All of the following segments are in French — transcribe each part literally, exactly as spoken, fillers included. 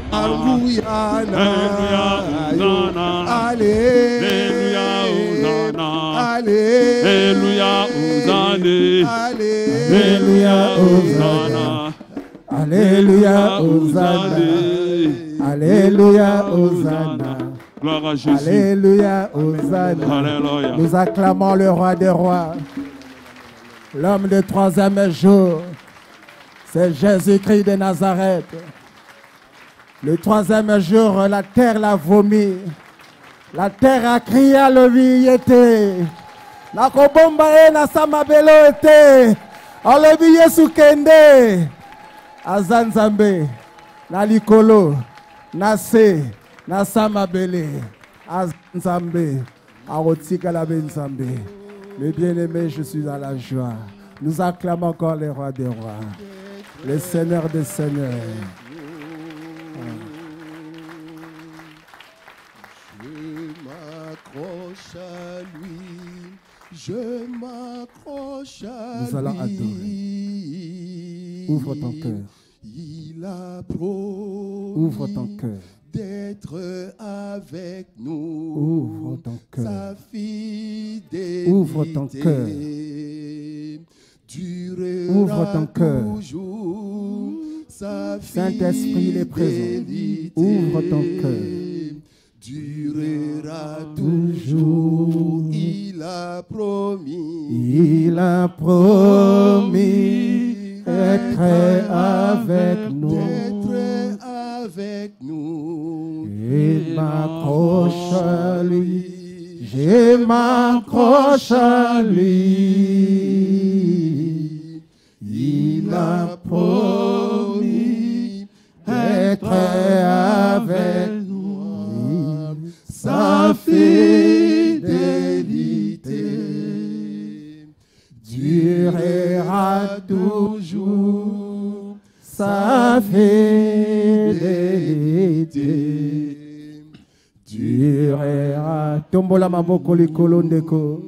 Alléluia, Hosanna. Alléluia, Hosanna. Alléluia, Hosanna. Alléluia, Hosanna. Alléluia, Hosanna. Gloire à Jésus. Alléluia, Hosanna. Alléluia. Nous acclamons le roi des rois. L'homme de troisième jour, c'est Jésus-Christ de Nazareth. Le troisième jour, la terre l'a vomi. La terre a crié à l'obéité. La kobomba e na samabelo ete. Alobi Yesu kende. Azanzambe. Na likolo. Na se. Na samabele. Azanzambe. Arotika la benzambe. Mes bien-aimés, je suis dans la joie. Nous acclamons encore les rois des rois. Le Seigneur des seigneurs. À lui, je m'accroche à Nous allons lui. adorer. Ouvre ton cœur. Il a promis Ouvre ton cœur. d'être avec nous. Ouvre ton cœur. Sa fidélité Ouvre ton cœur. durera Ouvre ton cœur. toujours. Sa Saint-Esprit, il est présent. Ouvre ton cœur. Durera toujours, il a promis. Il a promis d'être avec nous. D'être avec nous. Il m'accroche à lui. Je m'accroche à lui. Il a promis d'être avec nous. Sa fidélité durera toujours. Sa fidélité durera. Tombola maboko likolo ndeko.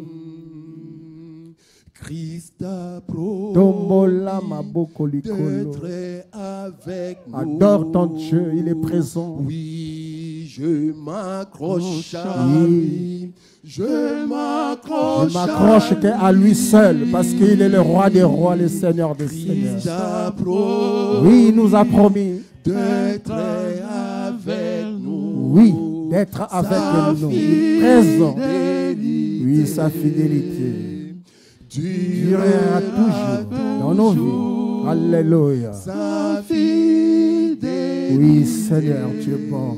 Christ a promis Tombola maboko likolo. d'être avec nous. Adore ton Dieu, il est présent. Oui, je m'accroche à lui. Je m'accroche Je m'accroche à lui seul parce qu'il est le roi des rois, le Seigneur des Christ seigneurs. a promis Oui, il nous a promis. d'être avec nous. Oui, d'être avec nous. Présent. Oui, sa fidélité durera toujours dans nos vies. Alléluia. Sa fidélité Oui, Seigneur, tu es bon.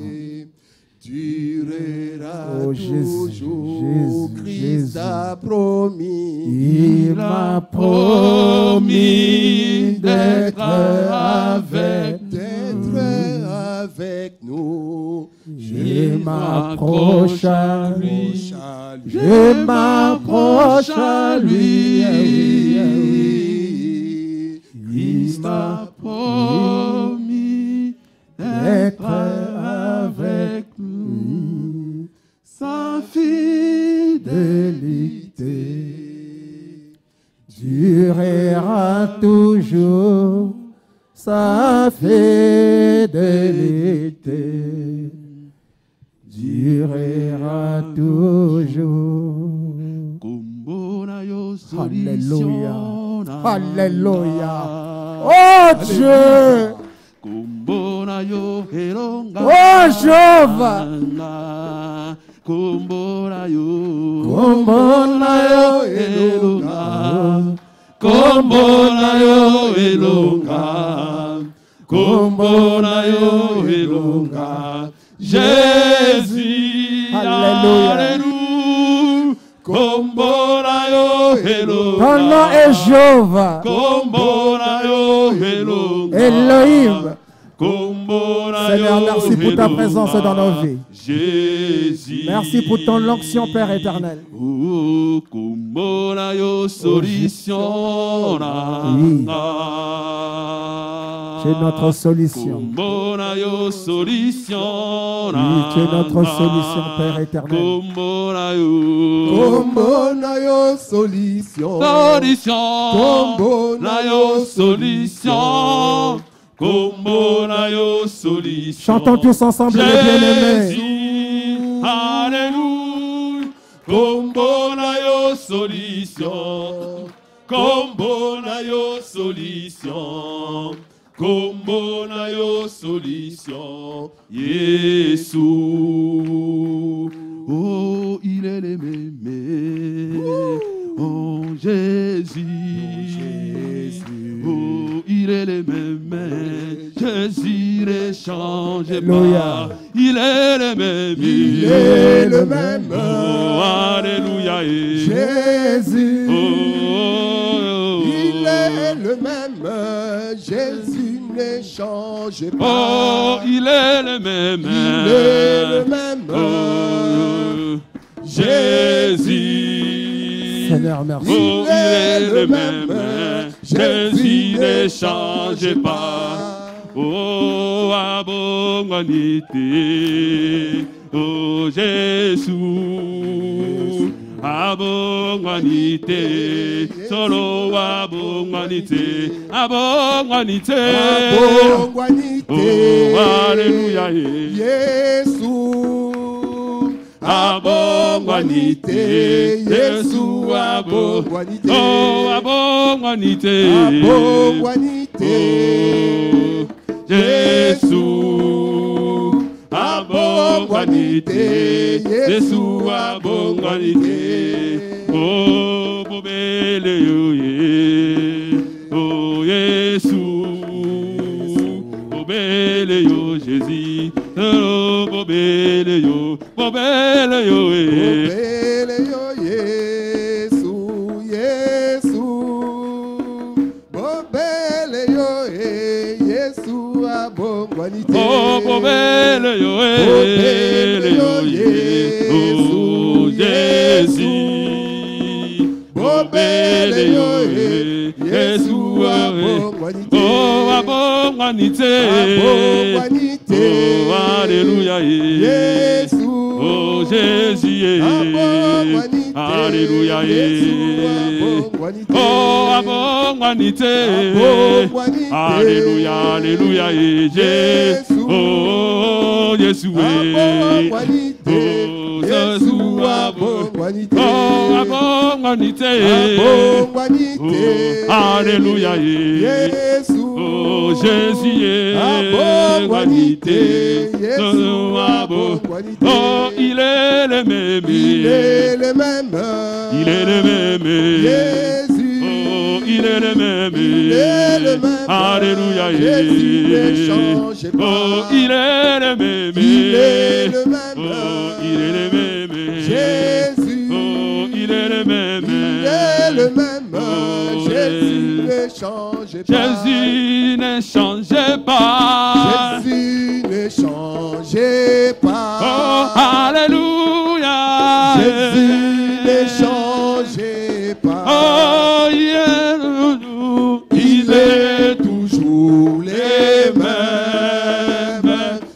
durera Oh Jésus, toujours. Jésus, Christ Jésus. a promis. Il m'a promis d'être avec d'être avec nous. Je m'accroche à lui. à lui. Je m'approche à lui. Il m'a promis d'être avec lui. Sa fidélité durera toujours. Sa fidélité durera toujours. Alléluia. Alléluia. Oh Dieu. Oh Jéhovah. Kumbona yo Kumbona yo elonga, kumbona yo elonga, kumbona yo elonga. Jésus, alléluia. Kumbona yo elonga. Ton nom est Jéhovah. Kumbona yo elonga. Elohim. Seigneur, merci pour ta présence dans nos vies. Jésus. Merci pour ton onction, Père éternel. Oh, kumbona yo solution. Oui. Tu es notre solution. Kumbona yo solution. Oui, tu es notre solution, Père éternel. Kumbona yo. Kumbona yo solution. Solution. Kumbona yo solution. Kumbona yo solution. Chantons tous ensemble les bien-aimés. Jésus, alléluia. Combo na yo solution. Combo na yo solution. Combo na yo solution. Jésus. Oh, il est le même. Oh, Jésus. Oh, il est le même. Jésus ne change pas. Il est le même. Il est le même. Oh, alléluia. Jésus. Oh, il est le même. Jésus ne change pas. Oh, il est le même. Il est le même. Oh, Jésus. Seigneur, merci. Oh, il est le même. Jésus ne change pas. Oh, abonganité. Oh, Jésus. Abonganité. Solo abonganité. Abonganité. Abonganité. Oh, alléluia. Jésus. Abonganité, Jésus, abonganité, oh, abonganité, abonganité, oh, Jésus, abonganité, Jésus, abonganité, oh, bobele yo ye, oh, Jésus, bobele yo Jésus, oh, bobele yo. Bobele yo, Bobele yo, Yesu, Yesu. Bobele yo, Yesu, abonganité. Oh, bobele yo, bobele yo, Yesu, Jésus. Bobele yo, Yesu, abonganité. Oh, abonganité. Abonganité. Oh, alléluia, Yesu. Oh Jésus, alléluia, oh abonganité, alléluia, alléluia, Jésus, oh Jésus, oh Jésus, oh abonganité, alléluia, oh Jésus, abonganité, oh il est le même, il est le même, il est le même, Jésus, oh il est le même, il est le même, alléluia, Jésus ne change pas, oh il est le même, il est le même, oh il est le même, Jésus, oh il est le même, il est le même, Jésus ne change pas, Jésus ne change pas, Jésus ne change pas, oh alléluia, Jésus ne change pas, oh yeah, il est toujours le même,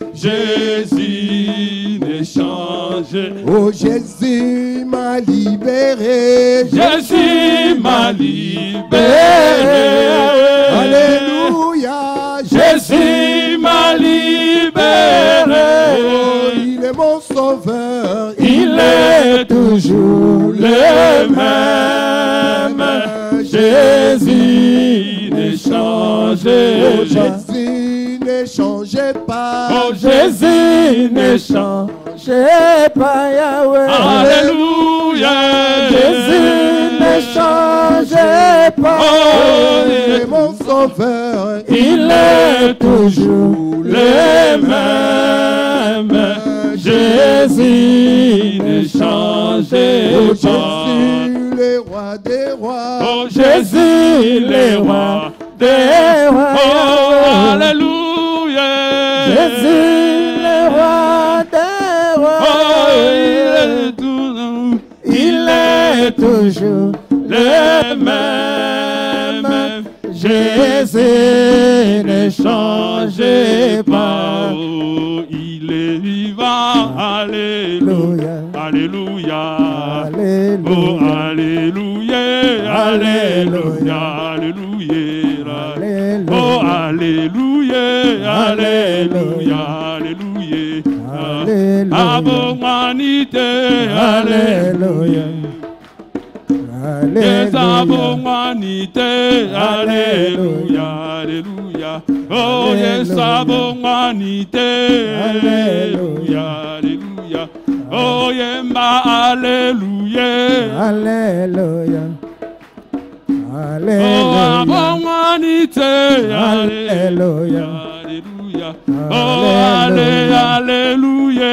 Jésus ne change. oh Jésus m'a libéré, Jésus m'a libéré. Alléluia, Jésus m'a libéré. oh, il est mon sauveur, Il est toujours le même. Jésus ne change oh pas. Jésus ne change pas, Oh Jésus ne change. Change pas, Yahweh. Alléluia. Jésus ne change pas. Oh, il est mon sauveur, il est toujours le même. Jésus ne change oh pas. Jésus le roi des rois, Oh Jésus, le roi des rois. Oh, alléluia. Jésus, le roi des rois. Oh, il est toujours, Il est toujours le même. Jésus ne change pas. Oh, il est vivant. Alléluia. Alléluia. Alléluia. Oh, alléluia. Alléluia. Alléluia. Oh, alléluia. Alléluia, Alléluia, Alléluia. Abonganité, Alléluia. Yes, abonganité, Alléluia, Alléluia. Oh yes, abonganité, Alléluia, Alléluia. Oh yemba, Alléluia, Alléluia. oh Alléluia. abonganité, Alléluia, Alléluia. Oh allé, Alléluia,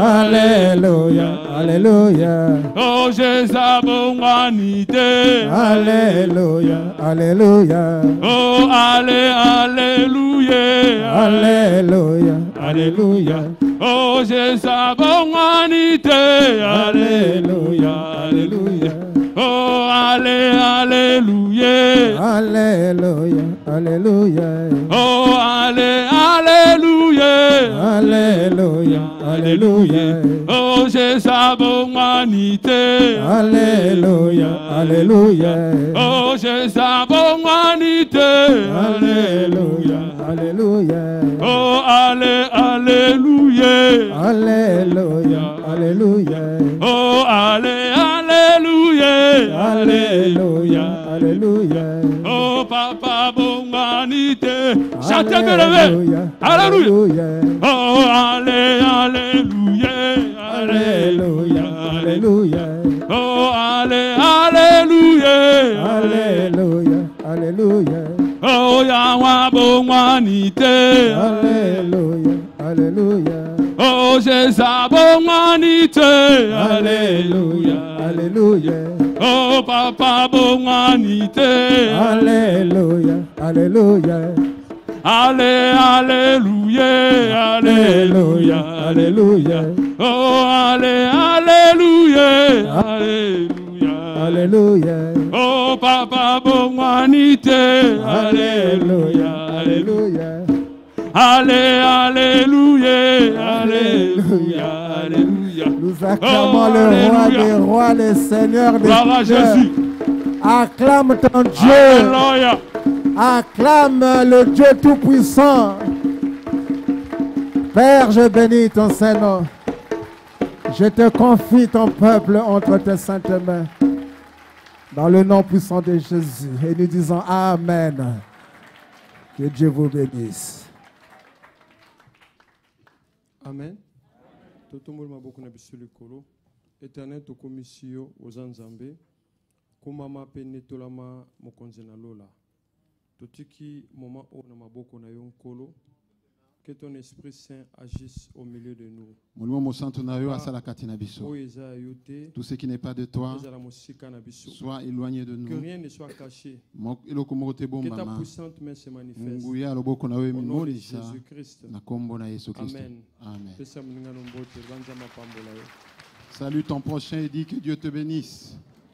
Alléluia. Alléluia. Oh Jésus, abonganité, Alléluia. Alléluia. Oh allé, Alléluia, Alléluia. Alléluia. Oh Jésus, abonganité, Alléluia, Alléluia. Oh allé, Alléluia, Alléluia. Alléluia. Oh allé, Alléluia, Alléluia. Alléluia. Oh Jésus, abonganité, Alléluia. Alléluia. Oh Jésus, abonganité, Alléluia. Alléluia. Oh allé, Alléluia, Alléluia. Alléluia. Oh allé, Alléluia, Alléluia. Alléluia. Oh papa, bonganité, chantez bien levé, Alléluia. Oh allé, Alléluia, Alléluia. Alléluia. Oh allé, Alléluia, Alléluia. Alléluia. Oh Yahweh, bonganité, Alléluia. Alléluia. Oh Jésus, bonganité, Alléluia. Alléluia. Oh papa, bonganité, Alléluia. Alléluia. Allé, Alléluia, Alléluia, Alléluia. Oh allé, Alléluia, Alléluia, Alléluia. Oh papa, bonganité, Alléluia, Alléluia. Allé, Alléluia, Alléluia, Alléluia. Nous acclamons Oh, le roi alléluia. des rois, le Seigneur des Gloire à seigneurs. Jésus. Acclame ton Dieu. Alléluia. Acclame le Dieu Tout-Puissant. Père, je bénis ton Saint-Nom. Je te confie ton peuple entre tes saintes mains. Dans le nom puissant de Jésus. Et nous disons Amen. Que Dieu vous bénisse. Amen. Toto mol maboko na biso likolo. Éternel to komisio ozanzambe. Komama pe netolama mokonzi na lola. Totiki moment o na maboko na yo nkolo. Que ton Esprit Saint agisse au milieu de nous. Tout ce qui n'est pas de toi, soit éloigné de nous. Que rien ne soit caché. Que ta puissante main se manifeste. Au nom de Jésus-Christ. Amen. Amen. Salue ton prochain et dis que Dieu te bénisse.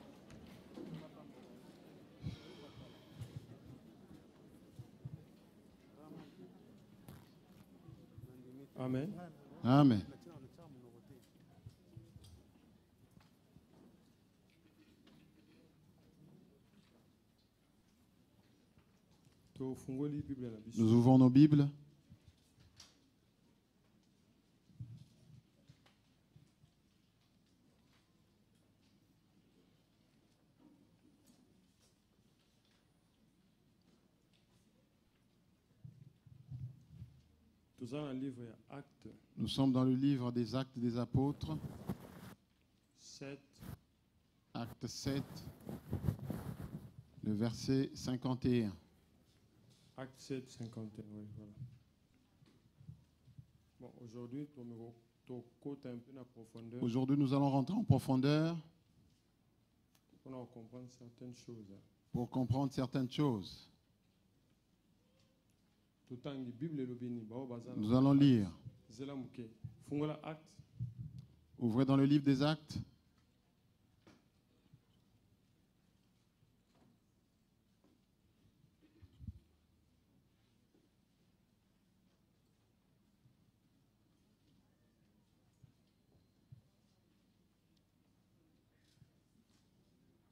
Amen. Amen. Nous ouvrons nos Bibles. Nous sommes dans le livre des Actes des Apôtres. sept. Acte sept, le verset cinquante et un. Acte sept, cinquante et un, oui, voilà. Bon, aujourd'hui, Aujourd'hui, nous allons rentrer en profondeur pour comprendre certaines choses. Pour comprendre certaines choses. Nous allons lire. Ouvrez dans le livre des Actes.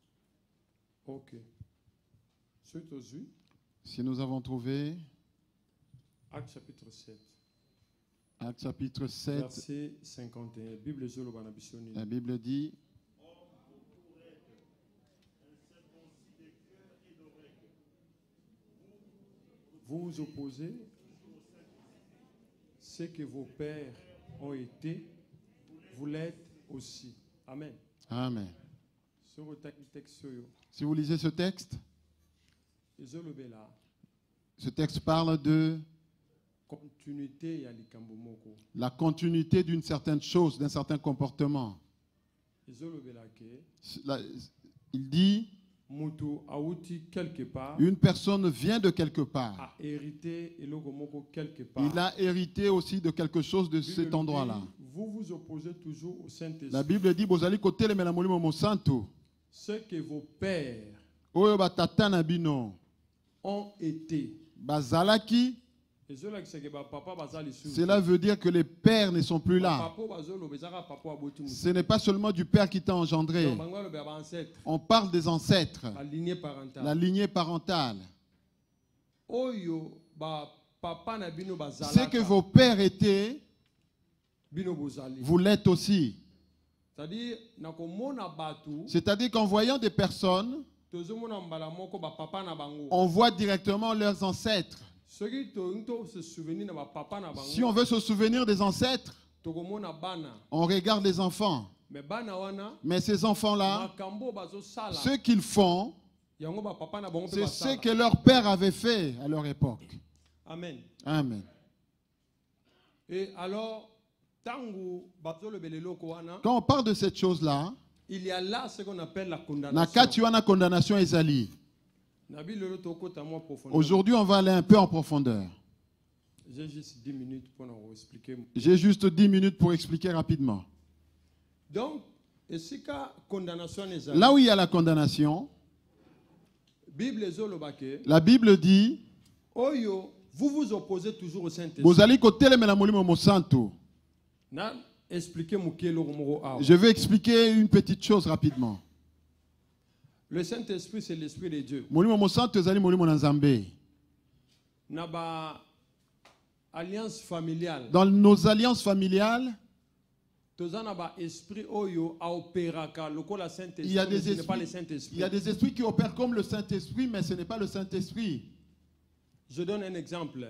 Ok. Si nous avons trouvé, Acte chapitre sept. Acte chapitre sept. Verset cinquante et un. Bible La Bible dit. Vous vous opposez ce que vos pères ont été, vous l'êtes aussi. Amen. Amen. Si vous lisez ce texte, ce texte parle de la continuité d'une certaine chose, d'un certain comportement. Il dit une personne vient de quelque part. Il a hérité aussi de quelque chose de cet endroit-là. Vous vous opposez toujours au Saint-Esprit. La Bible dit ce que vos pères ont été. Cela veut dire que les pères ne sont plus là. Ce n'est pas seulement du père qui t'a engendré. On parle des ancêtres. La lignée parentale. La lignée parentale. Ce que vos pères étaient, vous l'êtes aussi. C'est-à-dire qu'en voyant des personnes, on voit directement leurs ancêtres. Si on veut se souvenir des ancêtres, on regarde les enfants. Mais ces enfants-là, ce qu'ils font, c'est ce que leur père avait fait à leur époque. Amen. Amen. Et alors, quand on parle de cette chose-là, il y a là ce qu'on appelle la condamnation. La condamnation ezali. Aujourd'hui, on va aller un peu en profondeur. J'ai juste dix minutes pour expliquer. J'ai juste dix minutes pour expliquer rapidement. Donc, là où il y a la condamnation, la Bible dit, vous vous opposez toujours au Saint-Esprit. Je vais expliquer une petite chose rapidement. Le Saint-Esprit, c'est l'Esprit de Dieu. Alliance familiale. Dans nos alliances familiales, il y a des esprits, il y a des esprits qui opèrent comme le Saint-Esprit, mais ce n'est pas le Saint-Esprit. Je donne un exemple.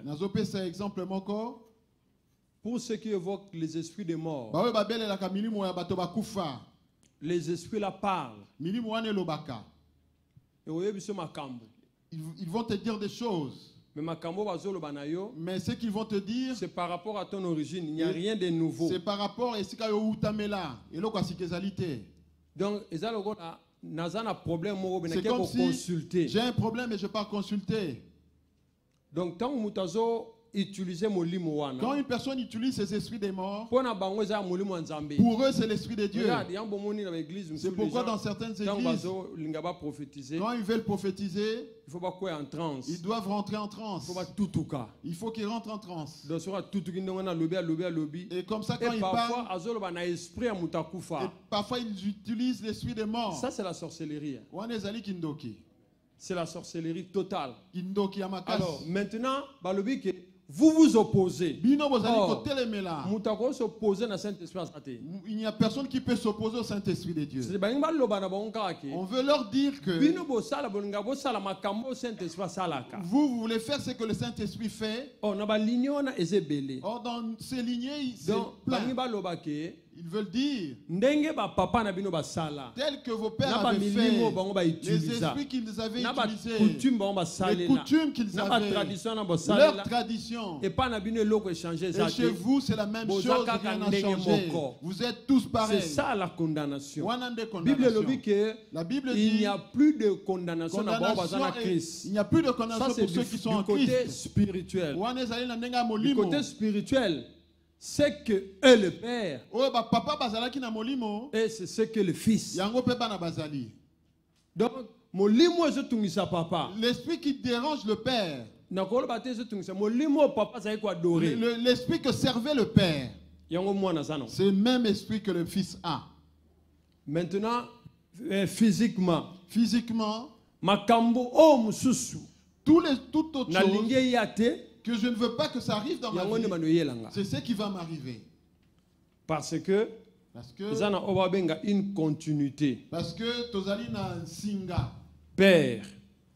Pour ceux qui évoquent les esprits des morts, les esprits là parlent. Ils, ils vont te dire des choses. Mais ce qu'ils vont te dire, c'est par rapport à ton origine. Il n'y a rien de nouveau. C'est par rapport à ce que donc, c'est comme si j'ai un problème et je pars consulter. Donc, tant que utiliser quand une personne utilise ces esprits des morts, pour eux c'est l'esprit de Dieu. C'est pourquoi dans certaines églises, quand ils veulent prophétiser, ils doivent rentrer en transe. Il faut qu'ils rentrent en transe. Et comme ça, quand ils parlent, et parfois ils utilisent l'esprit des morts. Ça, c'est la sorcellerie. C'est la sorcellerie totale. Alors, maintenant, vous vous opposez. Or, il n'y a personne qui peut s'opposer au Saint-Esprit de Dieu. On veut leur dire que vous, vous voulez faire ce que le Saint-Esprit fait. Or, dans ces lignées, c'est plein. Ils veulent dire tel que vos pères avaient fait, les esprits qu'ils avaient utilisés, les coutumes qu'ils avaient, leur tradition. Et chez vous, c'est la même chose, rien n'a changé. Vous êtes tous pareils. C'est ça la condamnation. La Bible dit il n'y a plus de condamnation, condamnation il n'y a plus de condamnation pour ceux qui sont en Christ. Côté spirituel. Du côté spirituel, c'est que est le Père et c'est ce que le Fils. Donc, l'esprit qui dérange le Père, l'esprit que servait le Père, c'est le même esprit que le Fils a. Maintenant, physiquement, physiquement, makambo o mususu tous les toutes autres choses que je ne veux pas que ça arrive dans ma vie, c'est ce qui va m'arriver. Parce que Parce que une continuité. Parce que tozali na singa. Père.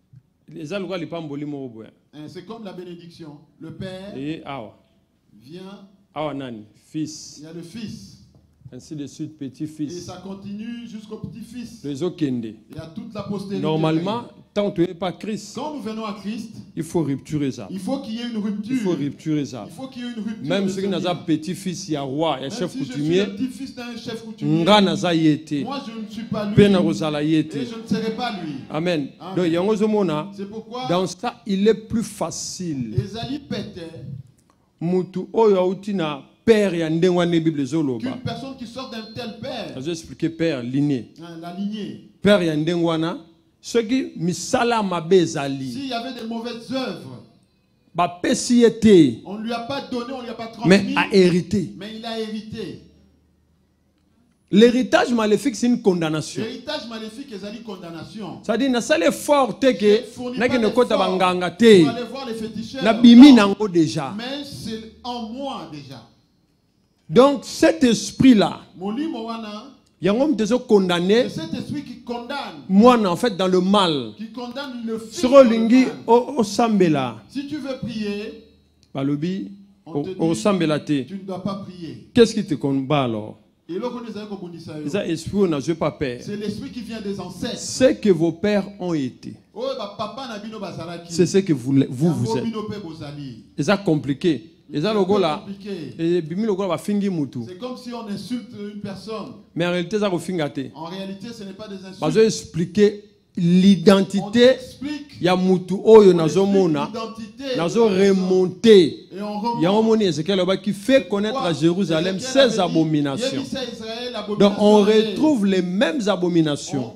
C'est comme la bénédiction. Le Père et awa. Vient. Awa nani, fils. Il y a le fils. Ainsi de suite, petit-fils. Et ça continue jusqu'au petit-fils. Les okende. Il y a toute la postérité. Normalement, tant que tu n'es pas Christ, quand nous venons à Christ, il faut rupturer ça. Il faut qu'il y ait une rupture. Il faut rupturer ça. Il faut qu'il y ait une rupture. Même si tu as un petit-fils, il y a roi, il y a chef coutumier. Moi, je ne suis pas lui. Et je ne serai pas lui. Amen. Amen. Donc, c'est pourquoi dans ça, il est plus facile. Ezali pete. Mutu oyo autina père ya ndengwane Bible zolo ba. Qu'une personne qui sort d'un tel père. Je vais expliquer père lignée. La lignée. Père ya ndengwana ce qui misala mabezali. S'il y avait des mauvaises œuvres. Ba pesi était. On ne lui a pas donné, on ne lui a pas transmis. Mais a hérité. Mais il a hérité. L'héritage maléfique, c'est une condamnation. L'héritage maléfique, c'est une condamnation. C'est-à-dire, na sale fort te que na kene kota banganga te. Pour aller voir les féticheurs. Na bimi nango déjà. Mais c'est en moi déjà. Donc cet esprit-là, c'est condamné. cet esprit qui condamne. Moi, en fait, dans le mal. Qui condamne le fils. Si tu veux prier, Balobi, on te dit, tu ne dois pas prier. Qu'est-ce qui te combat alors? C'est l'esprit qui vient des ancêtres. Ce que vos pères ont été. C'est ce que vous, vous, vous êtes. Et ça compliqué. C'est comme si on insulte une personne. Mais en réalité, ça en réalité, ce n'est pas des insultes. Parce que expliquer l'identité, il y a mutu oyo nazomona, nazo remonter. Il y a un moment qui fait connaître à Jérusalem ses abominations. Donc on retrouve les mêmes abominations.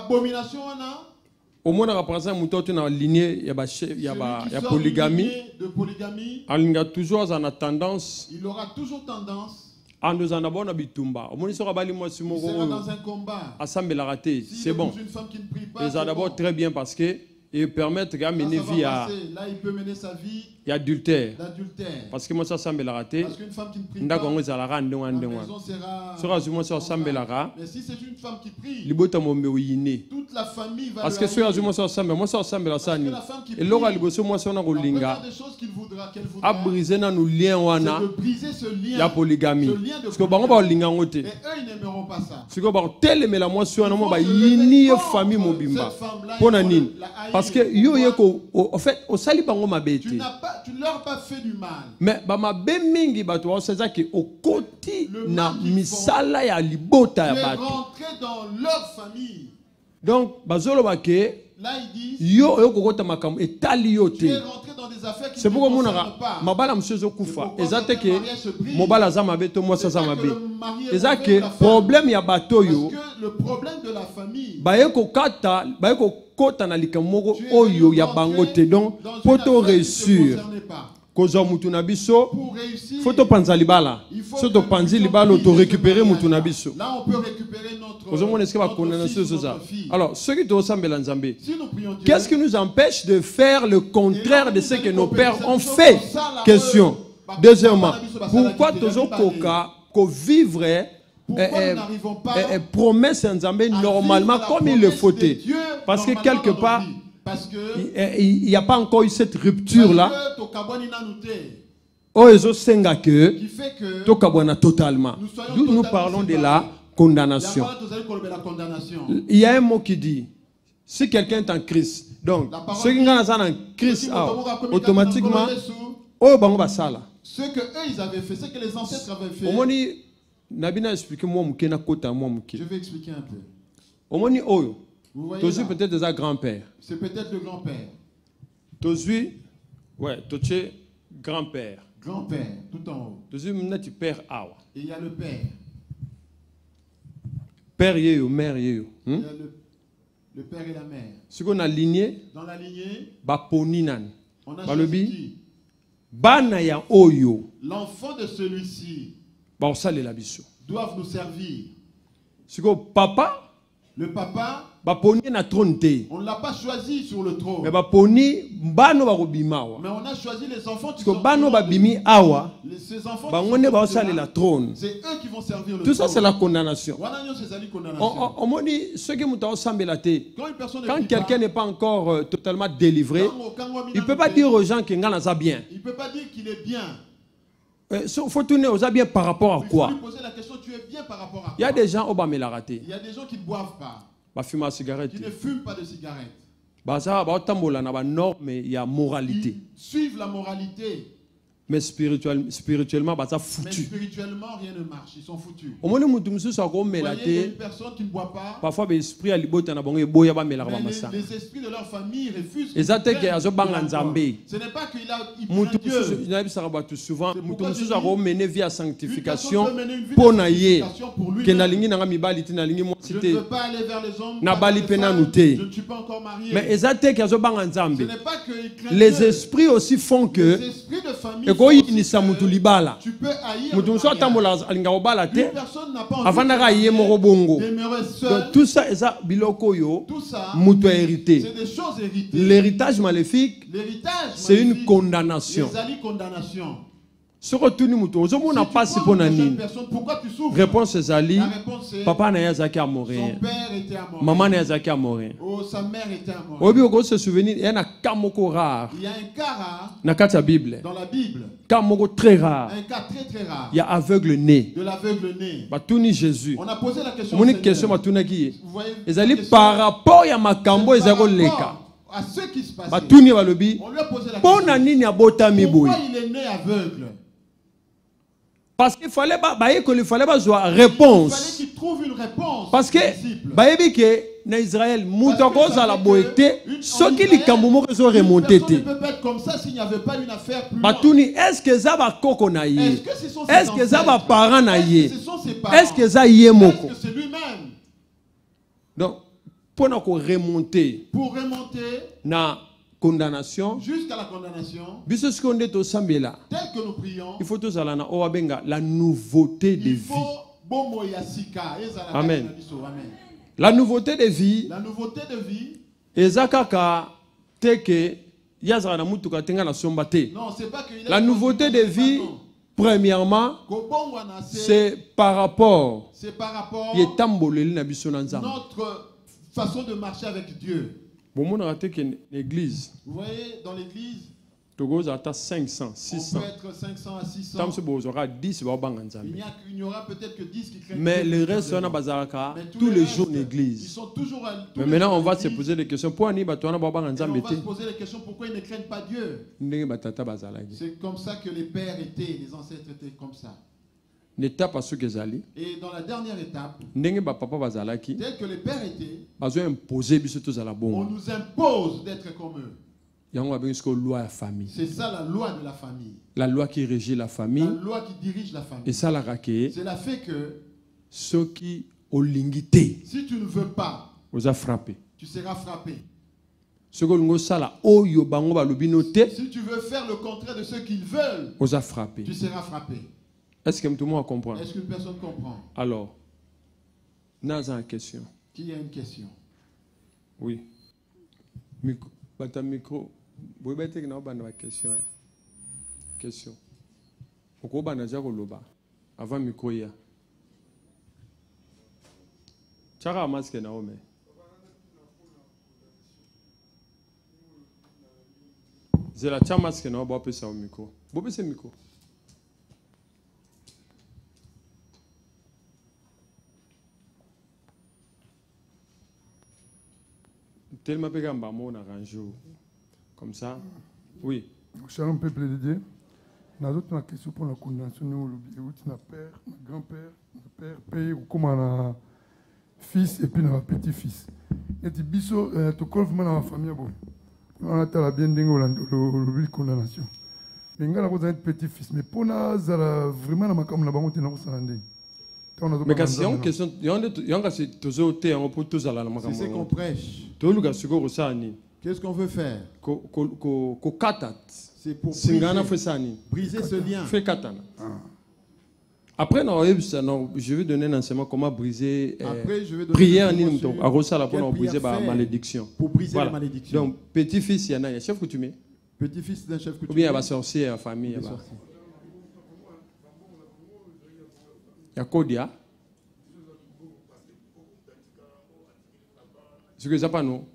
Au moins, par exemple, il y a lignée, il y a polygamie. Il a toujours en tendance. Il aura toujours tendance. En nous en abonnant à Bitumba. Il sera dans un combat. C'est bon. Et ça d'abord très bien parce que ils permettent de mener vie à. Là, il peut mener sa vie. Il y a adultère. Parce que moi, ça semble la rater. Parce qu'une femme qui ne prie pas, la maison sera. Mais si c'est une femme qui prie, toute la famille va. Parce que si moi, ça semble, moi, ça semble la sani. Et l'aura le gosse, moi, ça on a rolinga. A briser na nous lien wana. Il y a polygamie. Parce que bango ba linga ngote. Et eux, ils n'aimeront pas ça. Parce que ba tel mais la moi sur na moi ba yini famille mobimba. Pona nini. Parce que yo yeko en fait au sali bango mabete. Tu n'as pas, tu leur pas fait du mal. Mais ba mabe mingi bato wa seza ki okoti na misala ya libota ya bato. Tu es rentré dans leur famille. Donc bazolo bake là ils disent yo yo kokota makam etali yo te. Tu es rentré dans des affaires qui c'est ne pourquoi concernent pas. Mabala monsieur zokufa ezate ke mobala za mabe to moi ça za mabe. Ezake problème ya bato yo. Parce que le problème de la famille. Ba yeko kata ba yeko kota na likamoko oyo ya bangote donc poto réussir kozo mutu na biso photo panza libala soto panzi libala auto récupérer mutu na biso là on peut récupérer notre kozo mon est-ce que va condamnation c'est ça alors ceux qui doivent sembler nzambe qu'est-ce qui nous empêche de faire le contraire de ce que nos pères ont fait? Question. Deuxièmement, pourquoi tozo koka ko vivre Pourquoi eh, nous n'arrivons pas eh, eh, promesse en Zambé normalement comme il le faut? Parce que quelque part, il n'y a pas encore eu cette rupture-là. Oh, ils ont senga que totalement. Nous, nous parlons de la condamnation. Il y a un mot qui dit, si quelqu'un est en Christ, donc, ceux qui sont en Christ, automatiquement, oh, bah, on va ça là. Ce que eux ils avaient fait, ce que les ancêtres avaient fait. Nabina explique moi mouké na kota moi mouké. Je vais expliquer un peu. Omoni oyo. Tozu peut-être déjà grand-père. C'est peut-être le grand-père. Tozu ouais, toche grand-père. Grand-père tout en haut. Tozu mna tu père awa. Et il y a le père. Père yeyo, mère yeyo. Il y a le, le père et la mère. Ce qu'on a lignée. Dans la lignée. Ba poninan. On a choisi bana ya oyo. L'enfant de celui-ci. Bah, on la biso. Doivent nous servir. C'est que papa, le papa, On ne l'a pas choisi sur le trône. Mais on a choisi les enfants qui sont les, ces enfants qui sont c'est eux qui vont servir le Tout ça, trône. c'est la condamnation. Quand Quand quelqu'un n'est pas encore euh, totalement délivré, il ne peut pas dire aux gens qu'il est bien. Il ne peut pas dire qu'il est bien. Il faut tourner aux bien par rapport à quoi? Il faut lui poser la question, tu es bien par rapport à quoi? Il y a des gens au bas, mais la raté. Il y a des gens qui ne boivent pas. Bah, fumer cigarette. Qui ne fument pas de cigarette. Bah, ça, bah, mais il y a moralité. Ils suivent la moralité. Mais spirituel, spirituellement, bah, ça foutu. Mais spirituellement, rien ne marche. Ils sont foutus. Au moins, nous sommes il y a une personne qui ne boit pas. Parfois, l'esprit a l'ibot, il y a mais les, les esprits de leur famille refusent. Et ça, c'est que ce n'est pas qu'il a il prend Dieu. Dieu. Souvent, nous avons mené vie à sanctification pour naïe. Que na lingi na mibali na lingi moi c'était. Je ne veux pas aller vers les hommes. Na bali pena nous. Je ne suis pas encore marié. Mais ezate que zo banga nzambe. Ce n'est pas que les esprits aussi font que. Les esprits de famille. Tu peux haïr. Une personne n'a pas envie demeurer seul. Tout ça, ça, tout ça, hérité. C'est des choses héritées. L'héritage maléfique, c'est une condamnation. condamnation. Si on n'a pas pour nani. Réponse Zali. Papa n'a pas à mourir. Maman n'a pas à mourir. Oh, sa mère était à mourir. Obi oko se souvenir, il y a un cas rare. Il y a un cas rare. Dans la Bible. Dans la Bible. Cas très rare. Un cas très très rare. Il y a aveugle né. De l'aveugle né. Batuni Jésus. On a posé la question. Mon question batuna qui. Ils allaient par rapport à makambo ezako leka. À ce qui se passe. Batuni balobi. On lui a posé la question. Pourquoi il est né aveugle? Parce qu'il fallait pas, il fallait pas jouer réponse. Il fallait qu'il trouve une réponse. Parce que, baïbi que na Israël, moutako za la boité, ce qui les kamboumou ont remonté. Personne ne peut pas être comme ça s'il n'y avait pas une affaire plus Batuni, est-ce que ça va koko naïe? Est-ce que ça va parent naïe? Est-ce que ça y est moko? Est-ce que c'est lui-même? Donc, pour nous remonter. Pour remonter. Na condamnation jusqu'à la condamnation. Tel que nous prions. Il faut tous aller na la nouveauté de vie. Amen. La nouveauté de vie. La nouveauté de vie. Ezakaka teke yazara na mutuka tenga na somba te. Non, c'est pas que la nouveauté de vie premièrement c'est par rapport c'est par rapport notre façon de marcher avec Dieu. Bon, l'église. Vous voyez, dans l'église, Togo a cinq cents, six cents. On peut être cinq cents à six cents. dix, il n'y aura peut-être que dix qui craignent. Mais le reste, on a tous les jours l'église. Ils sont toujours à Mais maintenant, on va se poser des questions. Pourquoi on va se poser les questions pourquoi ils ne craignent pas Dieu. C'est comme ça que les pères étaient, les ancêtres étaient comme ça. Et dans la dernière étape, tel que les pères étaient, on nous impose d'être comme eux. C'est ça la loi de la famille. La loi qui régit la famille. La loi qui dirige la famille. Et ça la raqué. C'est la fait que ceux qui ont l'ingité. Si tu ne veux pas, vous a frappé. Tu seras frappé. Si tu veux faire le contraire de ce qu'ils veulent, vous a frappé. Tu seras frappé. Est-ce que tout le monde comprend? Est-ce qu'une personne comprend? Alors, Naza a une question. Qui a une question? Oui. Micro. Bata micro. Vous pouvez dire que vous avez une question. Question. Vous pouvez dire que vous avez avant micro. Tu as un masque na ome. C'est la tu masque na ome. Vous pouvez un micro. Vous pouvez un micro. Tellement peu qu'on a arrangé comme ça. Oui. Shalom peuple de Dieu. Nous avons une question pour la condamnation. Nous avons un père, un grand-père, un père, père, comme un fils et puis un petit-fils. Et puis, biso, tu colles dans la famille. On a la bien dingue la condamnation. Mais nous avons un petit-fils. Mais pour nous, vraiment, nous avons un petit-fils. Mais quand c'est une question, il y a toujours été un peu tous à la main. C'est ce qu'on prêche. Qu'est-ce qu'on veut faire? C'est pour briser, briser ce lien. Fais katana. Après, non, je vais donner un enseignement comment briser euh, Après, je vais donner prière un ni enseignement à Rosala pour quelle briser prière la faire malédiction. Pour briser Voilà. la malédiction. Donc, petit-fils, il y en a un chef coutumier. Petit-fils d'un chef Ou coutumier. bien il y a sorcier, la famille. Il y a Kodia. C'est que ça pas nous.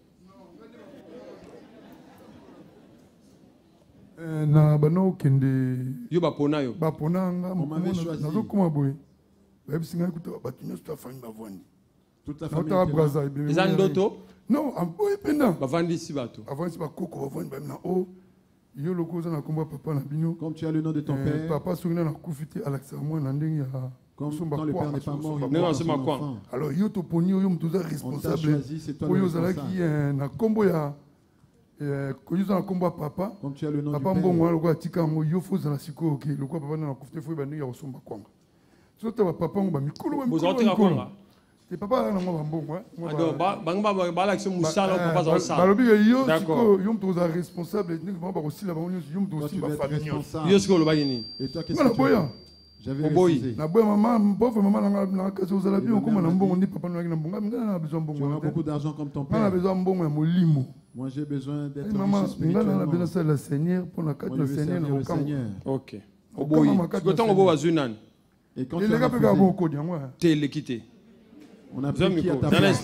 Na bano kende yo bapona yo bapona nga nazo kuma boye babisinga kuta batunya sta fami bavandi toute la famille eza ndoto non amboye penda bavandi si bato avandi si bakoko bavandi bamina o yo loko za na komba papa na bino comme tu as le nom de ton père papa songina na kufite Alexa moi na ndenge ya comme quand le père n'est pas mort il est mort quoi alors yo to poni yo mtu za responsable oyo zalaki na kombo ya Euh, papa, comme tu as le nom papa du père. Mbongo, le tika mo yo foza na siko ok, le quoi papa na kufte fo banu ya osomba kwanga. So ta papa ngo ba mikolo ba mikolo. Et papa na ngo ba mbongo, hein. Ado ba banga ba ba la action musala papa za osala. Ba lobi yo siko yo mto za responsable et ngo ba aussi la ba yo mto aussi ba famille. Yo siko lo ba yini. Et toi qu'est-ce que tu boya? J'avais refusé. Na boya maman, pauvre maman na na kazo za la bio comme na mbongo ndi papa na mbongo, ngana na besoin mbongo. Tu as beaucoup d'argent comme ton père. Na besoin mbongo ya molimo. Moi j'ai besoin d'être maman, spirituellement. Maman, besoin de le Seigneur pour la carte du Seigneur. Ok. Oboyi. Quand on va Zunan. Et quand tu as refusé, tu quitté. On a pris qui à ta place.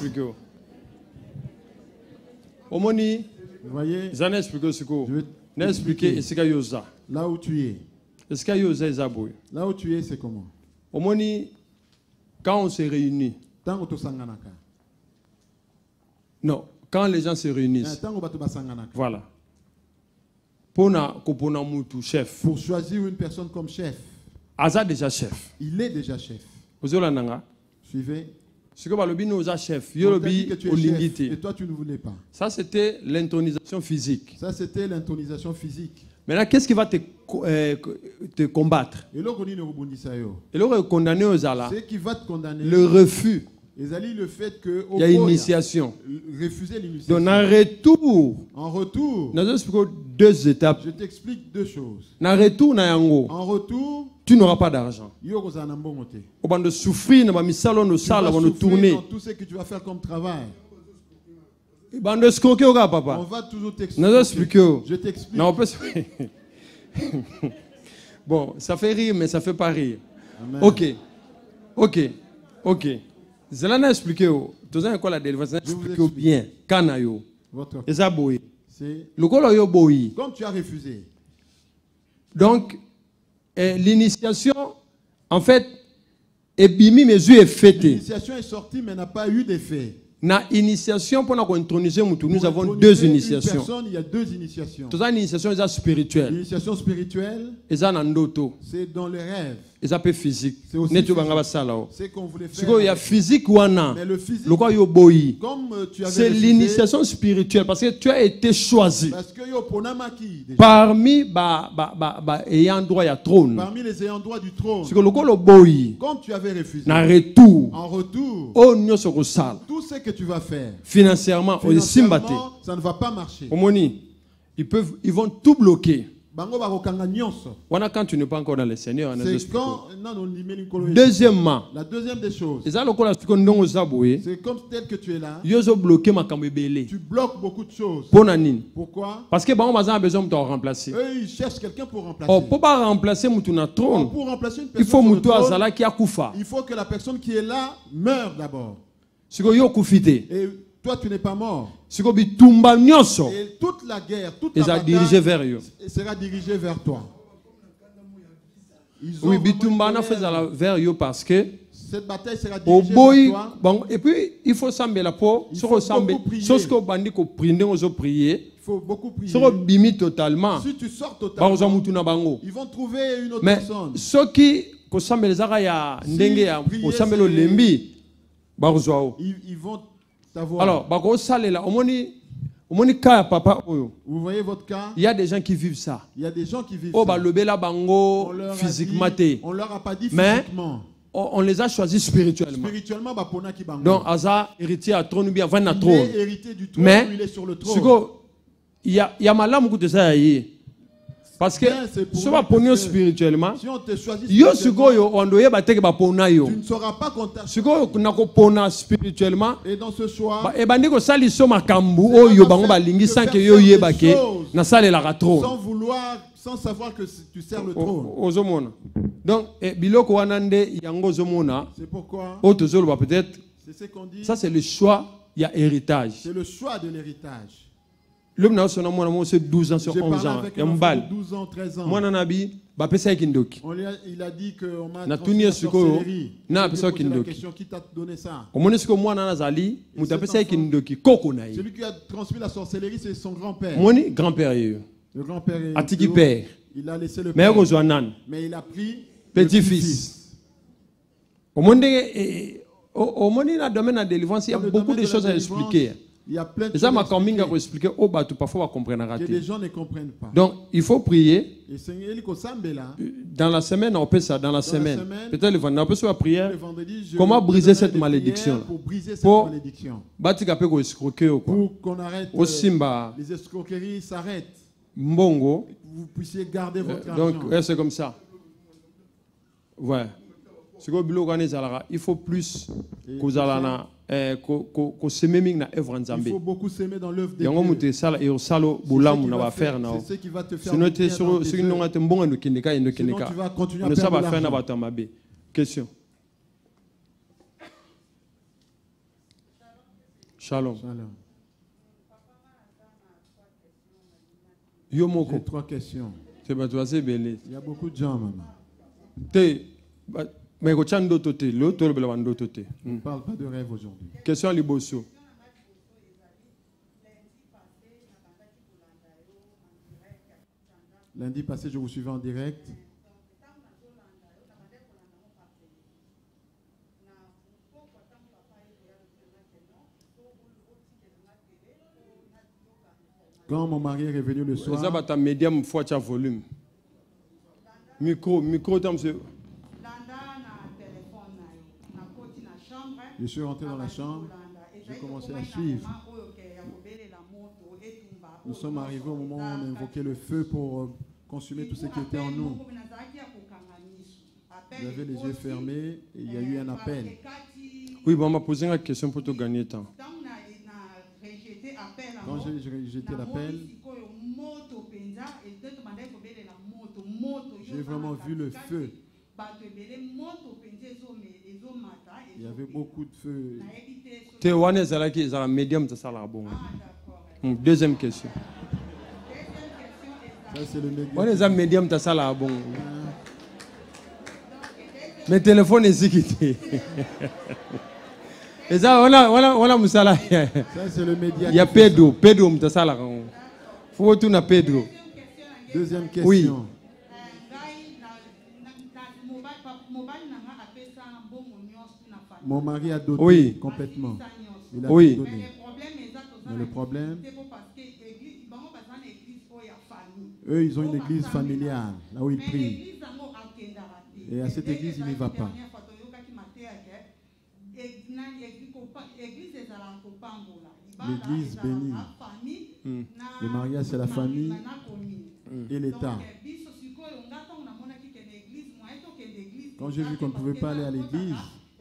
Omoni. Vous voyez. J'en ai expliqué ce que. Je vais expliquer ce qu'il y a. Là où tu es. Est-ce qu'il y a Zaboui? Là où tu es, c'est comment? Omoni, quand on se réunit. Tant que tu sanganaka. Non. Quand les gens se réunissent, voilà. Pour chef. Pour choisir une personne comme chef. Aza déjà chef. Il est déjà chef. Suivez. Ce que balobino oza chef, yolobi olingité. Et toi tu ne voulais pas. Ça c'était l'intonisation physique. Ça c'était l'intonisation physique. Maintenant qu'est-ce qui va te euh, te combattre? Et le condamné aux ala. C'est qui va te condamner. Le refus. Et le fait que il y a initiation. Refuser l'initiation. Donc en retour. En retour. Deux étapes. Je t'explique deux choses. En retour na yango. En retour. Tu n'auras pas d'argent. On va souffrir, on va tourner. Dans tout ce que tu vas faire comme travail. On va toujours t'expliquer. Je t'explique. Non, peut... Bon, ça fait rire, mais ça fait pas rire. Amen. Ok. Ok. Ok. Zelana expliqué. Tu as quoi la délivrance? Expliqué bien. Kanayo. Votre. C'est le col yo boyi. Comme tu as refusé. Donc, eh, l'initiation, en fait, est bimi mes yeux est fêtée. L'initiation est sortie, mais n'a pas eu d'effet. Na initiation pour nous introniser, nous avons deux initiations. Personne, il y a deux initiations. Toute initiation est spirituelle. L'initiation spirituelle, c'est dans le rêve. C'est un peu physique. C'est aussi c'est qu'on voulait faire. Il y a physique ou non. Mais le physique, c'est l'initiation spirituelle parce que tu as été choisi. Parce que yo ponamaki, parmi ba ba ba ba ayant droit à trône. Parmi les ayants droit du trône. C'est que le colo boyi. Comme tu avais refusé. En retour. En retour. Oh nyo so sal. Tout ce que tu vas faire. Financièrement, Financièrement ça ne va pas marcher. Omoni, ils peuvent, ils vont tout bloquer. Quand tu n'es pas encore dans le Seigneur. Quand... Deuxièmement, la deuxième des choses, c'est comme tel que tu es là, tu bloques beaucoup de choses. Pourquoi? Parce que a besoin de te remplacer. Eux, ils cherchent quelqu'un pour remplacer. Oh, pour pas remplacer mon trône, pour remplacer une personne il faut sur le trône, qui il faut que la personne qui est là meure d'abord. Et toi, tu n'es pas mort. Et toute la guerre, toute la bataille dirigé vers eux. Sera dirigée vers toi. Ils oui, Bitumbana fait vers eux parce que cette bataille sera dirigée vers toi. Bon, et puis, il faut s'embêter la peau. Il faut beaucoup prier. Il faut beaucoup prier. Totalement. Si tu sors totalement, ils vont trouver une autre mais personne. Mais ceux qui ils, ils vont t'avoir. Alors, papa, vous voyez votre cas? Il y a des gens qui vivent ça. Il y a des gens qui vivent oh, ça. Bango, on physiquement. Dit, on leur a pas dit mais physiquement. On, on les a choisis spirituellement. Spirituellement, bah, qui bango. Donc, Aza, héritier à trône, bien, va na trône. Il est héritier du trône, mais, il est sur le trône. Il y a, il y a malam de ça. Parce que si on va pognon spirituellement, yo sugoyo ondoye bateke ba pona yo. Tu ne sauras pas compter. Sugoyo nako pona spirituellement. Et dans ce choix, ba e bandi ko sali so makambu oyo bango balingi sans que yo yebake na sale la trône. Sans vouloir, sans savoir que tu sers le trône. Ozomona. Donc e biloko wanande yango ozomona. C'est pourquoi otozolo ba peut-être. C'est ce qu'on dit. Ça c'est le choix, il y a héritage. C'est le choix de l'héritage. L'homme n'a pas douze ans, sur onze ans. Il a douze ans, treize ans. Moi, Il a dit qu'on m'a transmis la sorcellerie. Na posé la question, qui t'a donné ça? Celui qui a transmis la sorcellerie, c'est son grand-père. Grand-père. Le grand-père. Atiki père. Il a laissé le père. Mais il a pris petit-fils. Au monde, au monde, dans le domaine de la délivrance, il y a beaucoup de choses à expliquer. Il y a plein de choses à expliquer. Oh, bah, parfois, comprendre. Que les gens ne comprennent pas. Donc, il faut prier. Et dans la semaine, on peut ça. Dans la dans semaine. semaine Peut-être le vendredi, on peut se faire prière. Comment briser cette malédiction? Pour briser cette pour malédiction. Pour qu'on arrête. Au Simba. Les escroqueries s'arrêtent. Mbongo. Vous puissiez garder votre euh, argent. Donc, ouais, c'est comme ça. Ouais. Il faut plus que il faut beaucoup s'aimer dans l'œuvre de Dieu. C'est ce qui va te faire sinon tu vas continuer à perdre l'argent. Question. Shalom. J'ai trois questions. Il y a beaucoup de gens, maman. Mais on ne parle pas de rêve aujourd'hui. Question à Liboso. Lundi passé, je vous suivais en direct. Quand mon mari est revenu le soir, volume. Micro, micro, je suis rentré dans la chambre, j'ai commencé à suivre. Nous sommes arrivés au moment où on a invoqué le feu pour consumer tout ce qui était en nous. J'avais les yeux fermés et il y a eu un appel. Oui, bon, on m'a posé une question pour te gagner temps. Quand j'ai rejeté l'appel, j'ai vraiment vu le feu. Il y avait beaucoup de feu. Deuxième question. Ça, c'est le médium. Mes téléphones est quitté. Et ça, voilà, voilà, voilà, Moussala. Ça, c'est le média. Il y a Pedro, Pedro, Moussala. Faut tout na Pedro. Deuxième question. Oui. Mon mari a doté oui. complètement. Il a oui. donné. Mais le problème, eux, ils ont une église familiale, là où ils prient. Et à cette église, il n'y va pas. L'église bénie. Mm. Le mariage, c'est la famille mm. et l'État. Quand j'ai vu qu'on ne pouvait pas aller à l'église,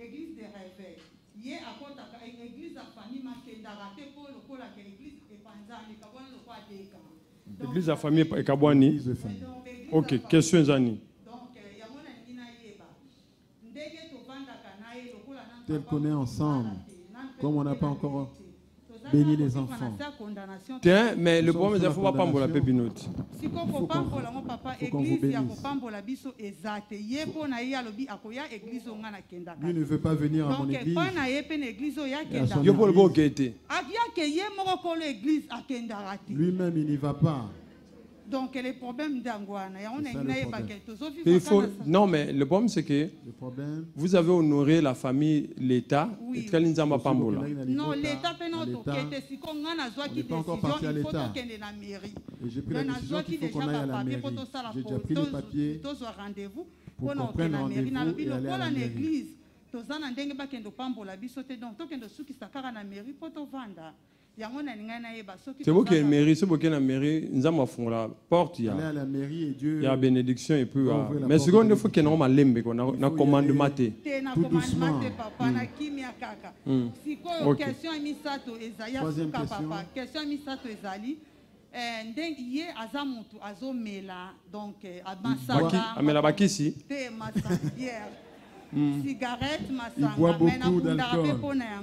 l'église de la famille est Kabouani. Ok, question Zani. Tel qu'on est ensemble, comme on n'a pas encore béni les enfants. Tiens, mais le problème c'est qu'il ne faut pas la pépinote. Il faut qu'on vous bénisse. Lui ne veut pas venir à mon église. Lui-même, il n'y va pas. Donc, les problèmes d'Angoana. Il faut... Non, mais le problème, c'est que problème... vous avez honoré la famille, l'État. Oui. Et non, l'État peut pas encore parti à l'État. Et j'ai pris la décision qu'il faut qu'on aille à la mairie. J'ai déjà pris les papiers pour qu'on prenne rendez-vous et aller à la mairie. C'est vous qui êtes mairie, c'est vous qui êtes la mairie, nous avons fait la porte. Il y a la mairie et Dieu. Il y a bénédiction et puis. Mais ce qu'on faut qu'il y ait un lembe, qu'on a commandement. Tout doucement. Troisième question. Question misato ezali. Ndenge ye azamutu azomela donc abasaka. Amela bakisi. Te masadière. Cigarette masanga. Il boit beaucoup d'alcool.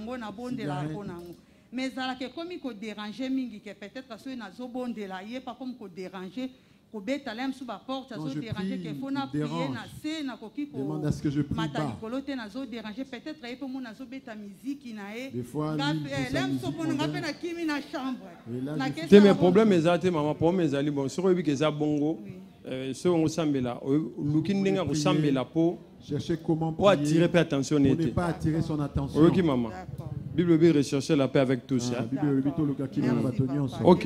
Mais ça que comme il déranger mingi que peut-être que na zo bondela yé pas comme ko déranger ko beta lem sous la porte zo déranger que faut na prier na se na koki ko demande à ce que je prie pas kolote na zo déranger peut-être yé pour mon na zo beta musique na e des fois lem so pour nga pe na kimi na chambre na question mes problèmes ezate maman problème ezali bon sur obi que za bongo euh so on sambela luki ndinga ko sambela po chercher comment pour attirer pas attention pour ne pas attirer son attention. OK maman. Bible veut rechercher la paix avec tous. Ah, Bible veut le qui vient à OK.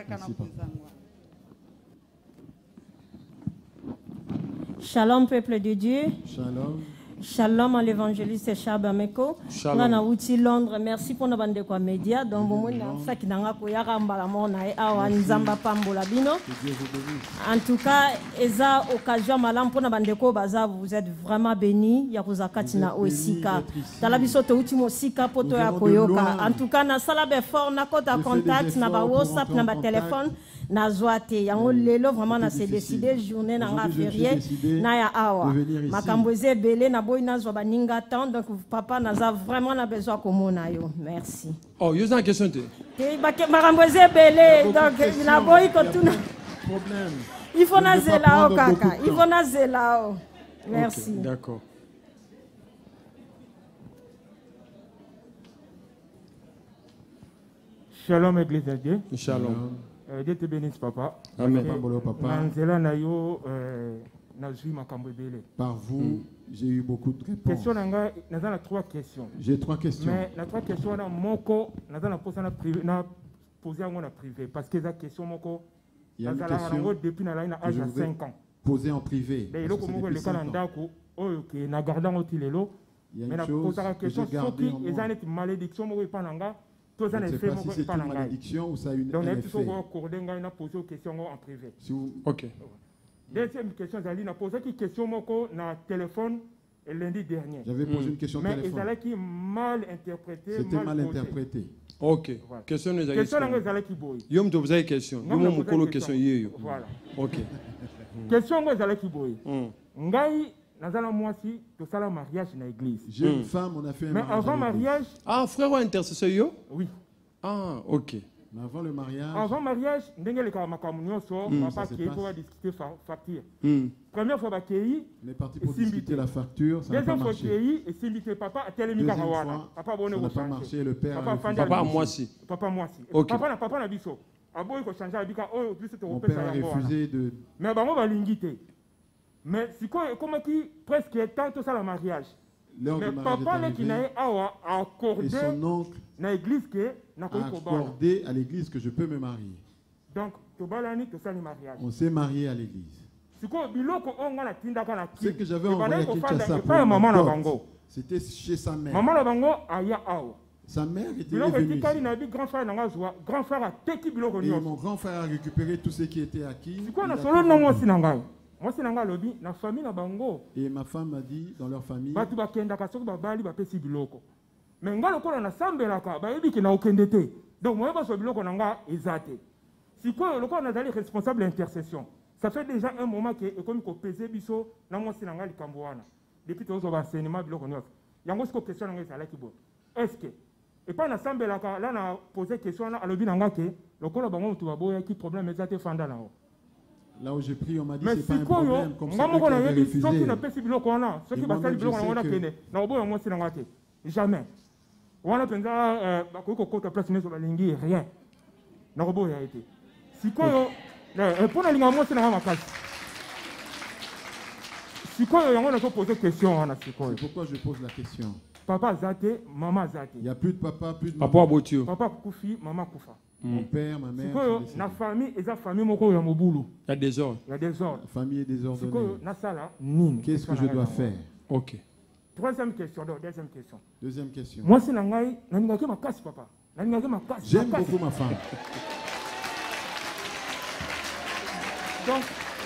Shalom peuple de Dieu. Shalom. Shalom à l'évangéliste Chabameko. Shalom. Na uti Londres. Merci pour nos bandes quoi média. Donc bon na faki nanga ko yaka mbala mona e awa nzamba pambola bino. En tout cas, eza occasion malam pour na bande ko baza vous êtes vraiment bénis ya kozakati na osika. Tala biso to uti mosika poto ya koyoka. En tout cas na sala be fort na kota contact na ba WhatsApp na ba téléphone. Na zoate yango lelo vraiment na se décider journée na nga férié na ya awa makamboze belé na boy na zo baninga temps donc papa naza vraiment na besoin komona yo merci. Oh yo za question te te makamboze belé donc na boy ko tuna problème il faut na zela o kaka il faut na zela o merci. Okay, d'accord. Shalom église de Dieu. Shalom. Dieu te bénisse, papa. Amen. Par vous, j'ai eu beaucoup de réponses. Trois questions. J'ai trois questions. Mais la trois questions, je vais poser en privé. Parce que la question, il y a une question depuis l'âge de cinq ans. Poser en privé. Il y a une chose que j'ai gardée en moi. Je ne sais pas si c'est une malédiction ou ça a une donc, un effet. Poser une question en privé. Si vous... Ok. Deuxième question, j'ai posé une question na téléphone lundi dernier. J'avais posé une question mais téléphone. Mais il mal interprété. C'était mal, mal interprété. Ok. Voilà. Question nous a question là qui boy. Yom te poser question. Yom mo kolo question yeyo. Voilà. Ok. Question nous a qui boy. Ngai nazala mwasi to sala mariage na église. J'ai une femme, on a fait un mais mariage. Mais avant mariage. Ah frère ou intercesseur yo? Oui. Ah ok. Mais avant le mariage. Avant mariage, ndenge le kamakamnyo so papa qui pour discuter facture. Première fois ba kei. On est parti pour discuter la facture, ça n'a pas marché. Deuxième fois kei et s'inviter papa à télé mikawana. Papa bonne ça n'a pas marché, le père. Papa moi si. Papa moi si. Papa na papa na biso. Aboy ko changer abika oh plus te repère ça. Mon père a refusé de. Mais bango ba lingité. Mais si comment qui presque tant tout ça le mariage. L'heure mais du mariage papa est qui n'a accordé et son oncle na église que n'a accordé à l'église que je peux me marier. Donc to balani to ça le mariage. On s'est marié à l'église. Ce que j'avais envoyé à Kinshasa pour maman, c'était chez sa mère. Maman la bango aya awa. Sa mère était venue. Grand frère n'a pas grand frère a teki biloko et mon grand frère a récupéré tout ce qui était acquis. C'est quoi na solo non moi sinanga. Moi sinanga lobi na famille na bango. Et ma femme m'a dit dans leur famille. Batu bakenda ka soko babali ba pesi biloko. Mais ngalo ko na sambelaka ba yebi ki na okendete. Donc moi ba so biloko nanga ezate. Si quoi le ko na dali responsable intercession. Ça fait déjà un moment que comme ko peser biso na moi sinanga likambo wana. Depuis to zo ba enseignement biloko nyof. Yango siko question nanga ezala ki bo. Est-ce que et pas na sambelaka là na poser question na alobi nanga ke le ko la bango tu ba boya ki problème ezate fanda na. Là où j'ai pris, on m'a dit mais c'est pas un problème comme ça. Mais si qui n'a pas si biloko wana, ceux qui basali biloko wana kene, na obo yango sinanga te. Jamais. Wana penza ba ko ko ta place nezo balingi rien. Na obo ya été. Si ko yo pour na linga mo sinanga makasi. Si ko yo yango na ko poser question wana si ko. Pourquoi je pose la question? Papa zate, maman zate. Il y a plus de papa, plus de maman. Papa Botio. Papa kufi, maman kufa. Mon père, ma mère. C'est la famille et la famille moko ya mobulu. Il y a des ordres. Il y a des ordres. La famille est désordonnée. Na sala nini. Qu'est-ce que je dois faire? OK. Troisième question, donc deuxième question. Deuxième question. Moi c'est nangai, na ngaki makasi papa. J'aime beaucoup ma femme. Donc,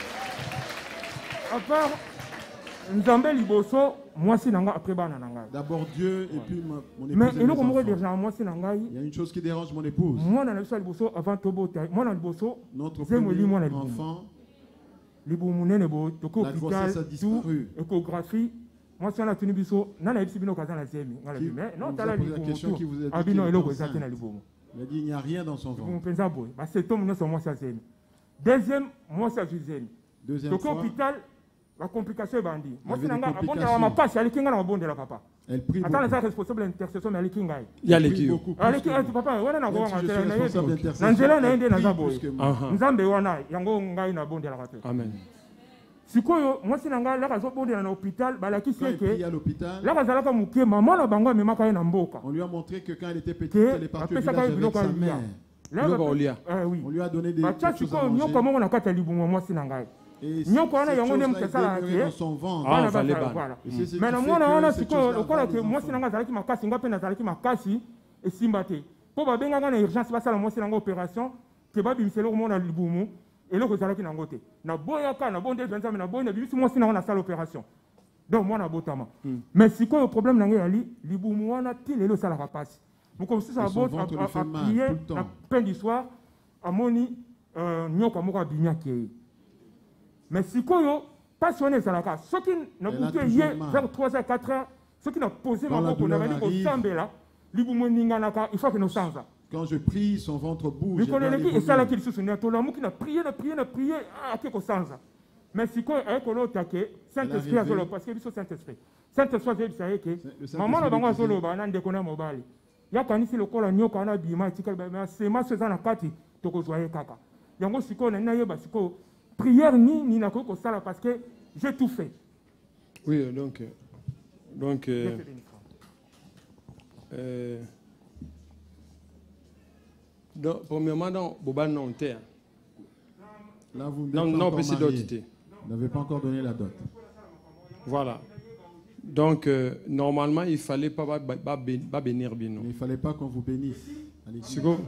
à part Nzambe liboso, moi si nanga après bana nanga. D'abord Dieu et puis ma, mon épouse. Mais et mes enfants. Il y a une chose qui dérange mon épouse. Moi na liboso avant tobo moi na liboso. Notre premier enfant. Libo munene bo toko hôpital tout échographie. Moi si on a tenu biso nana ebisi bino kaza na zemi ngala mais non tala libo. Abino eloko ezate na libo. Il a dit il n'y a rien dans son ventre. Mon penza boy, bah c'est tom non moi ça zemi. Deuxième moi ça zemi. Deuxième fois. Hôpital la complication est bandit. Moi, c'est un gars, à ma passe, il y a les kinga dans bon de la papa. Elle prie. Attends, les responsable de l'intercession, mais les kinga. Il y a les kinga. Les kinga, papa, on a un gros intercession. N'angela n'a pas d'abo. Nzambe wana, yango ngai na bon de la papa. Amen. Si quoi, moi, c'est un gars, là, quand on est à l'hôpital, bah, là, qui c'est que. à l'hôpital. Là, quand on a mouké, maman, la bango, mais ma kaye n'amboka. On lui a montré que quand elle était petite, elle est partie au village avec sa mère. Là, on lui a donné des choses à manger. Comment on a qu'à t'alibou, moi, c'est un gars. Nyoko wana yango ne mukasala ke ah fallait pas mais na mwana wana siko lokola ke mwasi nanga zalaki makasi ngape na zalaki makasi esimba te po ba benga na urgence basala mwasi nanga opération ke ba bimiselo ko mona libumu eloko zalaki nango te na boya ka na bonde vingt na boya bimisi mwasi nanga na sala opération donc mwana botama mais siko le problème nanga yali libumu wana tilelo sala kapasi muko sisa bot a prier na fin du soir amoni nyoka moko abinya ke. Mais si vous passionné sur la case, ceux qui n'ont pas hier vers trois heures, quatre heures, ceux qui n'ont posé ma boque, on avait dit qu'on s'en là, il faut que nous s'en va. Quand je prie, son ventre bouge. Mais connaît qui est ça là qui se souvient, tout l'amour qui n'a prié, n'a prié, n'a prié, à qui qu'on s'en va. Mais si quoi est qu'on a attaqué, Saint-Esprit a solo, parce que c'est Saint-Esprit. Saint-Esprit a dit que maman n'a pas solo, bah n'a déconné mobile. Il y a quand ici le col à Nyoka, on a bima, c'est ma saison à Kati, toko joyeux kaka. Yango si quoi n'a pas si quoi. Prière ni ni na koko sala parce que j'ai tout fait. Oui, donc donc euh, euh, donc premièrement dans Boba non terre. Là vous non non vous n'avez pas encore donné la dot. Voilà. Donc euh, normalement il fallait pas pas bénir Bino. Il fallait pas qu'on vous bénisse. Allez.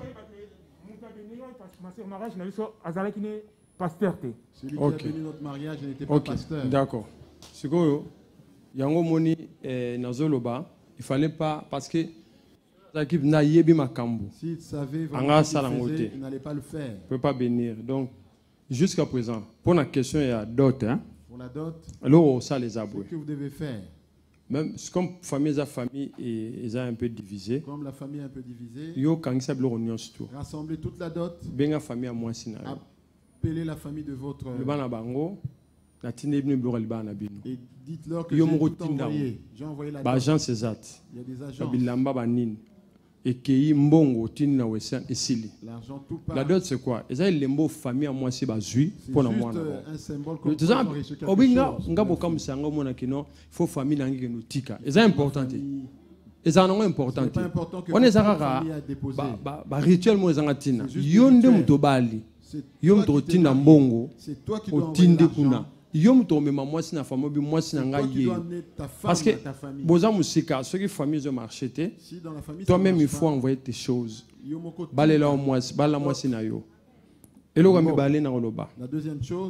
Pasteur. Celui qui okay. a béni notre mariage n'était pas okay. pasteur. D'accord. Ce que yango moni nazoloba, il fallait pas parce que l'équipe n'a yebi makambu. S'il savait vraiment ce qu'il faisait, il n'allait pas le faire. Il peut pas bénir. Donc jusqu'à présent, pour la question il y a dot hein. Pour la dot. Alors ça les aboués. Ce que vous devez faire. Même comme famille la famille est un peu divisée. Comme la famille est un peu divisée. Yo quand ça bloque union surtout. Rassembler toute la dot. Benga famille à moi sina. Appelez la famille de votre... Le bana bango, la tine ibn blora le bana bino. Et dites-leur que j'ai tout envoyé. J'ai envoyé la dot. Agent c'est ça. Il y a des agents. Bilamba banin. Et qui mbongo tine na wesen esili. L'argent tout part. La dot c'est quoi? Et ça il lembo famille à moi c'est bazui pour la moi. C'est un symbole comme ça. Obinga ngabo comme ça ngo mona kino, faut famille nangi ke nutika. Et ça important. Et ça non important. C'est pas important que on est zarara. Ba ba rituel mo zangatina. Yonde mutobali. Yom to tinda mbongo otinde kuna yom to mema mwasi na famille bi mwasi na nga ye parce que boza musika ceux qui famille ont marché te toi même il faut envoyer tes choses balela mwasi bala mwasi na yo eloko mi balé na loba. La deuxième chose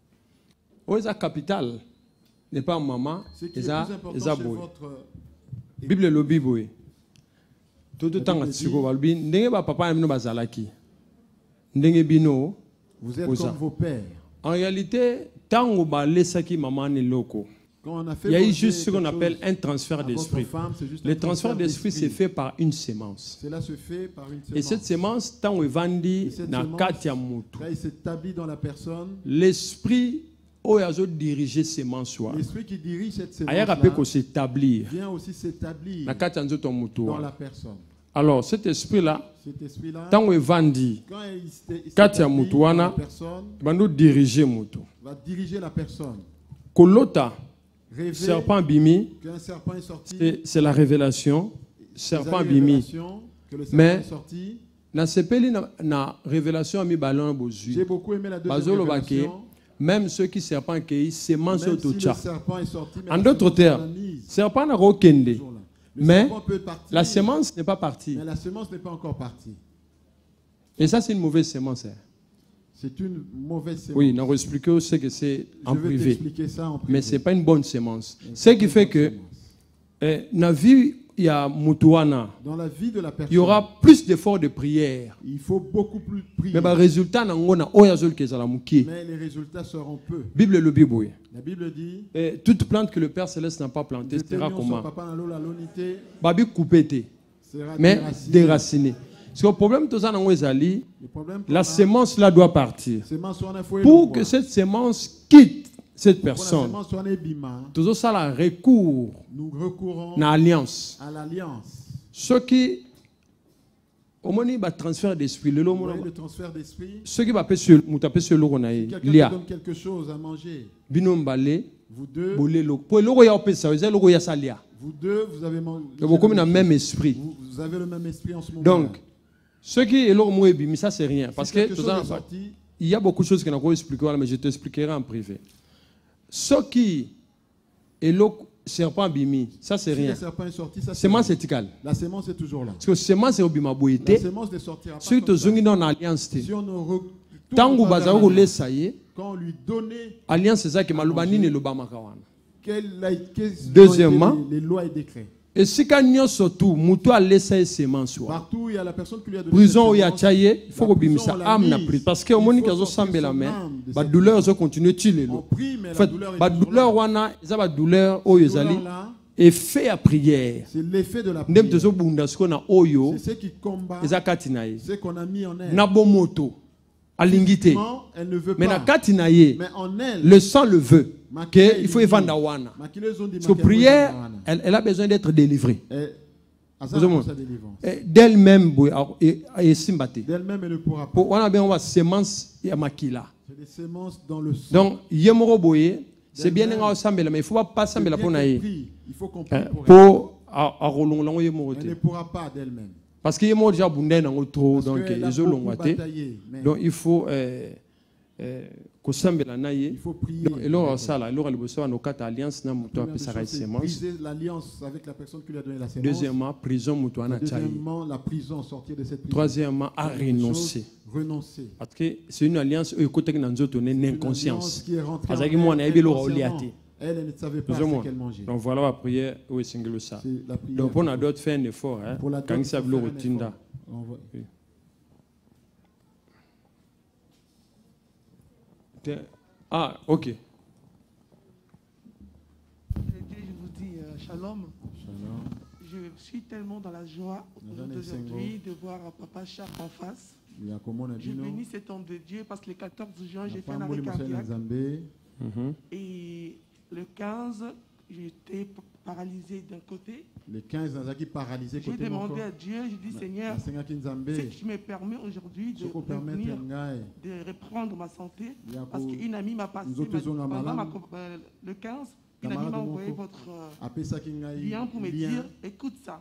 oza capital n'est pas maman eza eza boy Bible lo biboy tout tout temps tsiko balbi ndenge ba papa amino bazalaki. Vous êtes comme vos pères. En réalité, tant que maman est loco, il y a juste ce qu'on appelle un transfert d'esprit. Le transfert d'esprit se fait par une sémence. Cela se fait par une sémence. Et cette sémence, tant que vendi na katia mutu. Là, il s'établit dans la personne. L'esprit où il a dirigé sémence. L'esprit qui dirige cette sémence. Vient aussi s'établir dans la personne. Alors, cet esprit-là, esprit-là tant qu'il vendit, quand il y a mutuana, va nous diriger mutu. Va diriger la personne. Kolota, serpent bimi, c'est la révélation. Serpent bimi. Mais, na sepeli na révélation mi ballon bozu. J'ai beaucoup aimé la deuxième révélation. Même ceux qui serpent qui semence au si tocha. En d'autres termes, serpent na rokende. Mais la semence n'est pas partie. Mais la semence n'est pas encore partie. Et ça, c'est une mauvaise semence. Hein. C'est une mauvaise semence. Oui, on va expliquer aussi que c'est en privé. Ça en privé. Mais ce n'est pas une bonne semence. Ce qui fait que, eh, dans la vie, il y a Mutuana. Dans la vie de la personne, il y aura plus d'efforts de prière. Il faut beaucoup plus prier. Mais le résultat, mais les résultats seront peu. Bible le Bible. La Bible dit, et toute plante que le Père Céleste n'a pas plantée sera comment? Babi coupé, mais déraciné. Parce que le problème de la semence là doit partir. Pour que cette semence quitte cette personne, tout ça a recours à l'alliance. Ce qui au moins il transfert d'esprit, le transfert d'esprit. Ce qui va passer sur il y a quelque chose à manger. Vous deux, vous deux, vous avez le même esprit. Vous, vous avez le même esprit en ce moment. Donc, ce qui est là, ça c'est rien. Parce que il y a beaucoup de choses que je n'ai expliquer, mais je t'expliquerai en privé. Ce qui est le serpent bimi, ça c'est rien. La semence est égale. La semence est toujours là. Parce que semence est au bima boité. La semence ne sortira pas. Si tu es dans l'alliance, si on ne tant que vous ça y est, quand on lui donnait alliance c'est ça que malubani ne loba makawana. Deuxièmement, les lois et décrets. Et si quand surtout mutu a laissé semence partout il y a la personne qui lui a donné prison il y a chaye il faut que bimisa âme na prise parce que au moni kazo sambe la main ba douleur zo continuer tuer lo fait ba douleur wana za ba douleur oyo ezali effet à prière c'est l'effet de la prière ndem tozo bunda sko na oyo c'est ce qui combat ezakati na ye c'est qu'on a mis en elle na bomoto alingité elle ne veut pas mais na kati na ye mais en elle le sang le veut que il faut évanda wana parce que prière elle, elle a besoin d'être délivrée d'elle-même d'elle-même elle ne pourra pas on a bien on va semence ya makila c'est des semences dans le sang donc yemoro boye c'est bien nga sambela mais il faut pas pas sambela pour naïe il faut comprendre pour à rolonga yemoro elle ne pourra pas d'elle-même parce que yemoro déjà bundé dans trop donc ils ont longate donc il faut euh, euh, il faut prier. Et là, ça, là, il aura le cas d'alliance na muto apesa ka semence. Briser l'alliance avec la personne qui lui a donné la semence. Deuxièmement, prison muto ana chai. Deuxièmement, la prison, sortir de cette prison. Troisièmement, à renoncer. Renoncer. Parce que c'est une alliance où côté que nous autres une inconscience. Parce que moi on a eu le oliaté. Elle, elle ne savait pas ce qu'elle mangeait. Donc voilà la prière où est single ça. Donc on a d'autres fait un effort hein. Quand ça veut le rotinda. Ah, ok. Dieu, je vous dis euh, shalom. Shalom. Je suis tellement dans la joie d'aujourd'hui de voir Papa Charles en face. Je bénis cet homme de Dieu parce que le quatorze juin, j'ai fait un arrêt cardiaque. Et le quinze, j'étais paralysé d'un côté. Le quinze, j'ai paralysé côté. J'ai demandé à Dieu, j'ai dit Seigneur, si tu me permets aujourd'hui de revenir, de reprendre ma santé, parce qu'une amie m'a passé euh, le quinze, une amie m'a envoyé votre euh, lien pour me dire écoute ça.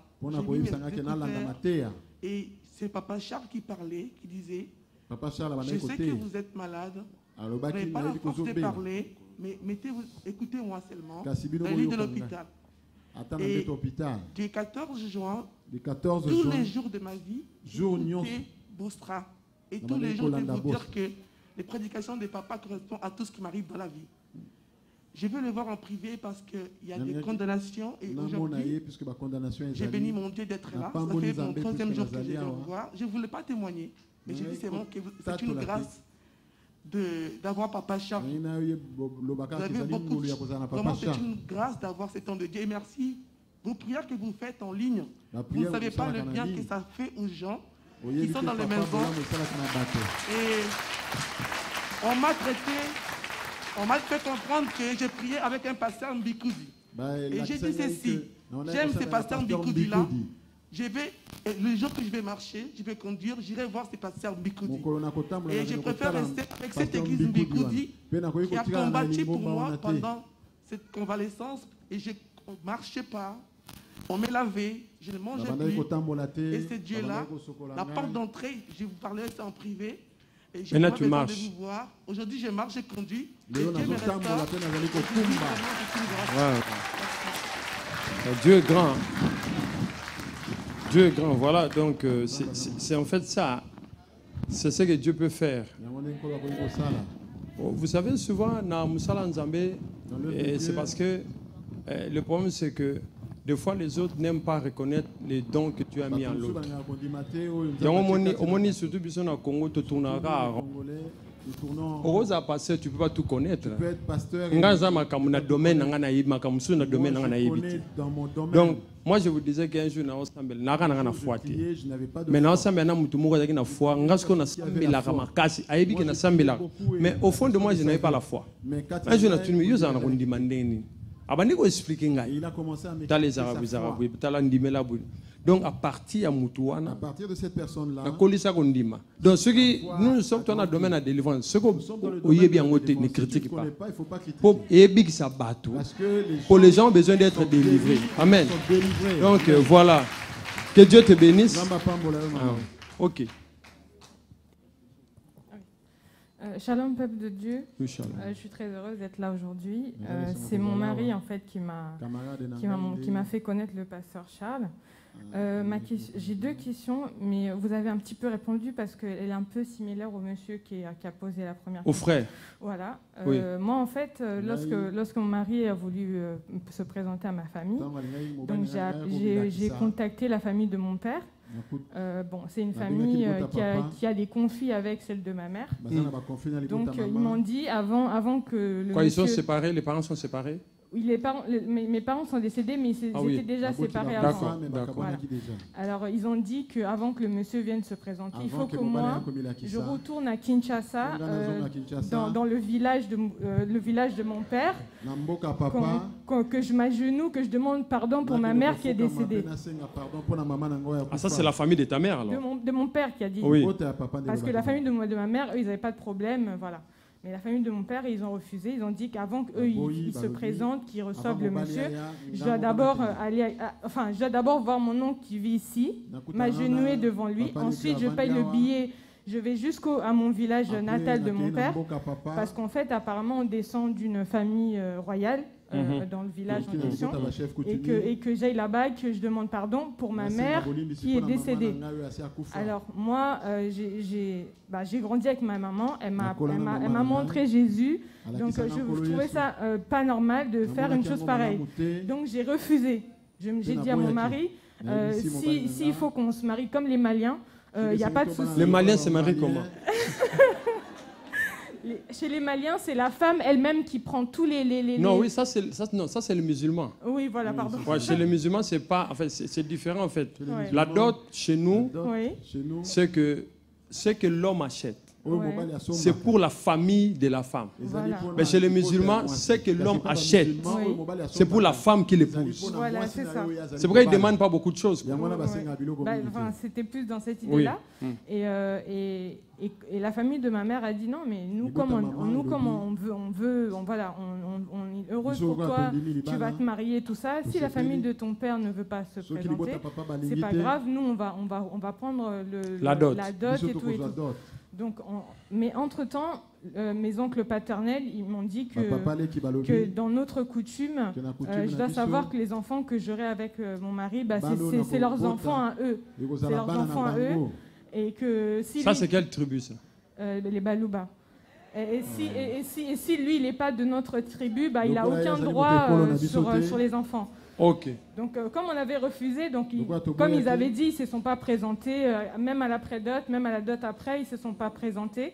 Et c'est Papa Charles qui parlait, qui disait Papa Charles, je sais que vous êtes malade, vous n'avez pas la force de parler, mais mettez-vous, écoutez-moi seulement, dans le lit de l'hôpital. Et du quatorze juin, tous les jours de ma vie, j'écoutais Bostra. Et tous les jours, je vais vous dire que les prédications de papa correspondent à tout ce qui m'arrive dans la vie. Je veux le voir en privé parce qu'il y a des condamnations. Et aujourd'hui, j'ai béni mon Dieu d'être là. Ça fait mon troisième jour que je vais vous voir. Je ne voulais pas témoigner, mais j'ai dit c'est bon, c'est une grâce d'avoir Papa Charles. Vous avez beaucoup de... Vraiment, c'est une grâce d'avoir cet homme de Dieu. Et merci. Vos prières que vous faites en ligne, vous ne savez pas le bien que ça fait aux gens qui sont dans les maisons. Et on m'a traité, on m'a fait comprendre que j'ai prié avec un pasteur Mbikoudi. Et j'ai dit ceci, j'aime ce pasteur Mbikoudi-là. Je vais, le jour que je vais marcher, je vais conduire, j'irai voir ce pasteur Mbikoudi. Et je préfère rester avec cette église Mbikoudi qui a combattu pour moi pendant cette convalescence. Et je ne marchais pas, on me lavait, je ne mangeais plus. Et c'est Dieu-là, la porte d'entrée, je vous parlais ça en privé. Et je Maintenant, tu marches. De vous voir. Aujourd'hui, je marche, je conduis. Et Dieu me restaure. Wow. Dieu est grand. Dieu est grand, voilà. Donc, euh, c'est en fait ça. C'est ce que Dieu peut faire. Vous savez, souvent, dans Moussala Nzambé, c'est parce que euh, le problème, c'est que des fois, les autres n'aiment pas reconnaître les dons que tu as mis en l'autre. Au moins, surtout, au Congo, tu tournes à Au pasteur, tu ne peux pas tout connaître. Tu peux être pasteur. Donc, moi je vous disais qu'un jour, je n'avais pas foi. Mais au fond de moi, je n'avais pas la foi. Un jour, je me suis dit, il a commencé à m'expliquer. Donc à partir à partir de cette personne-là, donc ceux qui nous sommes dans le domaine de la délivrance, ceux qui ne critiquent pas. Pour les gens ont besoin d'être délivrés. Amen. Donc euh, voilà. Que Dieu te bénisse. Ah, ok. Euh, shalom peuple de Dieu. Oui, shalom. Euh, je suis très heureuse d'être là aujourd'hui. Euh, C'est mon mari en fait qui m'a qui m'a qui m'a fait connaître le pasteur Charles. Euh, J'ai deux questions, mais vous avez un petit peu répondu parce qu'elle est un peu similaire au monsieur qui, a, qui a posé la première question. Au frère. Voilà. Euh, oui. Moi, en fait, lorsque, lorsque mon mari a voulu euh, se présenter à ma famille, donc j'ai contacté la famille de mon père. Euh, bon, c'est une famille euh, qui, a, qui a des conflits avec celle de ma mère. Mmh. Donc, euh, ils m'ont dit avant, avant que le Quoi, monsieur... ils sont séparés, les parents sont séparés? Oui, les parents, les, mes, mes parents sont décédés, mais ils ah oui. étaient déjà séparés avant. Voilà. Alors, ils ont dit qu'avant que le monsieur vienne se présenter, avant il faut que, que moi, je retourne à Kinshasa, euh, dans, dans le, village de, euh, le village de mon père, qu que je m'agenouille, que je demande pardon pour ma mère qui est décédée. Ah, ça, c'est la famille de ta mère, alors? De mon, de mon père qui a dit. Oui. Parce que la famille de, de ma mère, eux, ils n'avaient pas de problème, voilà. Mais la famille de mon père, ils ont refusé. Ils ont dit qu'avant qu'eux ils, ils se présentent, qu'ils reçoivent le monsieur, je dois d'abord aller, à, enfin, je dois d'abord voir mon oncle qui vit ici, m'agenouiller devant lui. Ensuite, je paye le billet. Je vais jusqu'à mon village natal de mon père, parce qu'en fait, apparemment, on descend d'une famille euh, royale. Euh, mm-hmm. Dans le village en question, et que, et que j'aille là-bas et que je demande pardon pour ma mère qui est décédée. Alors moi, euh, j'ai bah, grandi avec ma maman, elle m'a montré Jésus, donc euh, je trouvais ça euh, pas normal de faire une chose pareille. Donc j'ai refusé. J'ai dit à mon mari, euh, s'il si, si faut qu'on se marie comme les Maliens, il euh, n'y a pas de souci. Les Maliens se marient comment? Chez les Maliens, c'est la femme elle-même qui prend tous les... les, les non, oui, ça c'est le musulman. Oui, voilà, pardon. Ouais, chez les musulmans, c'est pas... En fait, c'est différent, en fait. Ouais. La dot, chez nous, oui. c'est que ce que l'homme achète, ouais. c'est pour la famille de la femme. Voilà. Mais chez les musulmans, ce que l'homme achète, oui. c'est pour la femme qui l'épouse. Voilà, c'est ça. C'est pourquoi ils ne demandent pas beaucoup de choses. Ouais. Bah, enfin, c'était plus dans cette idée-là. Oui. Et, euh, et, et, et la famille de ma mère a dit non, mais nous, comme on, nous, comme on veut, on veut, on, voilà, on, on, on est heureuse pour toi, tu vas te marier, tout ça. Si la famille de ton père ne veut pas se présenter, c'est pas grave. Nous, on va, on va, on va prendre le, la dot, la dot et tout et tout. Donc, on, mais entre-temps, euh, mes oncles paternels, ils m'ont dit que, que dans notre coutume, euh, je dois savoir que les enfants que j'aurai avec euh, mon mari, bah, c'est leurs enfants à eux. C'est leurs enfants à eux. Et que si ça, c'est quelle tribu, ça? euh, Les Balouba. Et, et, si, et, et, si, et si lui, il n'est pas de notre tribu, bah, il n'a aucun droit euh, sur, euh, sur les enfants. Ok. Donc, euh, comme on avait refusé, donc ils, comme ils avaient dit, ils ne se sont pas présentés, euh, même à la pré-dot, même à la dot après, ils ne se sont pas présentés.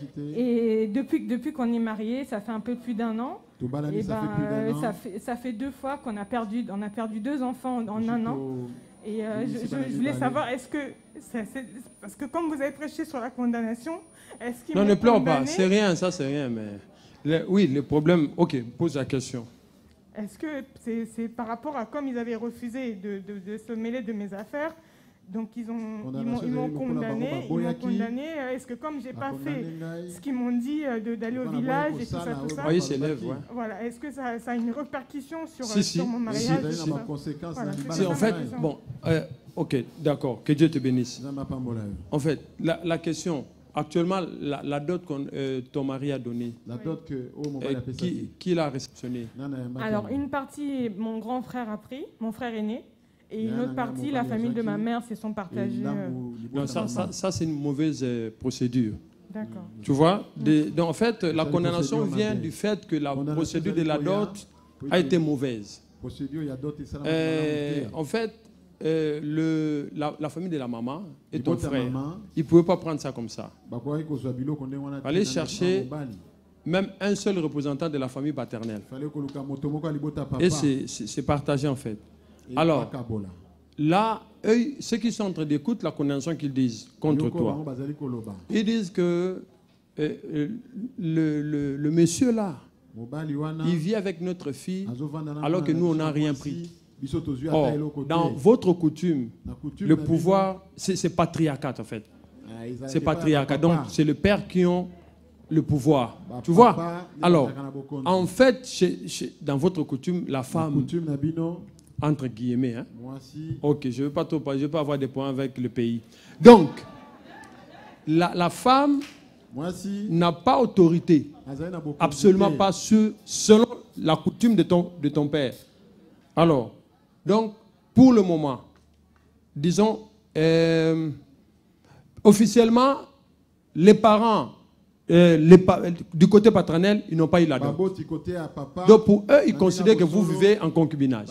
Et depuis, depuis qu'on est mariés, ça fait un peu plus d'un an. Et ben, euh, ça, fait, ça fait deux fois qu'on a perdu, on a perdu deux enfants en, en un an. Et euh, je, je, je voulais savoir, est-ce que... c'est parce que comme vous avez prêché sur la condamnation, est-ce qu'il... Non, ne pleure pas, c'est rien, ça c'est rien. Mais le, oui, le problème... Ok, pose la question. Est-ce que c'est par rapport à comme ils avaient refusé de, de, de se mêler de mes affaires, donc ils m'ont condamné, ils m'ont condamné. Est-ce que comme j'ai pas fait ce qu'ils m'ont dit d'aller au village et tout ça, tout ça, oui, c'est lève, ouais. Voilà, est-ce que ça, ça a une répercussion sur, si, sur si, mon mariage? Si, si. Voilà, si, en fait, bon, euh, ok, d'accord, que Dieu te bénisse. En fait, la, la question. Actuellement, la, la dot que euh, ton mari a donnée, la dot que, oh, mon euh, qui, qui l'a réceptionnée? Alors, une partie, mon grand frère a pris, mon frère aîné, Et une autre partie, la famille de ma mère se sont partagés. Euh... Non, ça, ça, ça c'est une mauvaise euh, procédure. D'accord. Tu vois, de, de, en fait, la condamnation vient du fait que la procédure de la dot a été mauvaise. Euh, en fait, euh, le, la, la famille de la maman et ton frère, ils ne pouvaient pas prendre ça comme ça. Aller chercher même un seul représentant de la famille paternelle. Et c'est partagé en fait. Alors, là, eux, ceux qui sont en train d'écouter la condamnation qu'ils disent contre toi, ils disent que euh, le, le, le monsieur là, il vit avec notre fille alors que nous, on n'a rien pris. Or, dans votre coutume, le pouvoir, c'est patriarcat en fait. C'est patriarcat. Donc, c'est le père qui a le pouvoir. Tu vois? Alors, en fait, chez, chez, dans votre coutume, la femme, entre guillemets, hein? Ok, je ne veux pas trop, je veux pas avoir des points avec le pays. Donc, la, la femme n'a pas autorité, absolument pas sur, selon la coutume de ton, de ton père. Alors, donc, pour le moment, disons, euh, officiellement, les parents, euh, les pa du côté paternel, ils n'ont pas eu la dot. Donc, pour eux, ils considèrent que vous vivez en concubinage.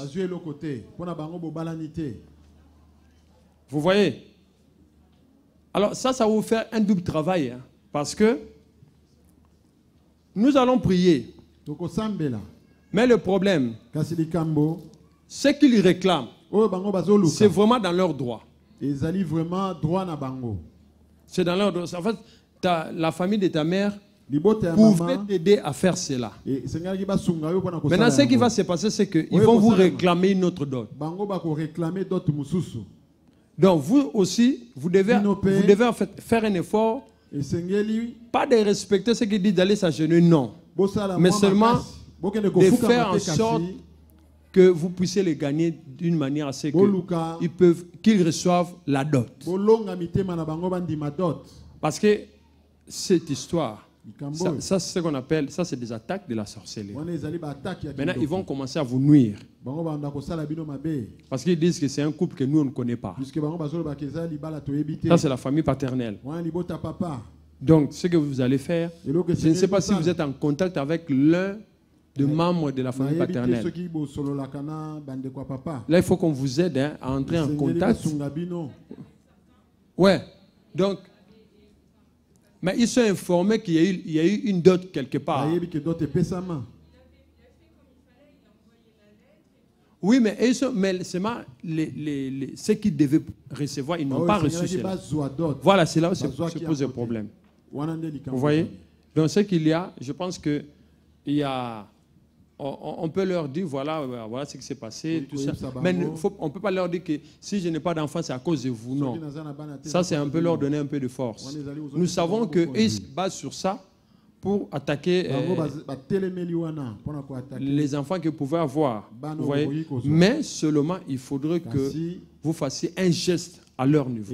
Vous voyez? Alors, ça, ça va vous faire un double travail, hein, parce que nous allons prier. Mais le problème, ce qu'ils réclament, c'est vraiment dans leur droit. C'est dans leur droit. En fait, ta, la famille de ta mère pouvait t'aider à faire cela. Maintenant, ce qui va se passer, c'est qu'ils vont vous réclamer une autre dot. Donc, vous aussi, vous devez, vous devez en fait faire un effort. Pas de respecter ce qu'ils disent d'aller s'agenouiller, non. Mais seulement de faire en sorte que vous puissiez les gagner d'une manière à ce qu'ils peuvent, qu'ils reçoivent la dot. Parce que cette histoire, ça, ça c'est ce qu'on appelle, ça c'est des attaques de la sorcellerie. Maintenant, ils vont commencer à vous nuire. Parce qu'ils disent que c'est un couple que nous on ne connaît pas. Ça c'est la famille paternelle. Donc, ce que vous allez faire, je ne sais pas si vous êtes en contact avec l'un des membres de la famille paternelle. Là, il faut qu'on vous aide, hein, à entrer en contact. Ouais. Donc, mais ils sont informés qu'il y a eu, il y a eu une dot quelque part. Oui, mais, ils sont, mais les, les, les, ceux qui devaient recevoir, ils n'ont oh, pas reçu cela. Voilà, c'est là où se pose le problème. Vous voyez? Donc, ce qu'il y a, je pense que il y a, on, on peut leur dire, voilà, voilà ce qui s'est passé, tout ça. Mais faut, on ne peut pas leur dire que si je n'ai pas d'enfant, c'est à cause de vous. Non. Ça, c'est un peu leur donner un peu de force. Nous savons qu'ils se basent sur ça pour attaquer euh, les enfants qu'ils pouvaient avoir. Vous voyez? Mais seulement, il faudrait que vous fassiez un geste à leur niveau.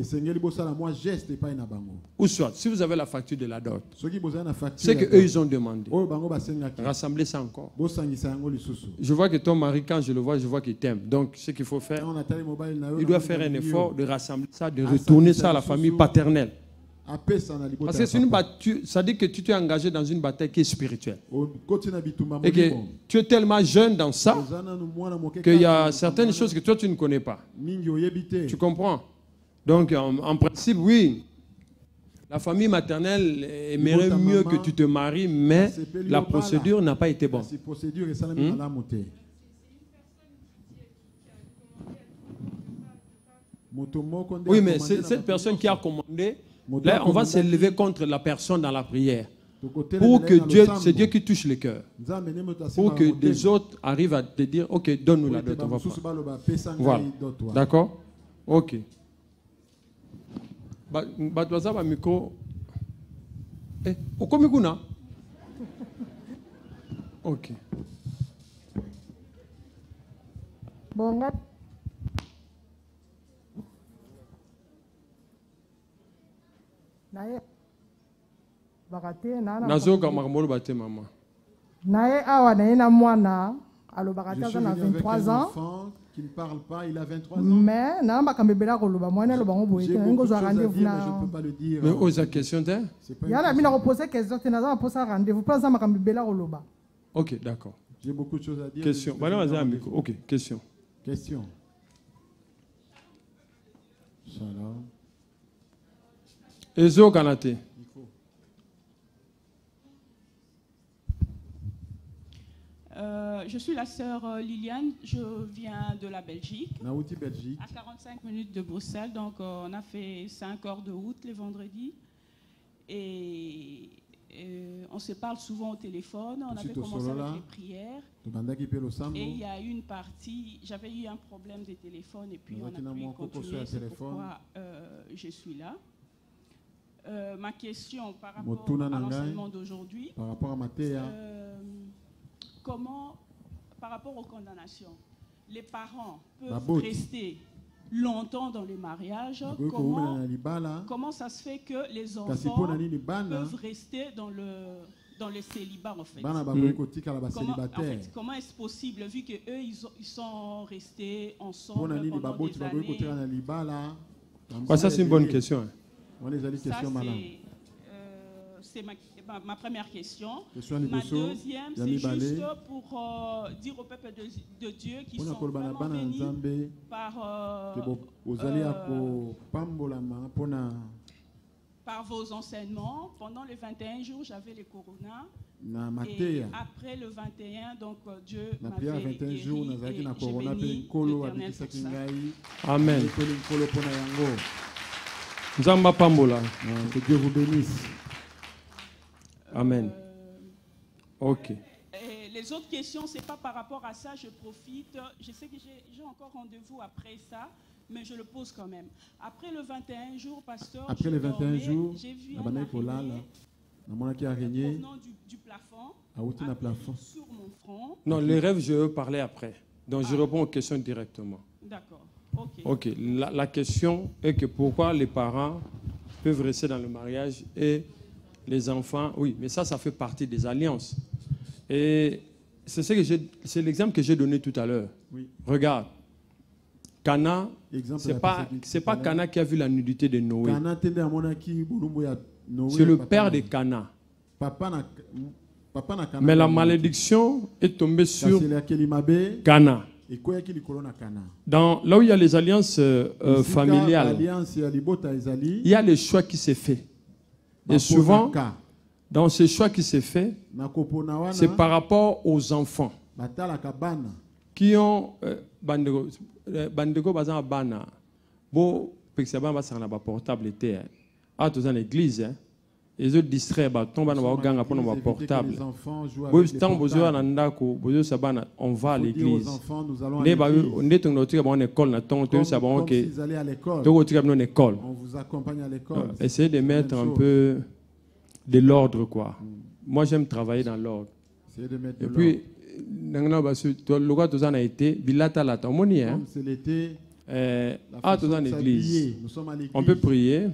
Ou soit, si vous avez la facture de la dot, c'est qu'eux, ils ont demandé. Rassemblez ça encore. Je vois que ton mari, quand je le vois, je vois qu'il t'aime. Donc, ce qu'il faut faire, il doit faire un effort de rassembler ça, de retourner ça à la famille paternelle. Parce que c'est une bataille, ça dit que tu t'es engagé dans une bataille qui est spirituelle. Et que tu es tellement jeune dans ça qu'il y a certaines choses que toi tu ne connais pas. Tu comprends? Donc en, en principe, oui, la famille maternelle aimerait mieux que tu te maries, mais la procédure n'a pas été bonne. Hmm? Oui, mais cette personne qui a commandé, là, on va s'élever contre la personne dans la prière. Pour que Dieu, c'est Dieu qui touche les cœurs. Pour que des autres arrivent à te dire, ok, donne-nous la dot, on va prendre. Voilà. D'accord? Ok. Batwaza ba micro. Eh, okomikuna. Ok. Bon, nazoka makambo bate mama naye awa naye na mwana alobaka te aza na vingt-trois ans. Qui ne parle pas, il a vingt-trois ans. Mais na makambebela koloba mwana lo bango boye te ngo zo rendez-vous na. Je ne peux pas le dire. Mais ose la question de Ya na bina poser question te na za poser rendez-vous pas za makambebela koloba. OK, d'accord. J'ai beaucoup de choses à dire. Question. Voilà vas-y amico. OK, question. Question. Salam. Ezo Kanate. Euh, je suis la sœur euh, Liliane, je viens de la Belgique, Belgique. à quarante-cinq minutes de Bruxelles, donc euh, on a fait cinq heures de route les vendredis et, et on se parle souvent au téléphone, on avait commencé avec les prières et il y a une partie, j'avais eu un problème de téléphone et puis on a pu continuer, c'est pourquoi euh, je suis là. Euh, ma question par rapport à l'enseignement d'aujourd'hui, par rapport à Mathéa, euh, comment, par rapport aux condamnations, les parents peuvent rester longtemps dans le mariage? Comment, comment ça se fait que les enfants peuvent rester dans le, dans le célibat en fait? Comment, en fait, comment est-ce possible vu qu'eux ils, ils sont restés ensemble pendant des années? Ouais, ça c'est une bonne question. C'est ma, ma, ma première question. Ma deuxième, c'est juste pour euh, dire au peuple de, de Dieu qui sont vraiment bénis par, euh, euh, par vos enseignements. Pendant les vingt et un jours, j'avais le corona. Et après le vingt et un, donc Dieu m'avait guéri et j'ai béni l'Éternel pour ça. Amen. Nzamba Pambola. Que Dieu vous bénisse. Amen. Euh, ok. Et les autres questions, ce n'est pas par rapport à ça, je profite. Je sais que j'ai encore rendez-vous après ça, mais je le pose quand même. Après le vingt et un jours, pasteur, après les vingt et un jours, j'ai vu un araignée provenant du, du plafond, plafond sur mon front. Non, les rêves, je veux parler après. Donc ah. je réponds aux questions directement. D'accord. Ok. Ok. La, la question est que pourquoi les parents peuvent rester dans le mariage et les enfants, oui, mais ça, ça fait partie des alliances. Et c'est ce que j'ai, c'est l'exemple que j'ai donné tout à l'heure. Oui. Regarde, Cana, c'est pas, c'est pas Cana qui a vu la nudité de Noé. C'est le père de Cana. Mais la malédiction est tombée sur Cana. Dans, là où il y a les alliances euh, familiales, il y a le choix qui s'est fait. Et souvent, dans ce choix qui s'est fait, c'est par rapport aux enfants qui ont bandego bandego bazan bana bo pexaba ba sana ba portable était à tous dans l'église ils ont distrait ba tomba na ba ganga pour na portable bo tant bozo na ndako bozo sabana on va à l'église ne ba ne ton notika ba en école na ton to ça ba OK to tika na école on vous accompagne à l'école. Essayez de mettre un peu de l'ordre quoi. Moi j'aime travailler dans l'ordre. Et puis le a été bilata la tamoni hein. C'est l'été. Euh, à tous en église. On peut prier.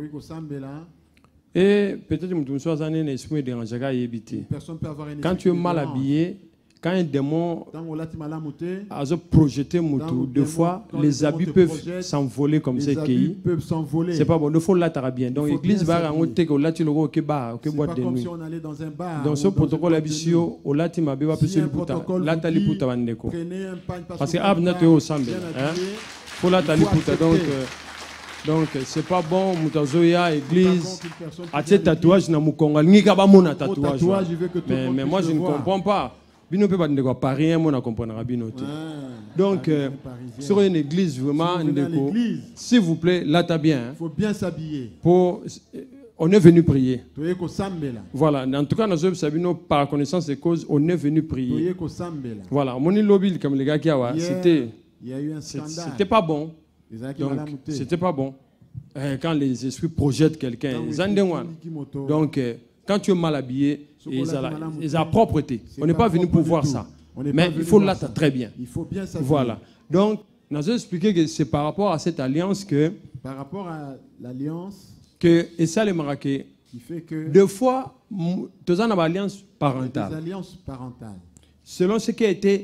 Et peut-être que nous sommes en esprit déranger à éviter. Quand tu es mal habillé, quand un démon a projeté Moutou, deux fois, les habits peuvent s'envoler comme c'est qui. C'est pas bon. Il faut là bien. Donc l'église va en haute que là tu le vois que bas, que boîte de nuit. Dans ce protocole habitio, au là tu m'as bien passé le puta. Là tu as le puta bandeko. Parce que abna tu es au samedi. Faut là tu as le puta. Donc donc c'est pas bon Moutazoya église. À tes tatouages na mukonga. Ni kaba mona tatouage. Mais mais moi je ne comprends pas. Bino peut pas ne pas rien, moi, on comprendra bien. Donc, euh, sur une église, vraiment, s'il vous plaît, là, t'as bien. Il faut bien s'habiller. Pour, on est venu prier. Voilà, en tout cas, nous sommes par connaissance des causes, on est venu prier. Voilà, mon lobby, comme les gars qui ont, c'était, c'était pas bon. Donc, c'était pas bon. Quand les esprits projettent quelqu'un, donc, quand tu es mal habillé, et la propreté. On n'est pas venu pour voir ça. Mais il faut là, très bien. Il faut bien s'habiller. Voilà. Donc, nous avons expliqué que c'est par rapport à cette alliance que... Par rapport à l'alliance... Que, et ça, les Maraquais... Qui fait que... Deux fois, nous avons une alliance parentale. Des alliances parentales. Selon ce qui a été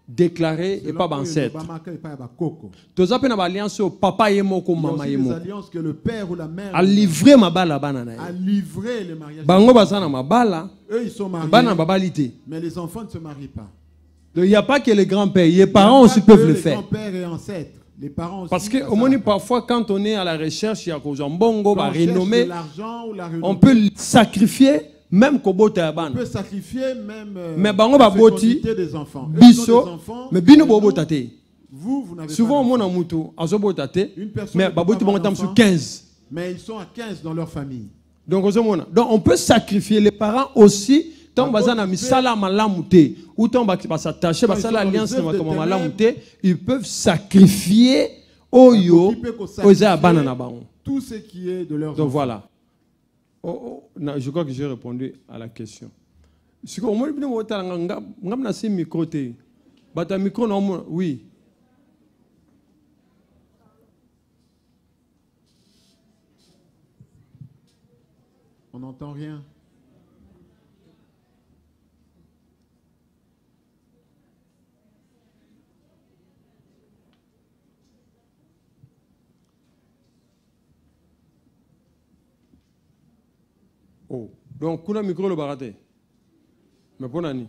déclaré et pas ancêtre. Tous appels à alliance au papa et moko maman et moko. Alliances que le père ou la mère a livré ma balle à banana. A livré le mariage. Bango basana ma balle. Eux ils sont mariés. Banana babalité. Mais les enfants ne se marient pas. Donc il n'y a pas que les grands-pères, les parents aussi peuvent le faire. Grands-pères et ancêtres. Les parents aussi. Parce que au moins parfois quand on est à la recherche, il y a cause en bongo, va renommer. On peut sacrifier. Même Kobota on peut sacrifier même euh, mais bango ba boti des enfants. Biso mais bino bobo tate. Vous vous n'avez souvent mon amuto azobo tate mais ba boti bango tam sur quinze. Mais ils sont à quinze dans leur famille. Donc donc on peut sacrifier les parents aussi tant bazana misala malamute ou tant ba s'attacher ba sala alliance na comme malamute ils peuvent sacrifier oyo oza banana bango. Tout ce qui est de leur donc voilà. Oh, oh, non, je crois que j'ai répondu à la question. Si on m'a dit que micro, micro non, oui. On n'entend rien. Oh, donc, kuna micro le baraté. Mais pour Nani,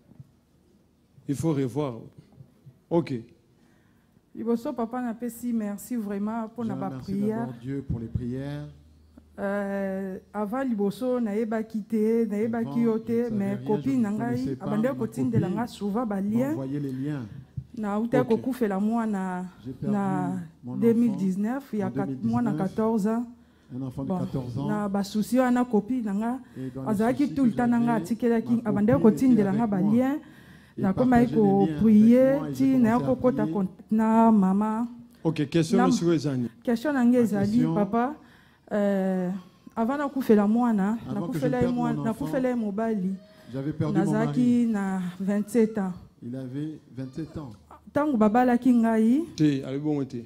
il faut revoir. Ok. Il faut papa n'a pas si merci vraiment pour la prière. Dieu pour les prières. Euh, avant liboso na eba quitté, na eba quitté, mais copine nangai abandé cotine de langa souvent ba lien. Envoyer les liens. Na uta koku fait la moi na na deux mille dix-neuf, il y a quatre mois na quatorze ans. Un enfant de quatorze ans. Na ba souci na copine nanga azaki tout le temps nanga tikela ki abandé cotine de langa ba lien. Na koma ko prier ti na ko kota na maman. OK, question sur ezani. Question nanga ezali papa. Euh, avant na kufela mwana na kufela mwana na kufela mobali j'avais perdu mon mari na vingt-sept ans il avait vingt-sept ans tangu babala ki ngai te ali bongo te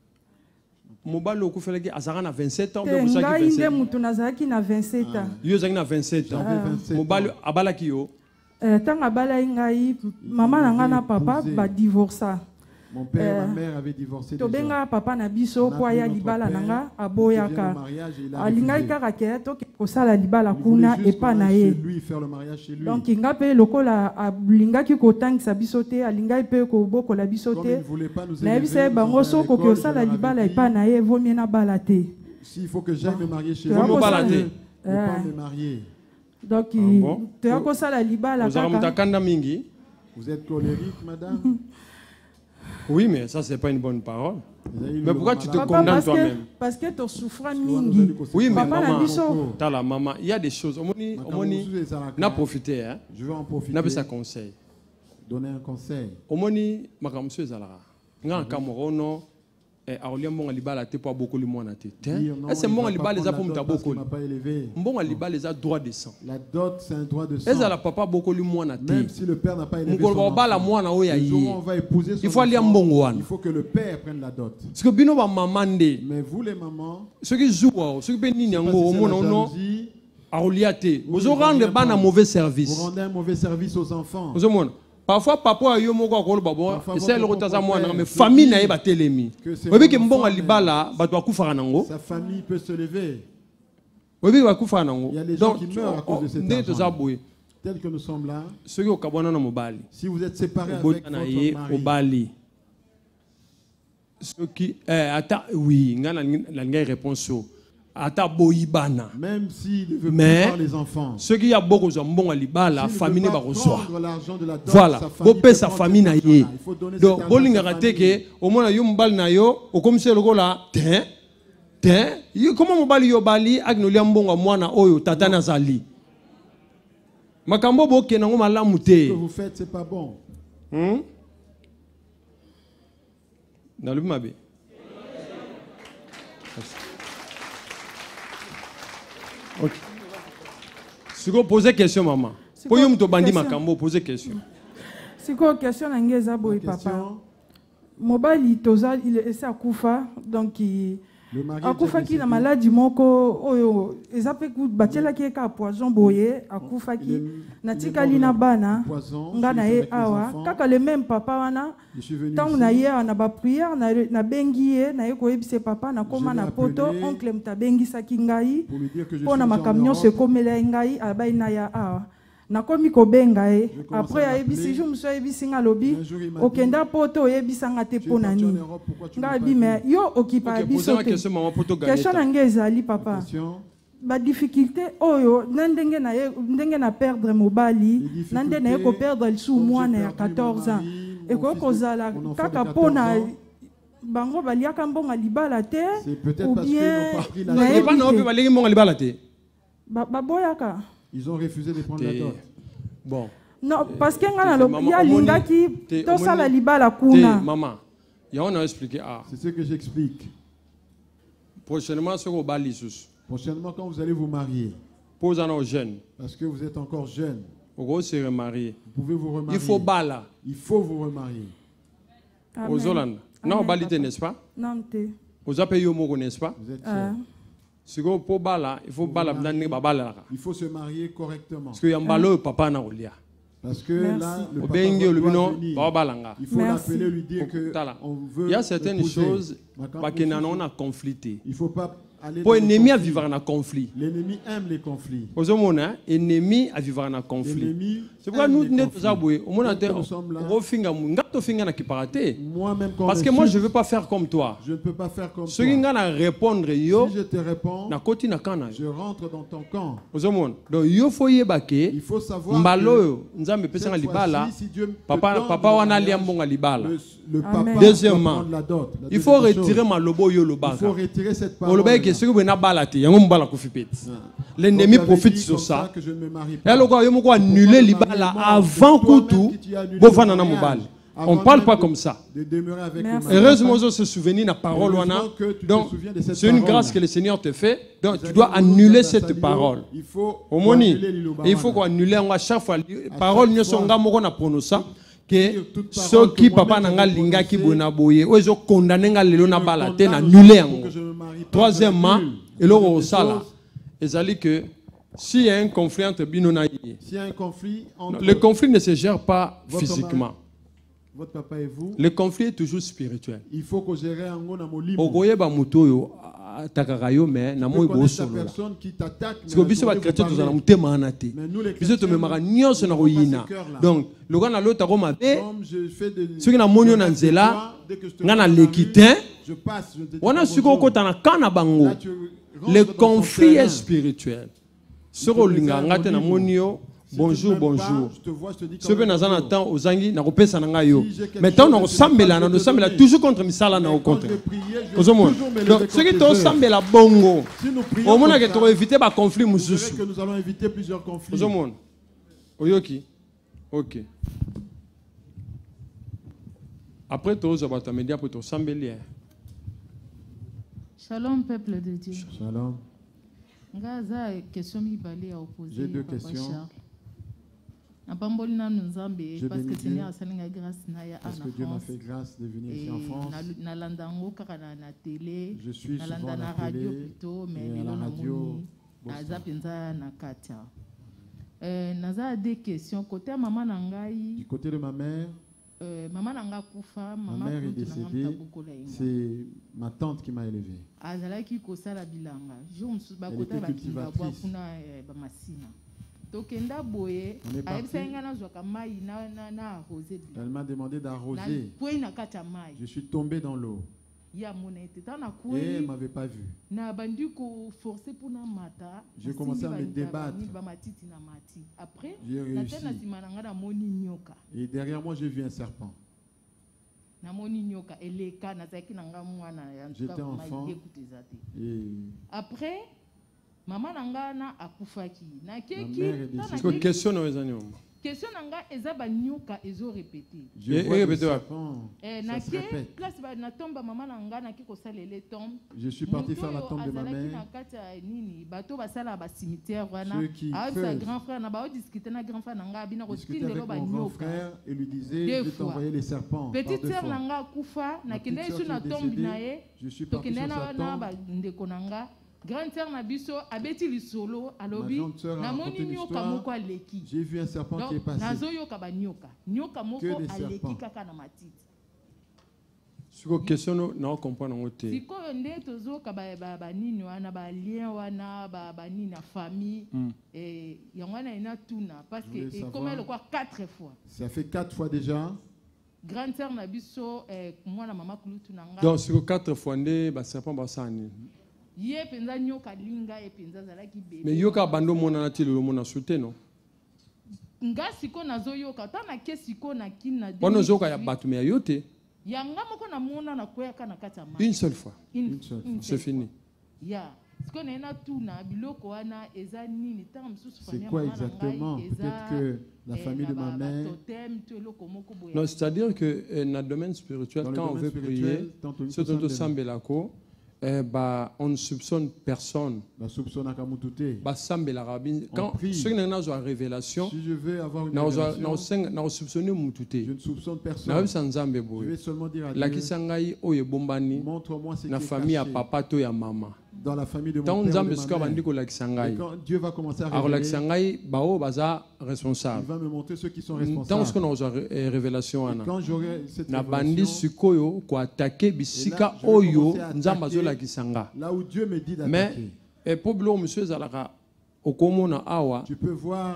mobali okufela ki azaka na vingt-sept ans be musaki vingt-sept ngai mutu nazaki na vingt-sept ans yo zaki na vingt-sept ans mobali abala ki yo euh tangu abala ngai mama na nga na papa ba divorça. Mon père et ma mère avaient divorcé déjà. Tobenga papa na biso po ya libala nanga aboyaka. Alingai kaka ke to ko sala libala kuna e pa na ye. Lui faire le mariage chez lui. Donc inga pe lokola alinga ki ko tangisa biso te alingai pe ko boko la biso te. Na bise bango so ko ko sala libala e pa na ye vomi na balate. S'il faut que j'aille me marier chez lui. Vomi balate. Pas me marier. Donc tu as ko sala libala kaka. Vous êtes colérique madame? Oui, mais ça, c'est pas une bonne parole. Mais pourquoi tu te condamnes toi-même? Parce que tu souffres mingi. Oui, mais maman, t'as la maman. Il y a des choses. On a profité. Hein? Je vais en profiter. On a fait un conseil. Donner un conseil. On a dit, ma monsieur Zalara. Nga Cameroun, et Aurélien Mbonga Libala te pas beaucoup le moins na tête. Est-ce que Mbonga Libala les a pour m'ta beaucoup? Mbonga Libala les a droit de sang. La dot c'est un droit de sang. Est-ce que la papa beaucoup le moins na tête? Même si le père n'a pas élevé son enfant. On va épouser son enfant. Il faut que le père prenne la dot. Parce que bino ba maman de. Mais vous les mamans, ceux qui jouent, ceux qui bénissent yango mon non. Aouliate. Vous rendez pas un mauvais service. Vous rendez un mauvais service aux enfants. Vous avez parfois papa yo moko ko babo essaye le rotaza mwana mais famille na yeba telemi obi ke mbonga libala bato akufa nango sa famille peut se lever obi bakufa nango donc qui meurent à cause de cet argent tel que nous sommes là ceux qui okabona na mobali si vous êtes séparés avec votre mari obali ceux qui eh ata oui ngana la ngai réponse ata boyibana même s'il ne veut pas voir les enfants ceux qui a beaucoup de mbongo libala la famille va recevoir voilà bopé sa famille na ye donc bolinga rateke au moins yo mbal na yo o comme c'est le là tin tin yo comment mbali yo bali agnolia mbongo mwana oyo tata na zali makambo boke na ngoma lamu te ce que vous faites c'est pas bon hmm na lumabe. Ok. Si vous posez question, maman. Pour vous me bandi makambo, posez question. Si vous question n'engeza boy papa. Mobali toza il est à Koufa donc il akufaki na maladie moko oyo eza pe batielaki eka poison boye akufaki natikali na bana nga na ye awa kaka le même papa wana ntango na ye awa na bapriere nabengi ye na ye koyebisa papa nakoma na poto oncle moto abengisaki ngai mpo na makambo nyonso ekomela ye ngai abai na ya awa nakomi kobenga ye après ayebisi jour mosusu ayebisi nga alobi okenda poto oyebisanga te mpo na nini ngai abi me yo okipa ya biso te question na ngai ezali papa badifficulté oyo na ndenge na ye ndenge na perdre mobali na ndenge na ye koperdre lisu mwana ya quatorze ans ekoki kozala kaka mpo na bango baliaka mbonga libala te ou bien balingi mbonga libala te baboyaka. Ils ont refusé de prendre la dot. Bon. Non, parce que il y a lingaki to sala libala kuna. Maman, il y a on a expliqué ah. C'est ce que j'explique. Prochainement sur au balisus. Prochainement quand vous allez vous marier. Pose à nos jeunes. Parce que vous êtes encore jeune. Vous se remarier. Vous pouvez vous remarier. Il faut bala. Il faut vous remarier. Aux Hollande. Non, balité n'est-ce pas? Non, t'es. Aux appels yomo n'est-ce pas? Vous êtes jeune. Il faut bala, il faut bala, il faut se marier correctement. Parce que y a un balo papa na olia. Parce que là, le papa doit venir. Il faut l'appeler, lui dire que on veut. Il y a certaines choses qui n'ont pas conflité. Il faut pas aller. Pour l'ennemi à vivre en conflit. L'ennemi aime les conflits. Aux hommes, l'ennemi à vivre en conflit. C'est pourquoi nous nous avouons. Au moins, on refinga mungato finga na kiparate. Moi-même parce que moi je veux pas faire comme toi. Je ne peux pas faire comme toi. Si répondre yo. Si je te réponds. Na koti na kana. Je rentre dans ton camp. Aux hommes. Donc yo faut yebake. Il faut savoir. Mbalo nzambe pesa nga libala. Papa papa wana liambonga libala. Le papa. Deuxièmement, il faut retirer ma lobo yo lobaka. Il faut retirer cette parole. L'ennemi profite sur ça. Et alors, il faut annuler l'ibala avant tout. On ne parle pas comme ça. Heureusement, on se souvient de la parole. Donc, c'est une grâce que le Seigneur te fait. Donc, tu dois annuler cette parole. Il faut il faut qu'on annule à chaque fois. Parole, nous sommes en prononcé que ceux qui papa nanga linga qui bonaboye, ou ils ont condamné nga lelo na balate na annulé. Troisièmement, et là au sala, ils que s'il y a un conflit entre binona, s'il y a un conflit entre le conflit ne se gère pas physiquement. Mari, votre papa et vous. Le conflit est toujours spirituel. Il faut que gérer un gona molimo. Ogoye ba mutoyo takarayo mais na mo go solo. Personne qui t'attaque. Parce que biso ba chrétien tous na mutema anate. Biso to memara nyonso na royina. Donc le gars na lota ko mabe. Ce qui na monyo na nzela nga na lekitin. Je passe, je te dis. Wana suko ko tana kana bango. Le conflit est spirituel. Soko linga ngate na monyo. Bonjour, bonjour. Ce que nous avons aux Anguilles, nous avons fait maintenant, nous avons nous sommes toujours contre Misala, nous contre. Donc, ce qui est semble la bongo. Au moins, que tu vas éviter un conflit. Que nous allons éviter plusieurs conflits. Oyoki. Ok. Après, tu vas te médias pour te sembler. Shalom, peuple de Dieu. Shalom. J'ai deux questions. Je bénis parce que Dieu m'a fait grâce de venir ici en France. Je suis souvent à la télé et à la radio. Des questions. Du côté de ma mère, ma mère est décédée. C'est ma tante qui m'a élevé. Elle était cultivatrice. Elle m'a demandé d'arroser. Je suis tombé dans l'eau. Et elle ne m'avait pas vu. J'ai commencé à me débattre. J'ai réussi. Et derrière moi, j'ai vu un serpent. J'étais enfant. Et Maman nangana akufaki. Na keki. Question na wezanyo. Question nanga eza ba nyoka ezo répéter. Je vois des serpents. Eh na ke place ba na tomba mama nanga na ki ko salele tombe. Je suis parti faire la tombe de ma mère. Na kati nini bato ba sala ba cimetière wana. Ah sa grand frère na ba discuter na grand frère nanga bina ko tindelo ba nyoka. Et lui disait je vais t'envoyer les serpents. Petite sœur nanga kufa na kende su na tombe na ye. Je suis parti sur sa tombe. Ba ndeko nanga. Grande sœur Nabiso abeti lisolo alobi na moni nyoka moko aleki. J'ai vu un serpent qui est passé. Nazo yoka ba nyoka. Nyoka moko aleki kaka na matiti. Siko question na comprendre ngote. Siko nde tozo ka ba ba nini wana ba lien wana ba ba nini na famille et yangwana ina tuna parce que et comme elle quoi quatre fois. Ça fait quatre fois déjà. Grande sœur Nabiso eh moi na maman kulutu nanga. Donc siko quatre fois nde ba serpent ba sani. Ye penza nyoka linga e penza zalaki bébé. Mais yoka bando mona na tilo mona soute non. Nga siko nazo yoka ta na ke siko na kina de. Bono zoka ya batu me yote. Yanga moko na mona na koya kana kata ma. Une seule fois. Une seule. C'est fini. Ya. Siko na ina tuna biloko wana eza nini ta msusu fanya. C'est quoi exactement? Peut-être que la famille de ma mère. Non, c'est-à-dire que euh, dans le domaine spirituel, quand on veut prier, c'est tout sambelako. Eh bah, on ne soupçonne personne. Bah, soupçonne à Kamutute. Bah, sambela rabin. Quand ceux qui n'ont pas révélation, si je veux avoir une révélation, n'a soupçonné Mutute. Je ne soupçonne personne. Je vais seulement dire à Dieu. La kisangai oye bombani. Montre-moi ce qui est caché. La famille à papa to ya maman. Dans la famille de mon père ou de ma mère. Et quand Dieu va commencer à révéler, il va me montrer ceux qui sont responsables. Et quand j'aurai cette révélation, là où Dieu me dit d'attaquer. Mais pour monsieur Zalaka, tu peux voir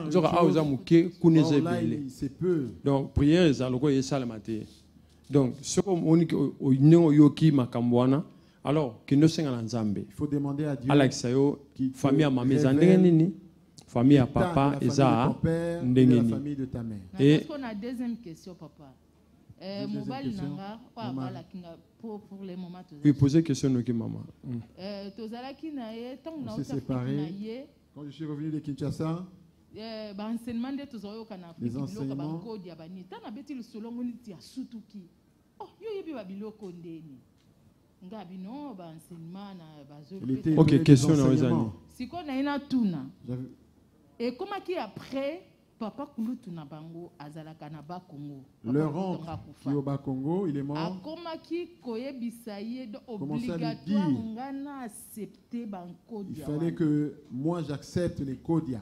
c'est peu. Donc prière Zaloko et salamate. Donc ce qu'on yoki makambwana. Alors, il faut demander à Dieu. Alexayo, famille à maman, nini, famille à papa, Eza, la famille de ta mère. Et est-ce qu'on a deuxième question, papa? Mobile nanga, pour pour les moments. Oui, posez question à maman. Euh, tozalaki na ye, tant on s'est séparés. Quand je suis revenu de Kinshasa. Euh, bah enseignement de tozoyo kana. Les enseignements. Kodi abani. Tant na beti le solongo ni tia sutuki. Oh, yo yebi babilo kondeni. Ok, question na wezani. Siko na ina tuna. Et comment qui après papa kulutu na bango azalaka na ba Congo. Leur oncle qui au bas Congo, il est mort. A comment qui koyebisa ye obligatoire ngana accepter banko dia. Il fallait que moi j'accepte les kodia.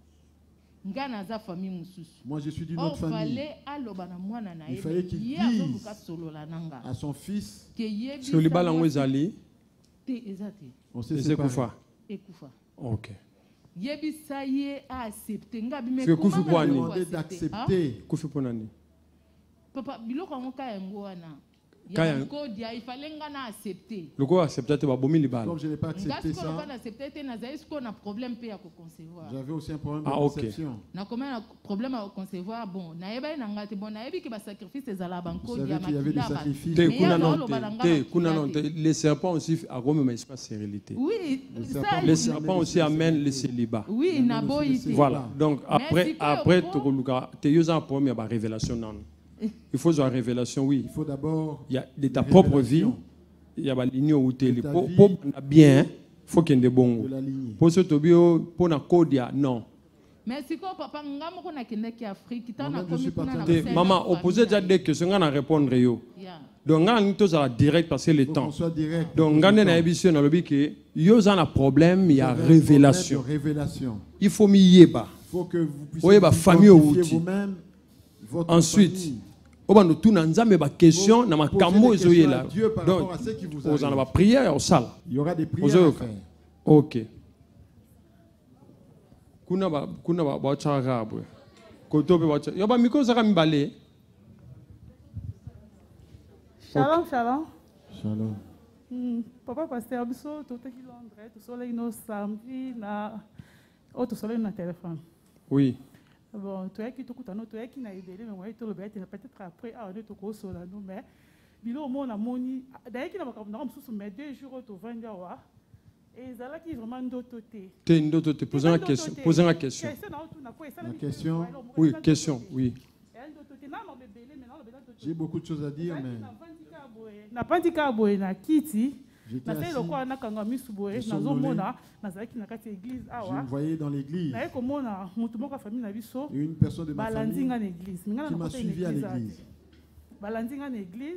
Moi je suis d'une autre famille. Il fallait qu'il dise à son fils que le ballon est allé. On s'est séparés. Ok. C'est Koufi pour demander d'accepter. Koufi pour nani. Papa, biloko ngo wana. Il fallait accepter. Le quoi accepter tu vas bomber les balles. Comme je n'ai pas accepté ça. J'avais aussi un problème de ah, okay. conception. Na comment un problème à concevoir bon na yeba na ngati bon na yebi que ba sacrifice ezala banko dia makila. Il y avait des sacrifices. Te kuna non te kuna non les serpents aussi à Rome mais pas stérilité. Oui, ça les serpents aussi amènent le célibat. Oui, na boïté. Voilà. Donc après après tu tu as un problème à révélation non. Il faut une révélation, oui. Il faut d'abord. Il y a de ta propre vie. Il y a une ligne où tu es. Pour bien, il faut qu'il y ait des bons. Pour ce que pour na kodia, non. Mais si quoi, papa, nous avons une Afrique. Maman, opposé déjà des questions, on a répondre yo. Donc, on a une direct parce que le temps. Donc, on a une émission dans le but que yo a un problème, il y a révélation. Il faut m'y y aller. Il faut que vous puissiez vous-même. Ensuite, on va nous tourner dans question na makambo ezoye là. Donc, on en va prier au salle. Il y aura des prières à faire. OK. Kuna ba kuna ba ba chara bwe. Kotobe ba chara. Yo ba miko zaka mbale. Shalom, shalom. Shalom. Hmm, papa pasteur biso to te ki Londres, to sole ino samedi na o to sole na téléphone. Oui. Bon, tu es qui tout coûte, tu es qui n'a aidé, mais moi, tu le bête, peut-être après, ah, on est au cours sur la nous, mais, bilo, mon amoni, d'ailleurs, qui n'a pas comme nous, sous mes deux jours, tu viens de voir, Et ça là qui vraiment ndoto te. T'es ndoto te. Posez la question. Posez la question. La question. Oui, question. Oui. J'ai beaucoup de choses à dire, mais. Na pandika boye na kiti. Na fait lokwa na kanga misu boye na zomona na zaki na kati église awa. Je me voyais dans l'église. Na ekomona mutu moko famille na biso. Une personne de ma famille qui m'a suivi à l'église. Balandinga na église.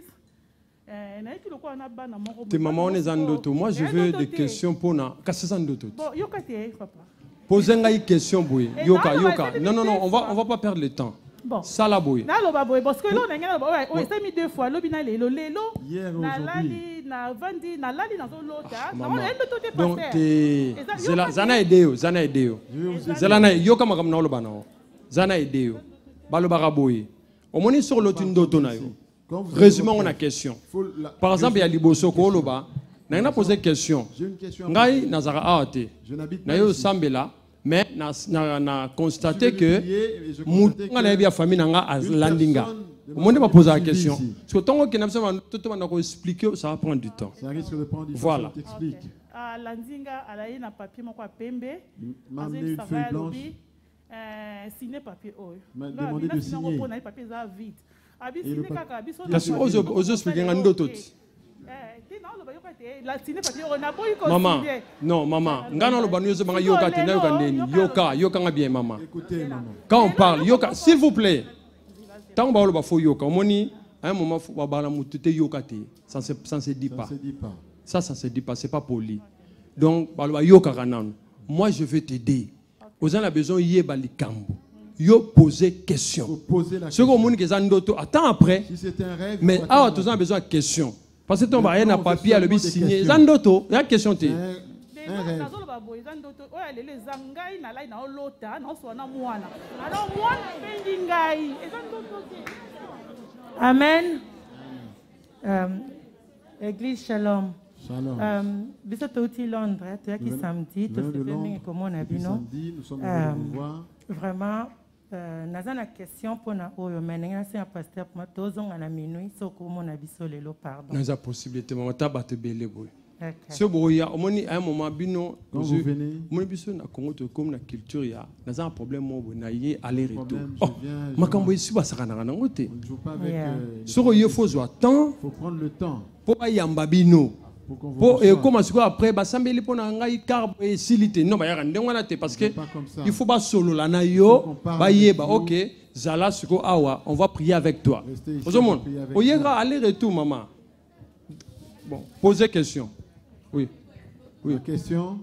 Tes mamans les andoto. Moi je veux des questions pour na. Qu'est-ce que c'est andoto? Bon, yoka te papa. Posez-moi une question boye. Yoka yoka. Non non non, on va on va pas perdre le temps. Bon. Ça la boye. Na loba boye parce que là on a on s'est mis deux fois lobina lelo lelo. Hier na lali na vandi na lali na lota. Na on est tout est donc te zela zana ideo zana ideo. Zela na yoka makam na loba na. Zana ideo. Baloba boye. Au moni sur l'autre na yo. Résumons la question. Par exemple, il y a Liboso Koloba. On a posé une question. Ngai Nazara Aate. Nayo Sambela. Mais on a constaté que Moutonga n'a pas famille à Landinga. Au monde va poser la question. Parce que tant que nous avons expliqué, ça va prendre du temps. Ça risque de prendre du temps. Voilà. À Landinga, elle a eu un papier à Pembe. M'amener une feuille blanche. Signer papier. M'a demandé de signer. Parce que aux expliquer un d'autres. Maman, non maman, ngana lo banu yoka yoka tena yoka ndeni yoka yoka nga bien maman. Écoutez maman. Quand on parle yoka, s'il vous plaît. Tant ba lo ba fo yoka, moni à un moment faut ba la mutute yoka te. Ça se ça se dit pas. Ça se dit pas. Ça ça se dit pas, c'est pas poli. Donc ba lo ba yoka kanan. Moi je vais t'aider. Aux gens a besoin yeba likambo. Yo poser question. Ce que monde que zandoto attends après. Si c'est un rêve. Mais ah tous ont besoin de question. Parce que ton mari n'a pas papier à le signer. Zandoto, il y a question te. Amen. Euh, Église Shalom. Shalom. Euh, biso touti Londres, tu as qui samedi, tu fais bien comme on a vu non. Vraiment. Euh, nazana question pour na oyo menenga c'est un pasteur pour moi tozonga na minuit soko mona biso lelo pardon. Naza possibilité mama tabate belé boy. Ce boya omoni à un moment bino quand vous venez moni biso na Congo to comme na culture ya naza un problème mo na yé aller retour. Oh makambo ici ba sakana na ngote. On ne joue pas avec euh, soko yo faut zo temps. Faut prendre le temps. Pour ayamba bino. Pour et comment c'est quoi après bah sambeli pona ngai carbo et silité non bah yaka ndengwana te parce que il faut pas solo la na yo bah yeba OK zala suko awa on va prier avec toi. Ozomon oyera aller retour maman. Bon posez question. Oui. Oui, la question.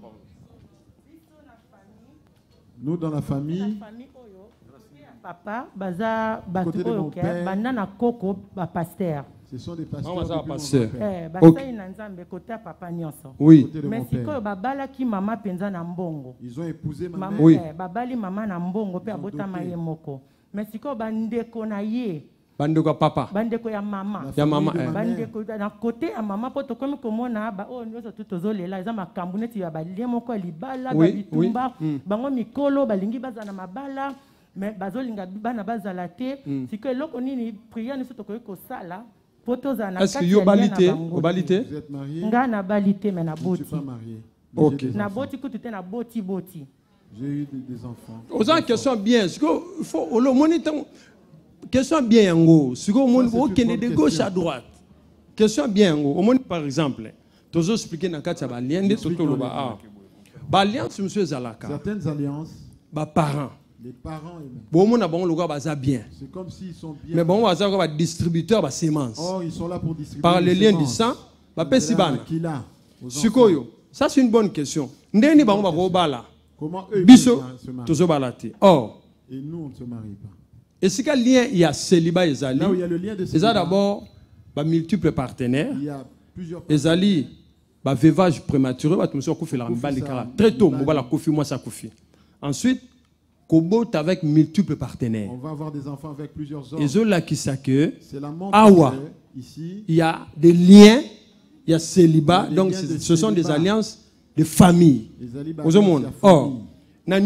Nous dans la famille papa baza batu oyo banana koko ba pasteur. Ce sont des pasteurs. Pasteur. Eh, okay. Oui. Mais si que babala ki mama penza na mbongo. Ils ont épousé ma mère. Oui. Eh, babali mama na mbongo pe abota maye moko. Mais si que bandeko na ye. Bandeko papa. Bandeko ya mama. Ya mama. Eh. Bandeko na côté ya mama poto komi komona ba o nyoso tutozolela eza makambu neti ya balie moko libala ba bitumba bango mikolo balingi bazana mabala. Mais bazolinga bana bazala te. Si que loko nini prière ni soto ko sala. Est-ce que vous êtes balité? Vous êtes marié? Nga na balité mais na boti. Je ne suis pas marié. OK. Na boti ku tu na boti boti. J'ai eu des, des enfants. Aux gens question bien, ce que faut le moniteur question bien yango, ce que au monde OK de gauche à droite. Question bien yango. Au monde par exemple, tu as expliqué na kati ba lien de soto lo ba ah. Ba alliance monsieur Zalaka. Certaines alliances. Ba parents. Les parents bon mon bon le gars bien. C'est comme s'ils sont bien. Mais bon on va va distributeur ba sémence. Oh, ils sont là pour distribuer. Par les liens du sang, ba pesibana. Sikoyo. Ça c'est une bonne question. Ndeni ba on va robala. Comment eux biso tozo balati. Or et nous on ne se marie pas. Et si quel lien il y a célibat ezali. Là où il y a le lien de célibat. d'abord ba multiples partenaires. Il y a plusieurs ezali ba veuvage prématuré ba tumso ko fela mbali kala. Très tôt mbala kofi moi ça kofi. Ensuite Kobo avec multiples partenaires. On va avoir des enfants avec plusieurs hommes. Et ceux-là qui savent que Awa, ici, il y a des liens, il y a célibat, donc ce célibat. Sont des alliances de famille. Aux hommes. Or, dans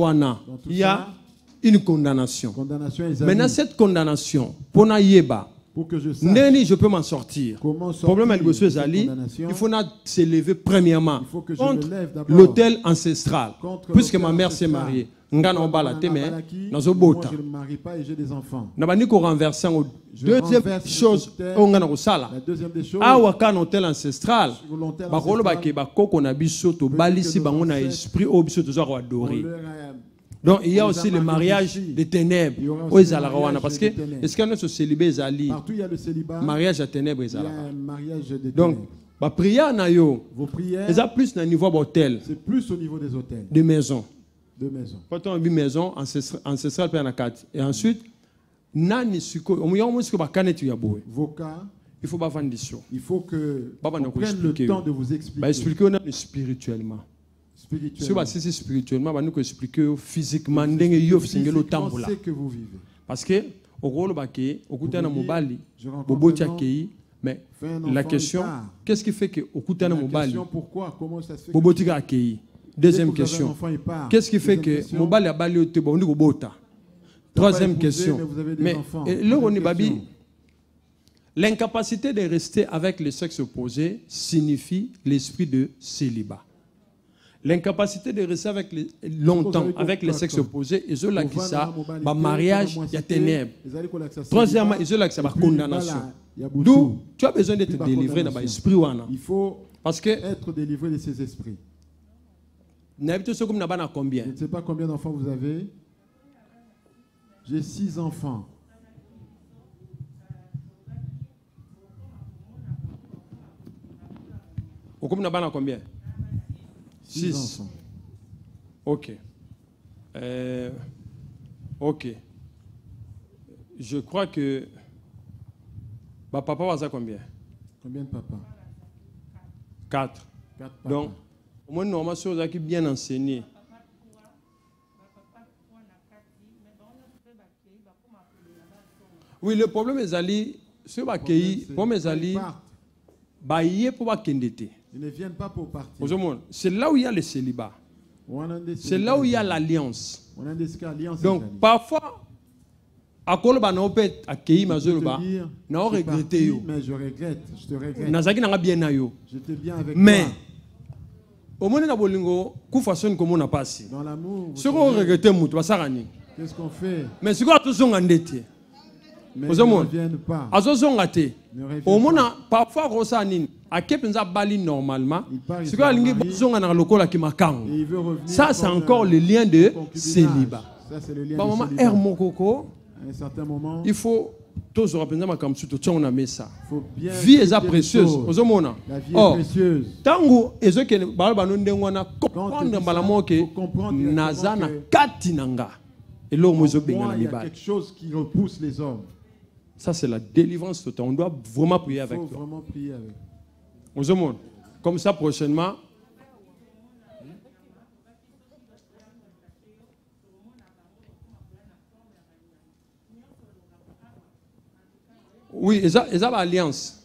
il y a une condamnation. condamnation Maintenant, cette condamnation, pour na yeba, Pour que je sache. Neni, je peux m'en sortir. Comment sortir? Problème avec M. Zali, il faut s'élever premièrement il faut que je contre me lève d'abord l'autel ancestral. contre Puisque ma l'autel mère s'est ancestral. mariée. Ngana obala teme, nazo Moi, bota. je ne me marie pas et j'ai des enfants. Nabani ko renverser en Je deuxième renverse chose, l'autel. on ngana ko sala. La deuxième des choses, Awa kan hôtel ancestral. sur l'autel Ba kolo ba ancestral, ke ba koko na biso to balisi bango na esprit o biso to zo on adorer. leur a- Donc il y a on les aussi a le mariés mariage ici. des ténèbres. Il y aura aussi Aux le Alarawana, mariage parce des que ténèbres. est-ce qu'il y a ce célibat Zali? Partout il y a le célibat. Mariage à ténèbres Il y a Zalara. un mariage des Donc ténèbres. ba prière na yo. Vos prières, Ils ont plus na niveau d'hôtel, c'est plus au niveau des hôtels, de maison. de maisons. Quand on a une maison ancestra- ancestrale pe na kati. Et ensuite nani siko omuya musiko ba kanetu ya boy. Vos cas, Il faut pas vendre des choses. il faut que Baba on na ko prenne le expliquer. temps de vous Ba expliquer expliquer on a spirituellement. Si spirituellement. ba si spirituellement ba nous ko expliquer physiquement ndenge yo singelo Physiquement, tambola. c'est que vous vivez. Parce que au rôle ba ke okutana Vous voyez, mobali je rencontre bobo un tia homme, kei mais fait un la enfant, question il part. qu'est-ce qui fait que okutana La mobali question, pourquoi, comment ça se fait bobo que- tika kei. Dès Deuxième que vous avez un question. enfant, il part. Qu'est-ce qui fait Deuxième que question. mobali abali ote ba ndiko bota. Troisième épousé, question. mais vous avez des Mais enfants. et là on Deuxième est babi question. l'incapacité de rester avec le sexe opposé signifie l'esprit de célibat. L'incapacité de rester avec les, longtemps avec le sexe opposé, ils ont l'acquis ça, bah mariage, il y a ténèbres. Troisièmement, ils ont l'acquis ça, bah condamnation. D'où tu as besoin d'être délivré dans l'esprit. Il faut Parce que être délivré de ces esprits. Je Je ne sais pas combien d'enfants vous avez. J'ai six enfants. Au combien d'abana combien? Six enfants. Ok. Euh, ok. Je crois que bah, papa va ça combien? Combien de papas? Quatre. Quatre papas. Donc, au moins, normalement, ceux qui sont bien enseignés. Oui, le problème est Ali, ceux qui pour mes Ali, bah y est pour pas ils ne viennent pas pour partir. C'est là où il y a le célibat. C'est là où il y a l'alliance. Donc parfois, à quoi le banon peut accueillir ma zoloba, n'a pas regretté yo. Mais je regrette, je te regrette. Nazaki n'a bien na yo. J'étais bien avec Mais toi. au moins na bolingo, ku façon comme on a passé. Dans l'amour. Ce qu'on regrette mutu basarani. Qu'est-ce qu'on fait? Mais ce qu'on a tous ngandete. Mais ils ne reviennent pas. Azozongate. Au moins parfois rosanine. À kepenza bali normalement. Ce qu'on a lingi bazonga na lokola ki makango. Ça c'est encore le lien de célibat. Ça c'est le lien de célibat. célibat. Maman Mokoko. À un certain moment, il faut tous reprendre ma comme tout on a mis ça. bien vie est écouter précieuse. les choses. Ozomona. La vie est Or, précieuse. tango ezoke balo banonde ngwana Quand tu comprendre dis ça, balamo ke faut comprendre directement nazana que- kati nanga. Et là mozo benga Moi, na il y a mibali. quelque chose qui repousse les hommes. Ça c'est la délivrance totale. On doit vraiment prier Il avec faut toi. vraiment prier avec. Ozomona. Comme ça prochainement. Oui, ils ont une alliance.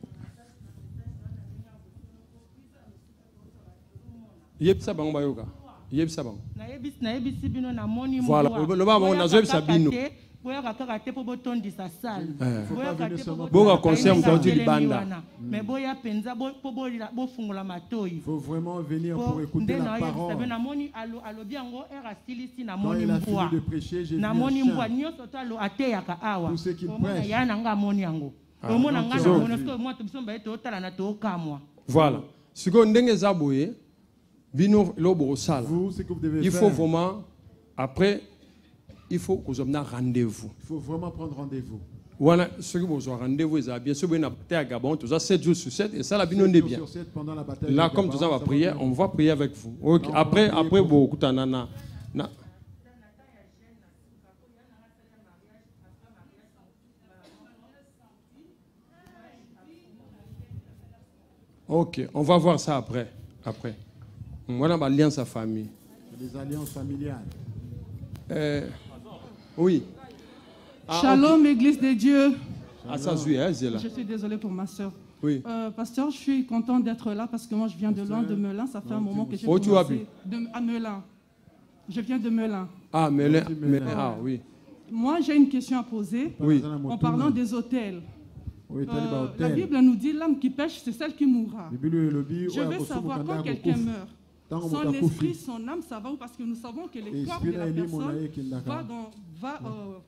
Yebisa bango bayoka. Yebisa bango. nayebisi bino namoni Voilà, le baba on a joué ça bino. boyoka kaka te mpo botondisa sale Boka conseil mtauti libanda. mais boya mpenza mpo bofungola matoi. Il faut vraiment venir pour écouter la parole. namoni alobi yango ere asilisi Quand namoni il a mbwa fini de prêcher, j'ai vu un namoni mbwa chien. nyonso to alo ateyaka awa Tout ce qu'il omona prêche. ya na nga amoni yango Ah, omona donc nga ils ont namona vu. soki mwa biso mbaye tootala na tookamwa. Voilà. Ce qu'on ndenge za boye, bino lobo sala. Vous, ce que vous devez Il faire. faut vraiment après il faut que vous ayez un rendez-vous. Il faut vraiment prendre rendez-vous. Voilà, ce que vous avez rendez-vous, ils ont bien sûr une bataille à Gabon, tout ça sept jours sur sept et ça la bino sept est jours bien. sur sept pendant la bataille Là de comme Gabon, tout ça va ça va prier, bien. on va prier avec vous. OK, Là, on va après prier après pour beaucoup tanana. Na. OK, on va voir ça après. Après. Voilà ma alliance à famille. Des alliances familiales. Euh, oui. Ah, Shalom, ok. Église de Dieu. Ah, ça, oui, hein, c'est là. Je suis désolée pour ma soeur. Oui. Euh, pasteur, je suis contente d'être là parce que moi, je viens de loin, de Melun. Ça fait un moment que j'ai Où tu vas commencé de, à Melun. Je viens de Melun. Ah, mais là, mais, ah, oui. Moi, j'ai une question à poser. Oui. En parlant des hôtels. Euh, la Bible nous dit l'âme qui pêche, c'est celle qui mourra. Je veux savoir quand quelqu'un meurt, son esprit, son âme, ça va où? Parce que nous savons que le corps de la personne va dans, va,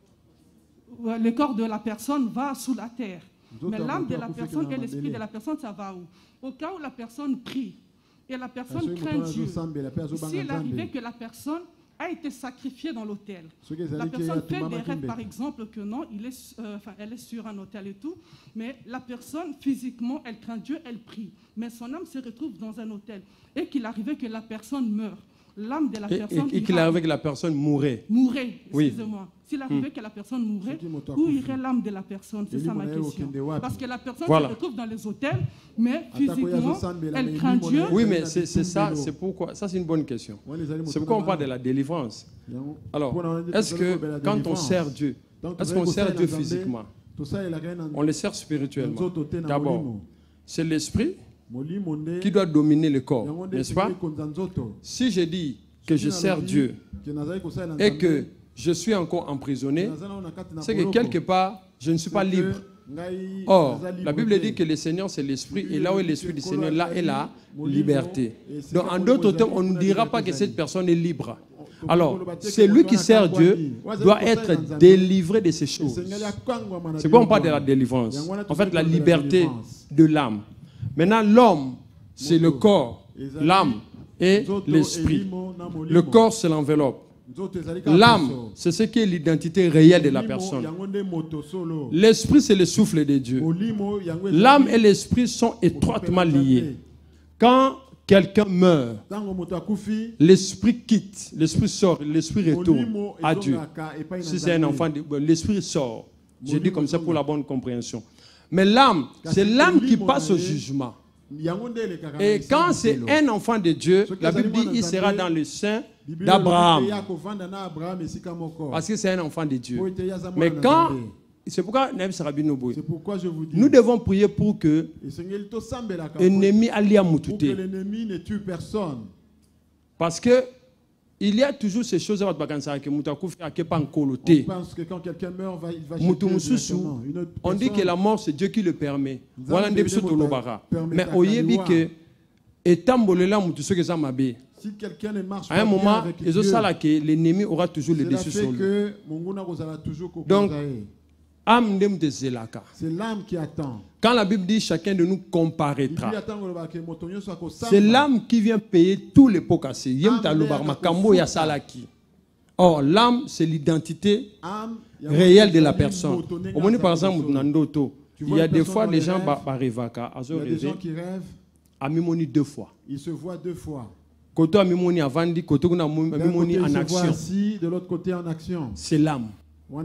euh, le corps de la personne va sous la terre. Mais l'âme de la personne et l'esprit de la personne, ça va où? Au cas où la personne prie et la personne craint Dieu, s'il arrivait que la personne a été sacrifiée dans l'autel, la personne fait des rêves par exemple que non, il est, euh, enfin, elle est sur un autel et tout, mais la personne physiquement, elle craint Dieu, elle prie, mais son âme se retrouve dans un autel et qu'il arrivait que la personne meure. L'âme de la et, personne... Et, et qu'il arrivait que la personne mourait. Mourait, excusez-moi. Oui. S'il arrivait hmm. que la personne mourait, où irait l'âme de la personne? C'est ça ma question. Parce que la personne voilà. se retrouve dans les hôtels, mais physiquement, elle craint Dieu. Oui, mais c'est ça, c'est pourquoi... Ça, c'est une bonne question. C'est pourquoi on parle de la délivrance. Alors, est-ce que quand on sert Dieu, est-ce qu'on sert Dieu physiquement? On le sert spirituellement. D'abord, c'est l'esprit qui doit dominer le corps, n'est-ce pas? Si je dis que je sers Dieu et que je suis encore emprisonné, c'est que quelque part, je ne suis pas libre. Or, la Bible dit que le Seigneur, c'est l'Esprit, et là où est l'Esprit du Seigneur, là est la liberté. Donc, en d'autres termes, on ne dira pas que cette personne est libre. Alors, celui qui sert Dieu doit être délivré de ces choses. C'est pourquoi on parle de la délivrance. En fait, la liberté de l'âme. Maintenant, l'homme, c'est le corps, l'âme et l'esprit. Le corps, c'est l'enveloppe. L'âme, c'est ce qui est l'identité réelle de la personne. L'esprit, c'est le souffle de Dieu. L'âme et l'esprit sont étroitement liés. Quand quelqu'un meurt, l'esprit quitte, l'esprit sort, l'esprit retourne à Dieu. Si c'est un enfant, l'esprit sort. Je dis comme ça pour la bonne compréhension. Mais l'âme, c'est l'âme qui passe au jugement. Et quand c'est un enfant de Dieu, la Bible dit qu'il sera dans le sein d'Abraham. Parce que c'est un enfant de Dieu. Mais quand... C'est pourquoi nous devons prier pour que l'ennemi ne tue personne. Parce que il y a toujours ces choses on pense que quand quelqu'un meurt, il va jeter on dit que la mort, c'est Dieu qui le permet. Voilà mais au yébi que si quelqu'un ne marche pas à un moment, l'ennemi aura toujours le dessus sur lui. Donc, c'est l'âme qui attend. Quand la Bible dit chacun de nous comparaîtra, c'est l'âme qui vient payer tous les pots cassés. Or, l'âme, c'est l'identité réelle de la personne. Au moins, par exemple, il y a des fois des gens qui rêvent deux fois. Ils se voient deux fois. Côté Amimoni avant dit, côté Amimoni en action. De l'autre côté en action. C'est l'âme. Donc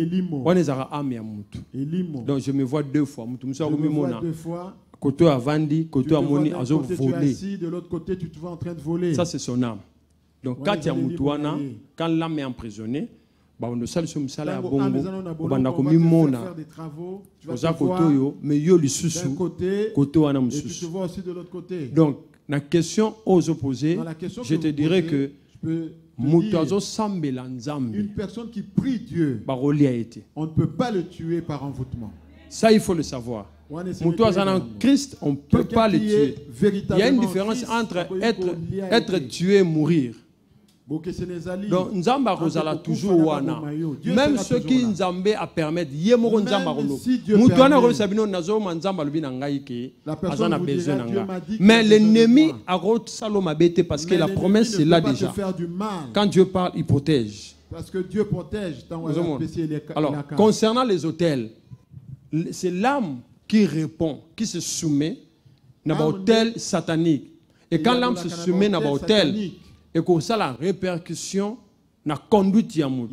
je me vois deux fois. Je me vois deux fois. Côté Avandi, côté Amoni, à voler. De l'autre côté, tu te vois en train de voler. Ça, c'est son âme. Donc quand il y a Moutouana, quand l'âme est emprisonnée, bah on sale sur msala ya bongo, on va komi mona. Oza kotoyo, mais yo li susu, koto wana msusu. Donc la question aux opposés, je te dirais que une personne qui prie Dieu, on ne peut pas le tuer par envoûtement. Ça, il faut le savoir. En Christ, on ne peut pas le tuer. Il y a une différence entre être, être tué et mourir. Donc, Nzamba Rosala toujours wana. Même ceux qui Nzambe a permettre, Yemoro Nzamba Rolo. Moutouana Rolo Sabino Nazo Nzamba Lubina Ngaïke. Azan a besoin d'anga. Mais l'ennemi a rote Saloma Bete parce que la promesse est là déjà. Quand Dieu parle, il protège. Parce que Dieu protège. Alors, concernant les hôtels, c'est l'âme qui répond, qui se soumet à l'hôtel satanique. Et quand l'âme se soumet à l'hôtel, et que ça la répercussion na conduite ya mutu.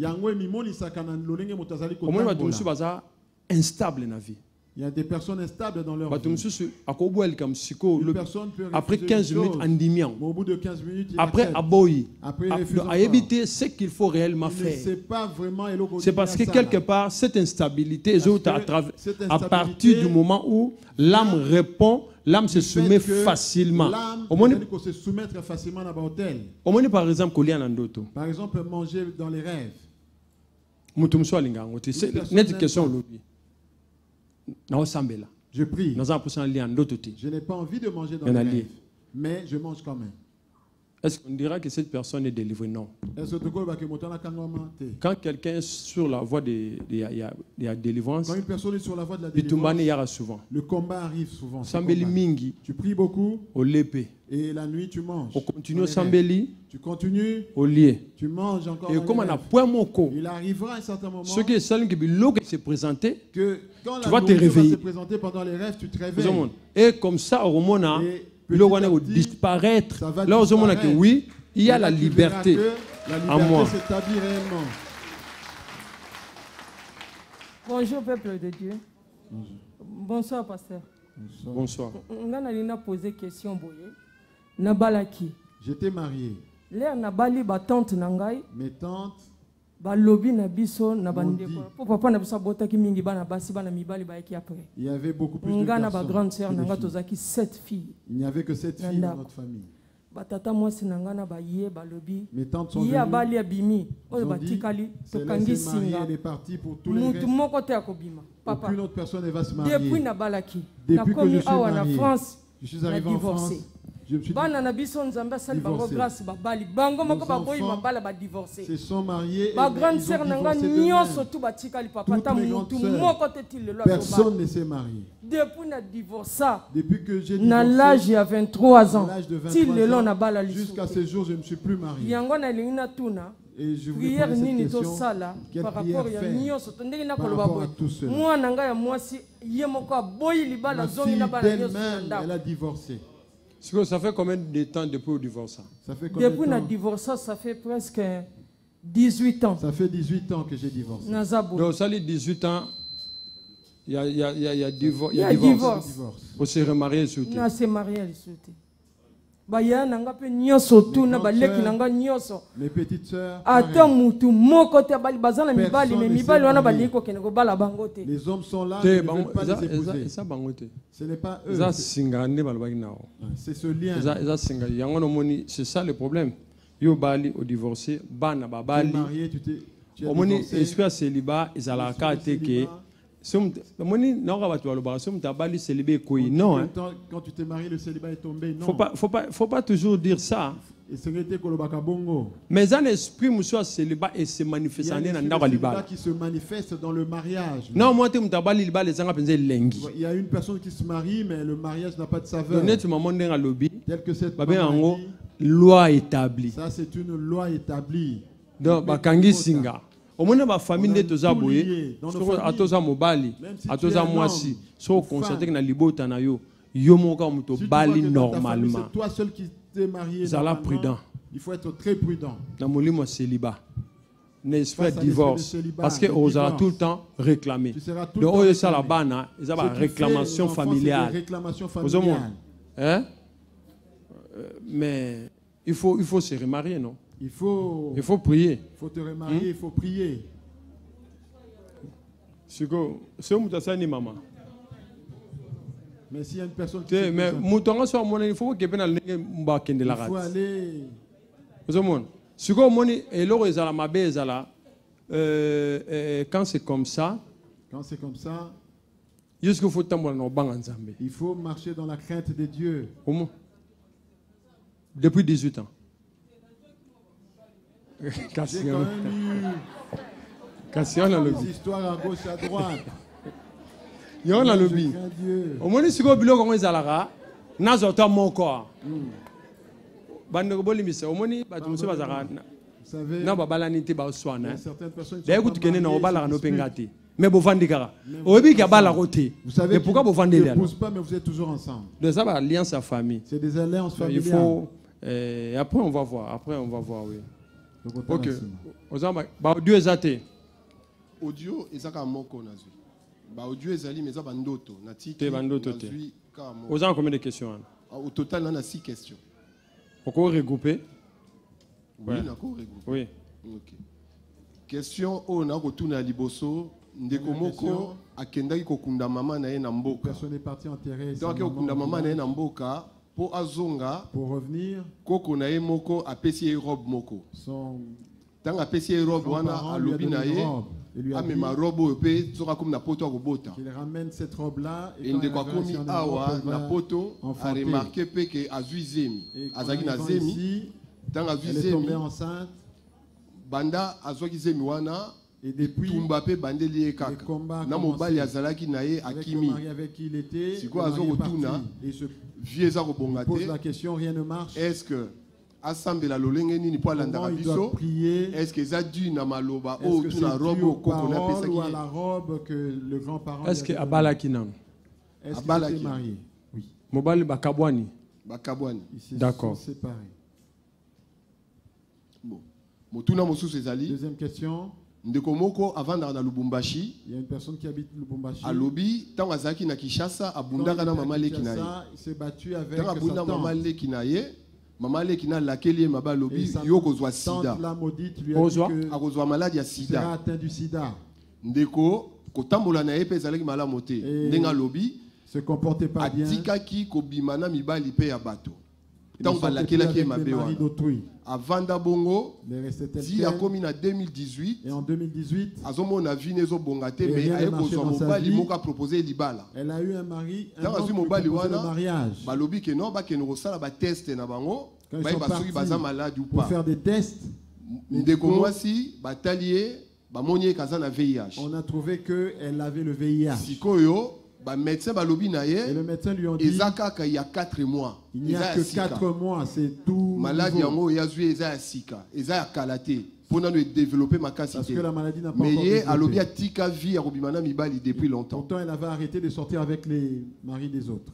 Au moins tu suis instable na vie. Il y a des personnes instables dans leur vie. Après quinze minutes en au bout de quinze minutes, il après aboyi. Après il à éviter ce qu'il faut réellement faire. C'est parce que quelque part cette instabilité est à, à partir du moment où l'âme répond. L'âme se soumet facilement. Au moins, se soumettre facilement à l'hôtel. Au moins, par exemple, par exemple, manger dans les rêves. C'est une question. Je prie. Je n'ai pas envie de manger dans les rêves, mais je mange quand même. Est-ce qu'on dira que cette personne est délivrée? Non. Quand quelqu'un est sur la voie de, de, de, de la délivrance, quand une personne est sur la voie de la délivrance, souvent. Le combat arrive souvent. Mingi, tu pries beaucoup. Au l'épée. Et la nuit tu manges. On continue au sambeli. Tu continues. Au lié. Tu manges encore. Et comme on a point moko. Il arrivera à un certain moment. Ce qui est seul qui s'est présenté. Que quand tu la vas te réveiller. Va se présenter pendant les rêves, tu te réveilles. Et comme ça, au moment puis là, on va disparaître. Là, on a que oui, il y a la liberté, la liberté en moi. s'établit réellement. Bonjour, peuple de Dieu. Bonjour. Bonsoir, pasteur. Bonsoir. On a posé question. Nabalaki. J'étais marié. L'air nabali ba tante nangai. Mes tantes. Ba lobby na biso na bandeko. Pour papa na biso bota ki mingi bana basi bana mibali ba eki après. Il y avait beaucoup plus de personnes. Ngana ba grande sœur nanga tozaki sept filles. Il n'y avait que sept filles dans notre famille. Ba tata moi sinangana ba yé ba lobby. Mes tantes sont venues. Ya bali abimi. O ba tikali to kangi singa. Elle est partie pour tous les restes. Mutu moko te akobima. Papa. Aucune autre personne ne va se marier. Depuis na balaki. Depuis que je suis marié. France. Je suis arrivé en France. Je me suis grâce babali bango moko baboyi mabala ba divorcer. Se sont mariés. Ba grande sœur nanga nyonso tout batikali papa ta mutu moko te-t-il le personne ne s'est marié. Depuis na divorça. Depuis que j'ai divorcé. Na l'âge de vingt-trois ans. Til le long na bala li. Jusqu'à ce jour je ne me suis plus marié. Yango na lingina tuna. Et je voulais poser cette question, quelle prière faire par rapport à tout cela. Ma fille d'elle-même, elle a divorcé. Ça fait combien de temps depuis le divorce? Ça fait combien depuis le divorce, ça fait presque dix-huit ans. Ça fait dix-huit ans que j'ai divorcé. Donc ça fait dix-huit ans, il y a, y a, y a, y a, divo y a divorce. divorce. On s'est remarié sur On s'est marié sur baya nanga pe nyoso tu na baleki nanga nyoso mes petites sœurs ata mutu moko te bali bazana mibali me mibali wana bali ko kene ko bala bango te les hommes sont là ils ne veulent pas les épouser ça bango te ce n'est pas eux ça singane balabaki nao c'est ce lien ça ça singa yango no moni c'est ça le problème yo bali au divorcé bana babali marié tu t'es tu as divorcé esprit à célibat ezala ka te ke non, hein. Quand tu t'es marié, le célibat est tombé. Non. Faut pas, faut pas, faut pas toujours dire ça. Mais un esprit monsieur célibat et se manifeste en célibat qui se manifeste dans le mariage. Non, moi il y a une personne qui se marie, mais le mariage n'a pas de saveur. Tel que cette loi établie. Ça c'est une loi établie. Donc, bakangi singa. Au moins ma famille n'est pas boye à toza mobali à toza mwasi so constater que na libota na yo yo moka muto bali normalement. C'est toi seul qui t'es marié. Zala prudent. Il faut être très prudent. Na molimo célibat. N'est-ce pas divorce parce que on a tout le temps réclamé. Donc on ça la bana, ils ont réclamation familiale. Réclamation familiale. Hein? Mais il faut il faut se remarier, non? Il faut, il faut prier. Il faut te remarier, hmm? Il faut prier. C'est maman. Mais s'il y a une personne qui se mais il faut que il faut aller. Quand c'est comme ça, quand c'est comme ça, il faut marcher dans la crainte de Dieu. Depuis dix-huit ans. Cassien. Cassien a le des histoires à gauche à droite. Il y a le lobby. Au moins si go bilo ko ezalara nazo ta moko. Bande ko bolimisa au moins batu muso bazara. Vous savez, na babala nité ba swana. Certaines personnes d'ailleurs ku tukene na obala no pengati. Mais bo vandikara. Obi ka bala roté. Vous savez pourquoi bo vandé là? Ne pousse pas mais vous êtes toujours ensemble. De ça ba alliance à famille. C'est des alliances familiales. Il faut et après on va voir, après on va voir oui. Ok. Ozamba ba audio ezate. Audio ezaka moko nazwi. Ba audio ezali meza bandoto na tiki. Te bandoto te. Ozamba combien de questions? Au total on a six questions. Pourquoi regrouper? Oui, d'accord regrouper. Oui. OK. Question o na kotuna liboso ndeko moko akendaki kokunda mama na ye na mboka. Personne est parti enterrer. Donc kokunda mama na ye na mboka. Pour azonga, pour revenir, koko na ye moko apesi robe moko. Son tant apesi robe wana alobi na ye lui a dit qu'il ramène cette robe-là et il a remarqué que elle est tombée enceinte. Banda azwaki zemi wana et depuis Mbappé bandeli e kaka na mobali azalaki na ye akimi siko azokotuna vie eza kobonga te. Pose la question, rien ne marche. Est-ce que assemble la lolenge nini po alandaka biso? Est-ce que eza dû na maloba o tu na robe okoko na pesa ki la robe que le grand-parent? Est-ce que abalaki nan? Abalaki marié? Oui. Mobali bakabwani? Bakabwani. D'accord. Bon. Motuna mosusu ezali. Deuxième question. Ndeko moko avant na Lubumbashi. Il y a une personne qui habite Lubumbashi. Alobi tant azaki na Kinshasa abundaka na mama leki na ye. Il s'est battu avec sa tante. Tant mama leki na ye. Mama leki na lakeli maba lobi yo kozwa sida. La maudite lui a dit que akozwa maladie ya sida. Il atteint du sida. Ndeko kotambola na ye pe ezalaki malamu te. Ndenga lobi se comportait pas bien. Atikaki kobimana mibali pe ya bato. Tant balakelaki mabe wana. Avant d'abongo, si a commis en deux mille dix-huit, et en deux mille dix-huit, Azomona Vinezo Bongate, mais a proposé Libala. Elle a eu un mari, un homme qui proposait le mariage. Balobi que non, ba que nous resala ba test na bango, ba basuri baza malade ou pas. Pour faire des tests. Ndeko mwasi batalier ba monier kaza na V I H. On a trouvé que elle avait le V I H. Sikoyo ba médecin balobi na ye. Et le médecin lui a dit il y a quatre mois. Il n'y a que quatre mois, c'est tout. Maladie yango yazui eza sika, eza kalate. Pour nous développer ma capacité. Parce que la maladie n'a pas encore développé. Mais alobi a tika vie à Robimana Mibali depuis longtemps. Pourtant elle avait arrêté de sortir avec les maris des autres.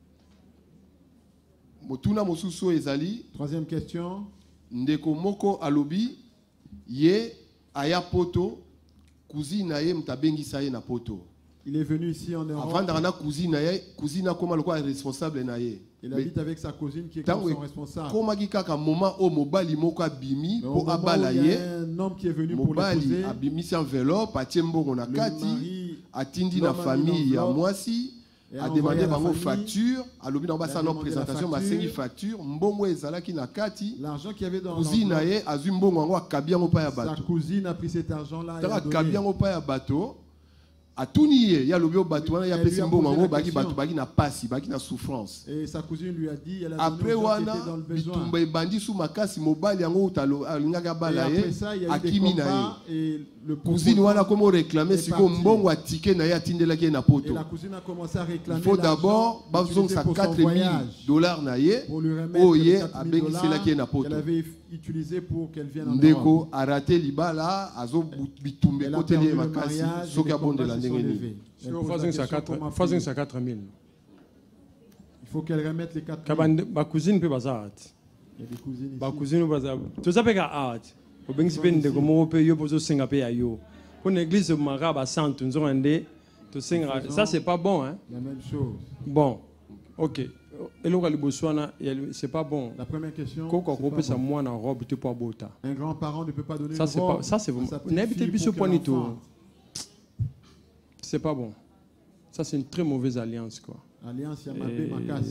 Motuna mosusu ezali. Troisième question. Ndeko moko alobi ye aya poto cousine na ye mtabengisa ye na poto. Il est venu ici en Europe. Avant d'arriver cousine, cousine comment le quoi responsable na ye. Il habite avec sa cousine qui est comme son responsable. Comment kaka moment au mobali moko abimi pour abala ye. Un homme qui est venu pour l'épouser. Abimi si enveloppe, atimbo on a kati, atindi na famille ya mwasi, a demandé bango facture, a lobi dans basa no présentation ma série facture, mbongo ezala ki na kati. L'argent qu'il y avait dans cousine na ye azui mbongo ngo akabia ngo pa ya bato. Sa cousine a pris cet argent là et a donné. Akabia ngo pa ya bato. A tout nier, il y a le bio bateau, il y a petit bon mango, bagi bateau, bagi na passi, bagi na souffrance. Et sa cousine lui a dit, elle a après wana, bitumba bandi sous makasi mobile yango utalo alinga balaye, akimi na ye. Cousine wana comment réclamer si ko mbongo atike na ya tindela ki na poto. Et la cousine a commencé à réclamer. Il faut d'abord bazong sa quatre mille dollars na ye, oh ye abengi sela ki na poto. Elle avait utilisé pour qu'elle vienne en Europe. Ndeko a raté libala, azo bitumbe côté lié makasi, soka bonde la ndengeni. Faisons ça quatre mille. Il faut qu'elle remette les quatre mille. Ma cousine peut bazar. Il y a des cousines ici. Ma cousine bazar. Tout ça peut qu'à art. Au bengi peine de comment on peut yo poser cinq à payer yo. Pour l'église mara ba cent nous on dit to cinq. Ça c'est pas bon hein. La même chose. Bon. OK. Et le Botswana, c'est pas bon. La première question. Coco couper sa moi en robe tu pas bota. Un grand-parent ne peut pas donner ça c'est pas ça c'est vraiment. N'habitez plus ce point tout. C'est pas bon. Ça c'est une très mauvaise alliance quoi. Alliance Yamabé Makas.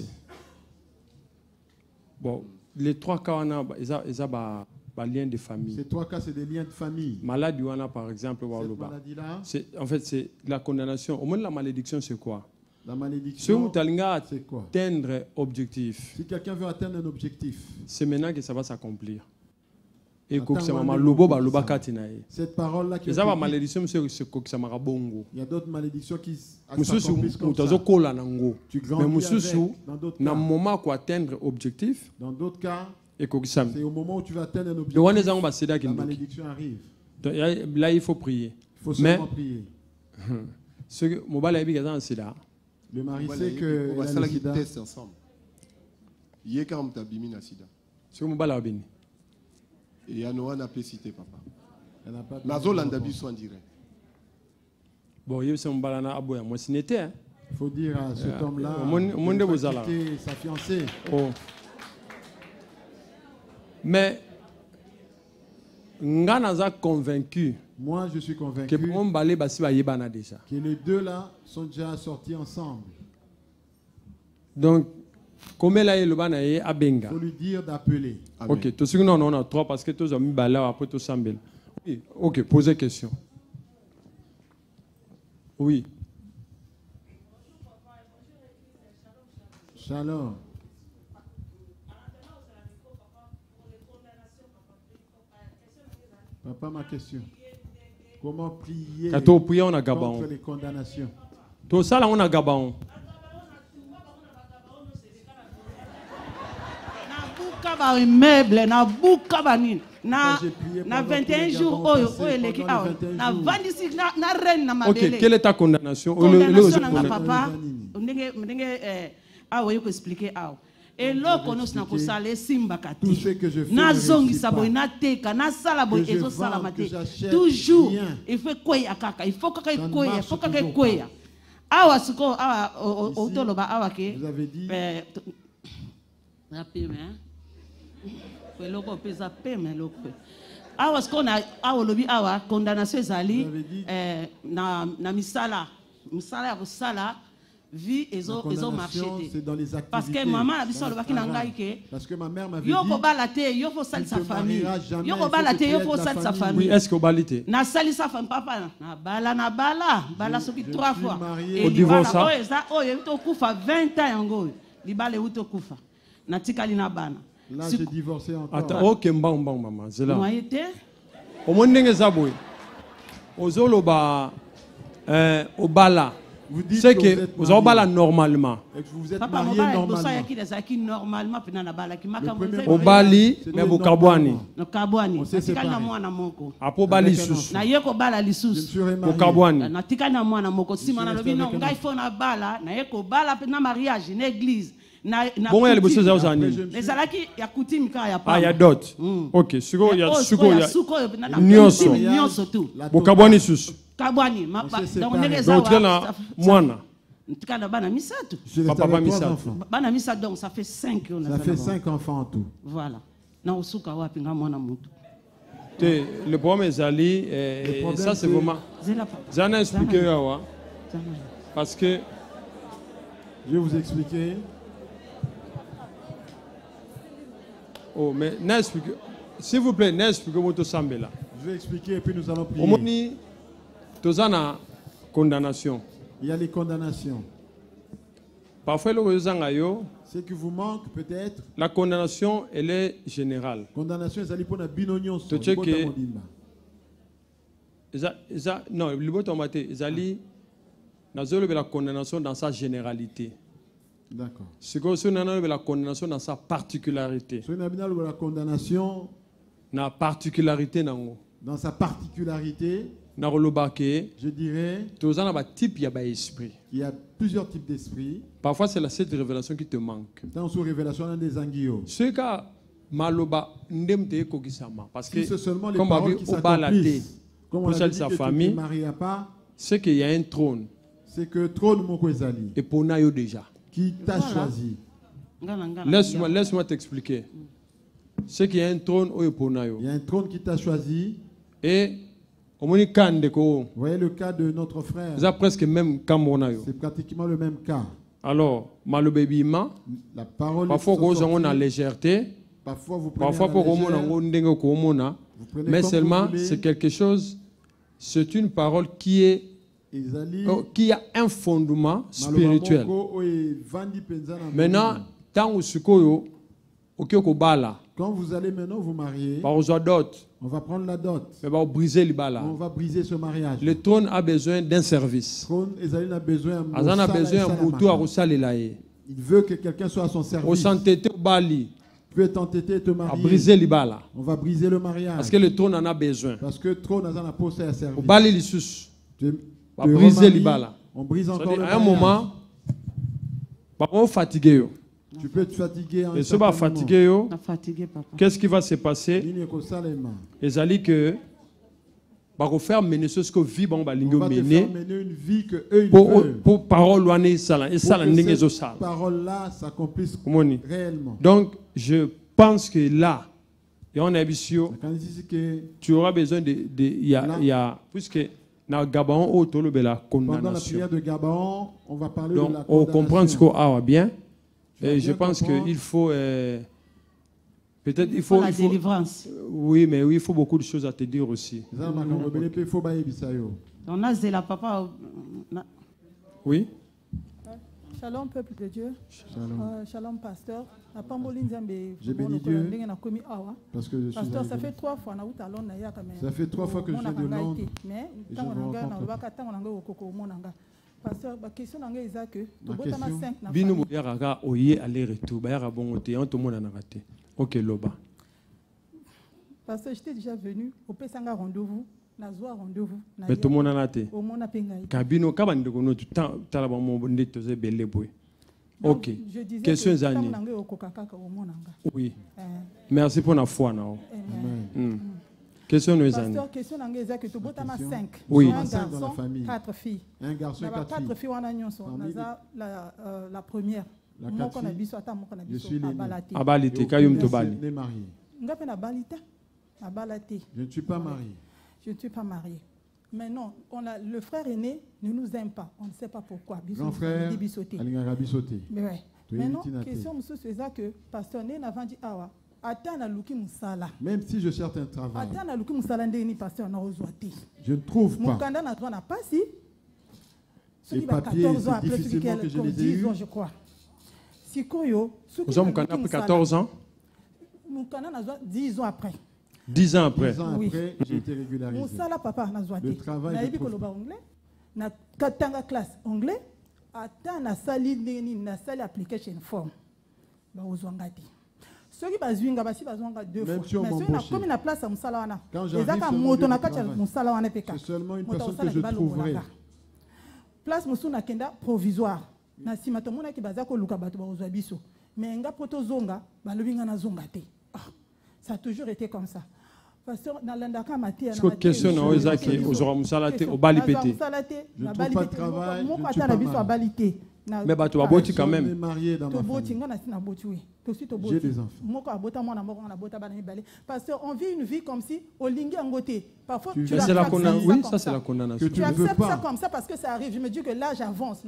Bon, les trois cas on a ils a ils a ba liens de famille. Ces trois cas c'est des liens de famille. Maladie on a par exemple cette maladie là. C'est en fait c'est la condamnation. Au moins la malédiction c'est quoi? La malédiction, c'est quoi? Atteindre objectif. Si quelqu'un veut atteindre un objectif, c'est maintenant que ça va s'accomplir. Et cette parole-là qui est la malédiction, c'est que ça m'a bongo. Il y a d'autres malédictions qui s'accomplissent comme ça. Tu grandis avec, dans d'autres cas. Moment pour atteindre objectif. Dans d'autres cas, c'est au moment où tu vas atteindre un objectif. La malédiction arrive. Là, il faut prier. Il faut seulement prier. Ce que le mari sait que on va faire le test ensemble. Il est quand même tabimi na sida. C'est comme bala bini. Et Anoa n'a pas cité papa. Nazolanda biso en direct. Bon, il y a son balana aboya moi ce n'était. Il faut dire à cet homme-là que sa fiancée. Oh. Mais Nganaza convaincu. Moi, je suis convaincu que, que les deux là sont déjà sortis ensemble. Donc, comme elle a le ban à Benga. Il faut lui dire d'appeler. Ok, tout ce que nous on a trois parce que tous ont mis balai après tout semble. Ok, posez question. Oui. Shalom. Papa, ma question. Comment prier contre les condamnations? Tout ça, là, on a Gabon. Na meuble, na buka banine, na na vingt et un jours oyo oyo leki awa, na vingt-six na na reine na mabele. OK, quelle est ta condamnation? Condamnation na papa, ndenge ndenge eh awa yoko expliquer awa. Et là qu'on a kosala simba kati. Na zongi saboy na teka na sala boy ezo sala mate. Toujours il faut quoi akaka, il faut kaka quoi, il faut kaka quoi. Awa suko awa otoloba awa ke. Vous avez dit eh na pime hein. Foi loko pesa peme loko. Awa suko na awa lobi awa condamnation ezali eh na na misala. Misala ya kosala vie ezo ezo marché parce que maman a biso lobaki na ngai ke parce que ma mère m'avait dit yoko balate yoko sali sa famille yoko balate yoko sali sa famille. Oui, est-ce que balite na sali sa famille papa na bala na bala bala soki trois fois au divorce ça eza oyo to kufa vingt ans yango libale uto kufa na tikali na bana là j'ai divorcé encore. Attends, OK mba mba maman c'est là moi était au monde ndenge zaboy ozoloba euh au bala. Vous dites c'est que, que vous avez bala normalement. Et que vous êtes marié normalement. Au Bali, mais au Kabwani. No Kabwani. Natikali na mwana moko. Apo Bali lisusu. Na yeko bala lisusu. Au Kabwani. Natikali na mwana moko. Si mana lobi no ngai fo na bala, na yeko bala na mariage na église. Na na bon, il y a les bosses aux années. Les alaki ya coutume ka ya pa. Ah, il y a d'autres. OK, suko il y a suko il y a nyoso. Nyoso tout. Au Kabwani lisusu. Kabwani, donc donc là mwana ntikana bana misato papa misato bana misato donc ça fait cinq on a ça fait cinq enfants en tout. Voilà na usuka wapi nga mwana mutu te le problème est ali et ça c'est vraiment j'en ai expliqué là parce que je vais vous expliquer. Oh mais n'explique s'il vous plaît n'expliquez moi tout sambela. Je vais expliquer et puis nous allons prier. Tozana condamnation. Il y a les condamnations. Parfois, ce qui vous manque peut-être. La condamnation, elle est générale. Condamnation, c'est pour la binonion. Non, le mot tomate, c'est la condamnation dans sa généralité. D'accord. C'est que la condamnation dans sa particularité. La condamnation. Na particularité nango. Dans sa particularité. Je dirais qu'il y a plusieurs types d'esprits. Parfois, c'est cette révélation qui te manque. Dans cette révélation, des anguillos. Ce cas, parce que, si c'est seulement les paroles qui s'accomplissent, comme on a dit sa que famille, tu ne te marieras pas, c'est qu'il y a un trône. C'est que trône Mokwezali. Et pour Nayo déjà. Qui t'a choisi. Laisse-moi laisse-moi t'expliquer. C'est qu'il y a un trône au Eponayo. Il y a un trône qui t'a choisi. Et vous voyez le cas de notre frère. C'est presque même cas. C'est pratiquement le même cas. Alors, la parole parfois on a légèreté, parfois vous prenez parfois vous prenez mais seulement c'est quelque chose, c'est une parole qui est oh, qui a un fondement spirituel. Maintenant, tant quand vous allez maintenant vous marier, on va prendre la dot. Mais on va briser le bala. On va briser ce mariage. Le trône a besoin d'un service. Le trône a besoin Il veut que quelqu'un soit à son service. Au s'entêter au bali. Tu peux t'entêter et te marier. À briser le bala. On va briser le mariage. Parce que le trône en a besoin. Parce que le trône a un poste à servir. Au bali les sus. On va briser le bala. On brise encore le mariage. À un moment, on va fatiguer. Tu peux te fatiguer en et ce va fatiguer, qu'est-ce qui va se passer? Les alliés que va faire mener ce que vie bon balingo mener une vie que eux pour pour parole loin et ça et ça la parole là s'accomplisse réellement. Donc je pense que là et on a visio tu auras besoin de de il y a il y a puisque dans Gabon autour de la condamnation. Pendant la prière de Gabon, on va parler donc, de la condamnation. On comprend ce qu'on a bien. Et je pense qu'il faut euh, peut-être il faut, la il faut délivrance. Oui, mais oui, il faut beaucoup de choses à te dire aussi. Donc, là, c'est la papa. Oui. Shalom, peuple de Dieu. Shalom, euh, shalom pasteur. J'ai béni Dieu parce que je suis pasteur, ça fait trois fois. Ça fait trois fois que je viens de Londres. Mais et je me rencontre. Pasteur, ma question est que bino boyaka oye aller-retour bayaka bongo te on to mona na raté. OK loba. Pasteur, j'étais déjà venu au Pesanga rendez-vous. Nazwa rendez-vous. Mais tout mona na te. Au mona pengai. Kabino kabande ko no tala ba mo ndito ze belle boy. OK. Question zani. Oui. Merci pour la foi na. Amen. Question nous Pasteur, question est que tu as cinq. Oui. Un garçon, quatre filles. Un garçon et quatre filles. Quatre filles, on a la, euh, la première. La quatre filles. Je suis l'aîné. Abalité, Kayum Tobali. Je ne suis pas marié. Je ne suis pas marié. Mais non, on a, le frère aîné ne nous aime pas. On ne sait pas pourquoi. Grand frère, Alinga Bissoté. Mais ouais. Maintenant, question, monsieur, c'est ça que pasteur Né n'a pas dit Awa. Même si je cherche un travail, je ne trouve pas. Les papiers, c'est difficilement que je les ai eus. Je crois. Vous avez quatorze ans? dix ans après. dix ans après. dix ans après, j'ai été régularisé. Le travail, je trouve. Na katanga classe anglais, ata na sali nini na sali application form. Ba ozwangati. Ceux qui bazwinga basi bazwanga deux fois. Si mais ceux na comme na place à musala wana. Quand j'arrive sur moto na kacha musala wana peka. C'est seulement une personne que je trouverai. Place musu na kenda provisoire. Na sima to mona ki bazako luka bato ba ozwa biso. Mais nga poto zonga ba lobinga na zonga te. Ah, ça a toujours été comme ça. Pasteur nalandaka mati na. Est-ce que question na ozaki ozora musala te obali pété. Je ne trouve pas de travail. Mon pata na biso abali te. Mais bah tu vas boti quand même. J'ai des enfants. Parce qu'on vit une vie comme si au lingue angoté. Parfois tu c'est la condamnation. Oui, ça c'est la condamnation. Tu acceptes ça comme ça parce que ça arrive. Je me dis que là j'avance.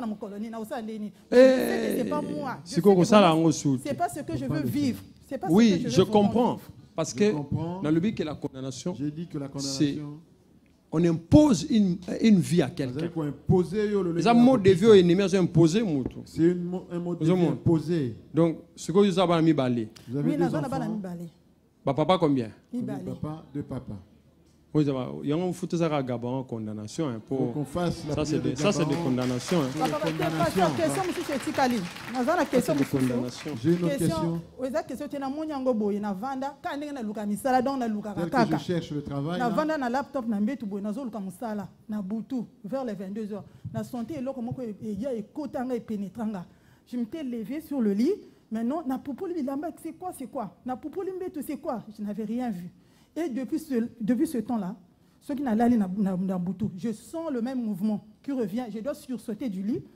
C'est pas moi. C'est pas ce que je veux vivre. Oui, je comprends. Parce que dans le but que la condamnation, j'ai dit que la condamnation, on impose une, une vie à quelqu'un. Les mots de vie ennemis sont imposés. C'est un mot de vie imposé. Donc, ce que vous avez mis balé. Vous avez oui, deux enfants. Papa combien? Papa, deux papas. Oui, il y a un foot à Gabon condamnation. Hein, pour qu'on fasse la ça, c'est des, ça, c'est des condamnations. Hein. Papa, question, question, monsieur Tikali. Dans question, condamnation. J'ai une autre question. Oui, ça question, tu n'as mon yango boy, na vanda, quand on a luka misala, donc na luka kaka. Je cherche le travail. Na vanda na laptop na mbetu boy, na zo luka musala, na butu vers les vingt-deux heures. Na santé lo comment il y a écoutanga et pénétranga. Je m'étais levé sur le lit. Maintenant, na poupoli bilamba, c'est quoi, c'est quoi? Na poupoli mbetu, c'est quoi? Je n'avais rien vu. Et depuis ce, depuis ce temps-là, ceux qui n'ont pas dans Boutou, je sens le même mouvement qui revient. Je dois sursauter du lit.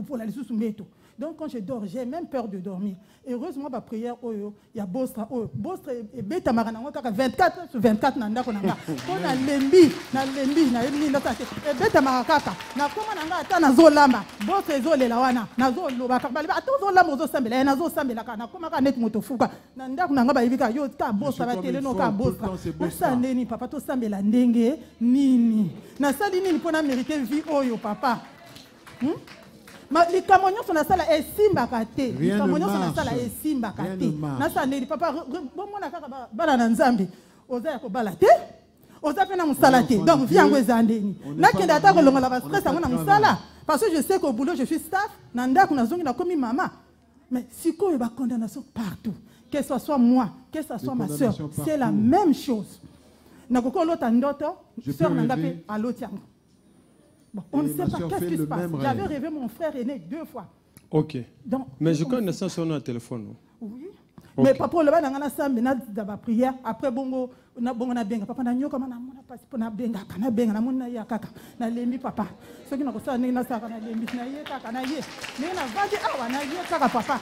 Donc quand je dors, j'ai même peur de dormir. Heureusement, ma prière, il y a Bostra. Bostra et Beta Marananga, vingt-quatre sur vingt-quatre, nanda konanga. On a lembi, na lembi, na lembi, na tate. Et Beta Marakaka, na koma nanga ata na zo lamba. Bostra zo le lawana, na zo lobaka. Bali ata zo lamba zo sambela, na zo sambela ka, na koma ka net motofuka. Na nda kunanga ba ibika yo ka Bostra ba tele no ka Bostra. Ça neni papa to sambela ndenge nini. Na sali nini pona mériter vie oyo papa. Hmm? Les camonions sont dans la salle et simbaka te. Les camonions sont dans la salle et simbaka te. Na sandeli papa bon mona kaka bala na nzambe. Oza ko bala te. Oza pe na musala te. Donc viens ngo ezandeni. Na kenda ta ko longola ba stress ngo na musala parce que je sais qu'au boulot je suis staff na ndako na zongi na komi mama. Mais si ko ba condamnation partout. Que ce soit moi, que ce soit ma soeur, c'est la même chose. Na ko ko l'autre ndoto, soeur na ngape à l'autre yango. Bon, on ne sait pas qu'est-ce qui se passe. J'avais rêvé mon frère aîné deux fois. Ok. Donc, mais je connais ça sur notre téléphone. Oui. Okay. Mais papa, le bana ngana sambe na daba prière. Après bongo na bongo na benga. Papa na nyoka mana mona passe pour na benga kana benga na mona ya kaka na lembi papa. Ce qui na ko sa ni na sa kana lembi na ye kaka na ye. Mais na vandi awa na ye kaka papa.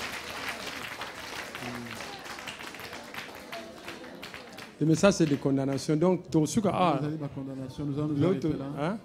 Mais ça c'est des condamnations. Donc ton suka ah. Nous allons nous arrêter là. Hein?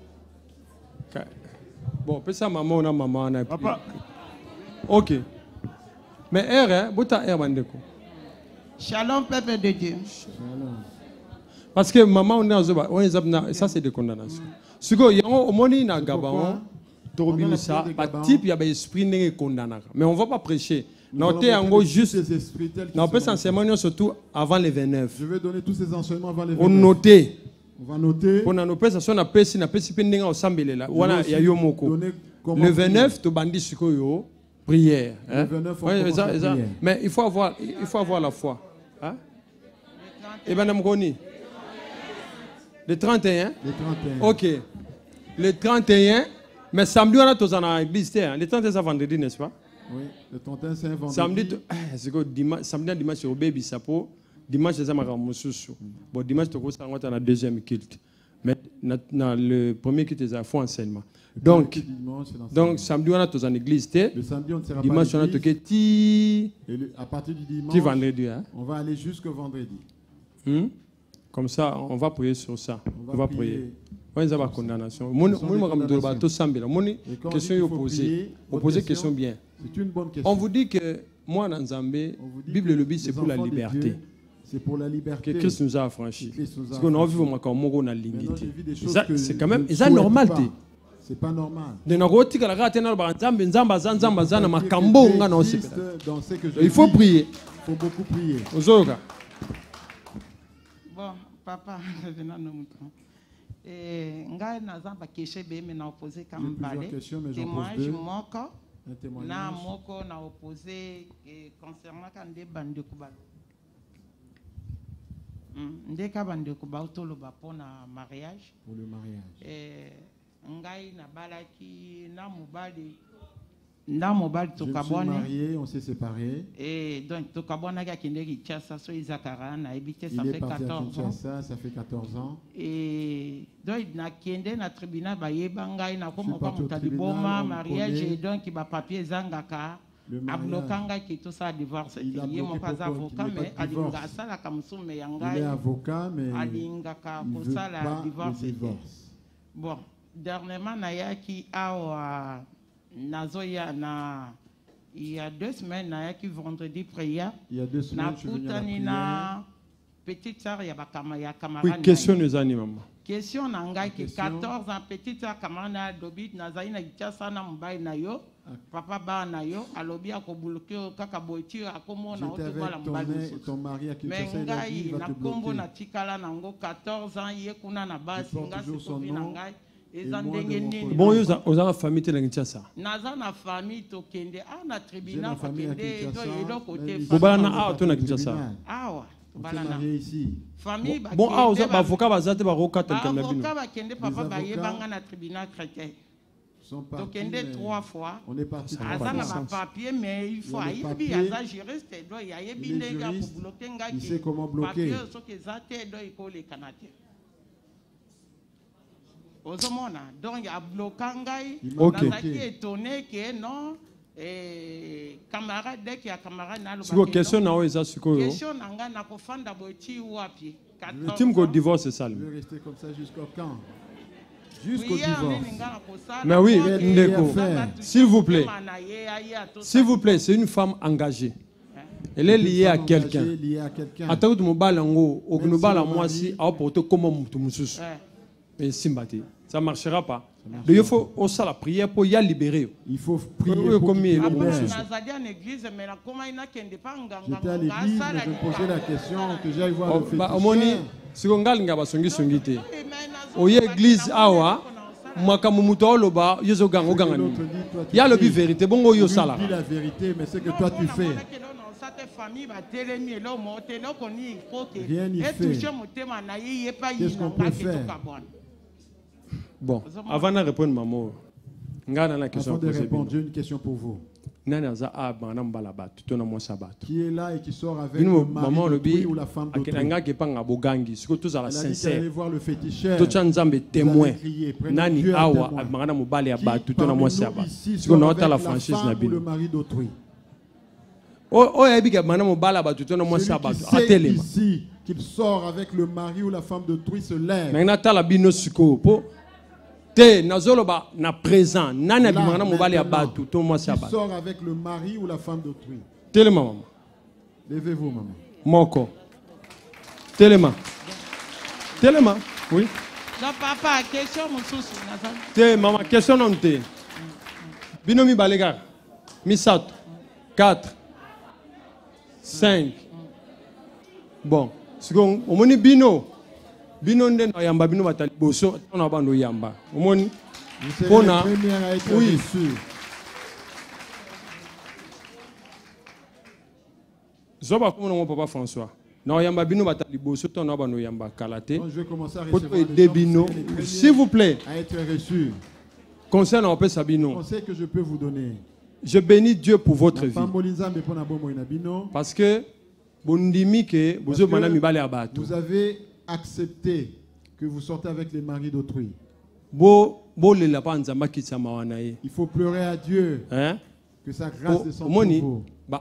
Bon, peut ça maman on a maman on a papa. Ok. Mais R hein, bota R bandeko. Shalom peuple de Dieu. Shalom. Parce que maman, on est ça c'est des condamnations. Ce que y a au moni na Gabon, torobimi ça, pas type il y a des esprits n'est condamnés. Mais on va pas prêcher. Notez en gros juste. On peut s'enseigner surtout avant les vingt-neuf. Je vais donner tous ces enseignements avant les vingt-neuf. On noter. On va noter. On a nos prestations, on a pesi, on a pesi pendant ensemble là. Voilà, il y a eu moko. Le vingt-neuf, tu bandis sur quoi prière. Le vingt-neuf, on ouais, ça, ça. Mais il faut avoir, il faut avoir la foi. Hein? Et ben Namgoni. Le trente et un. Le trente et un. Ok. Le trente et un. Mais samedi on a tous en église. Le trente et un c'est vendredi, n'est-ce pas? Oui. Le trente et un c'est vendredi. Samedi, c'est quoi dimanche? Samedi dimanche c'est au baby sapo. Dimanche, c'est Moussoussou. Bon, dimanche, tu as la deuxième culte. Mais dans le premier culte, c'est un faux enseignement. Donc, donc samedi, on a tous en église. Le samedi, on ne sera dimanche, pas on a tout qui. Et le, à partir du dimanche, vendredi, hein? On va aller jusqu'au vendredi. Hmm? Comme ça, on va prier sur ça. On va, on va prier. On va avoir condamnation. Mon question est opposée. Opposée question bien. C'est une bonne question. On vous dit que moi, dans Zambé, Bible le but, c'est pour la liberté. C'est pour la liberté que Christ nous a affranchis. Parce qu'on a vu qu'on a l'ingité. C'est quand même, c'est normal. C'est pas normal. Il faut prier. Il faut beaucoup prier. Bon, papa, revenons nous moutons. Ngai nazamba keshe be me na opposé comme balé. Témoignage moko. Na moko na opposé concernant quand des bandes kubalo. Ndeka bande kubauto lo ba pour na mariage. Pour le mariage. Eh ngai na balaki na mobali na mobali to kabone. Marié, on s'est séparés. Et donc to kabona ga kindeki tchasa so izakara na ebité ça fait quatorze ans. Ça ça fait quatorze ans. Et donc na kende na tribunal ba yeba ngai na komo ka mutali boma mariage et donc ba papier zangaka. Ablokanga qui tout ça divorce. Il est mon pas avocat mais alinga sala kamsume yangai. Il est avocat mais alinga ka pour ça la divorce. Bon, dernièrement na yaki awa nazoya na il y a deux semaines na yaki vendredi prière. Il y a deux semaines je suis venu à la prière. Petite sœur ya bakama ya camarade. Oui, question nous anime. Question na ngai ki quatorze ans petite sœur camarade dobit na zaina gichasa na mbai na yo. Papa ba na yo alobi akobuluke kaka boiti akomona otobala mbali ton mari a mais ngai na kombo na tikala nango quatorze ans ye kuna na basi ngasi sofi na ngai eza ndenge nini bon yo oza famille te na ça naza na famille to kende a na tribunal kende do yedo côté bobana na a to na Kinshasa awa balana famille ba bon a oza ba avocat bazate ba rokata comme bino avocat ba kende papa ba yebanga na tribunal chrétien. Donc, il y a trois fois. On est parti. Azana ma papier, mais il faut y aller. Aza juriste, il y a des gens qui bloquer. Il sait comment bloquer. Papier, ce que ça t'aide, il faut les Canadiens. Donc, il y a bloqué. Ok. Qui est étonné que non. Et camarade, dès qu'il y a camarade, n'a pas. Question na oza siko. Question nanga na kofanda boiti ou api. Le team go divorce ça. Je vais rester comme ça jusqu'au quand? Jusqu'au divorce. Mais oui, Ndeko, s'il vous plaît, s'il vous plaît, c'est une femme engagée. Elle est liée à quelqu'un. Attends, tu me balles en haut, ou tu me balles à moi si, à porter comme tu me sous. Mais sympathie, ça ne marchera pas. Il faut aussi la prière pour y libérer. Il faut prier pour qu'il libère. J'étais à l'église, mais je me posais la question que j'aille voir le féticheur. Si on gagne la basongi songité, au église awa, makamuto loba yezo gang ogangani. Il y a le bi vérité, bon yo sala. Dis la vérité, mais c'est que toi tu fais. Rien n'y fait. Qu'est-ce qu'on peut faire? Bon, avant de répondre maman, ngana la question. Avant de répondre, j'ai une question pour vous. Qui est là et qui sort avec le mari d'autrui ou la femme d'autrui? Elle a dit qu'elle allait voir le féticheur. Témoin. Nani awa magana mobali ya batu tona mwasi ya batu. Siko na ota la franchise na bino. Le mari d'autrui. Oh oh ebi ka magana mobali ya batu tona mwasi ya batu. Atelema. Ici qu'il sort avec le mari ou la femme d'autrui se lève. Maintenant ta la bino siko po te nazoloba na présent nani abimana mobali ya batu to mwasi ya batu. Sort avec le mari ou la femme d'autrui. Telema maman. Levez-vous maman. Moko. Telema. Tellement, oui. Non, papa, question, mon souci. Té, maman, question non té. Binomi balega. Misat. quatre. cinq. Bon. Second, on moni bino. Bino nden yamba bino batali boso, on a bando yamba. On moni. Pona. Oui. Zoba comme mon papa François. Non, yamba bino batali boso, on a bando yamba kalate. Je vais commencer à recevoir des bino. S'il vous plaît. À être reçu. Conseil on peut sabino. Conseil que je peux vous donner. Je bénis Dieu pour votre vie. Parce que vous avez accepté que vous sortez avec les maris d'autrui. Il faut pleurer à Dieu hein? Que sa grâce descende sur vous.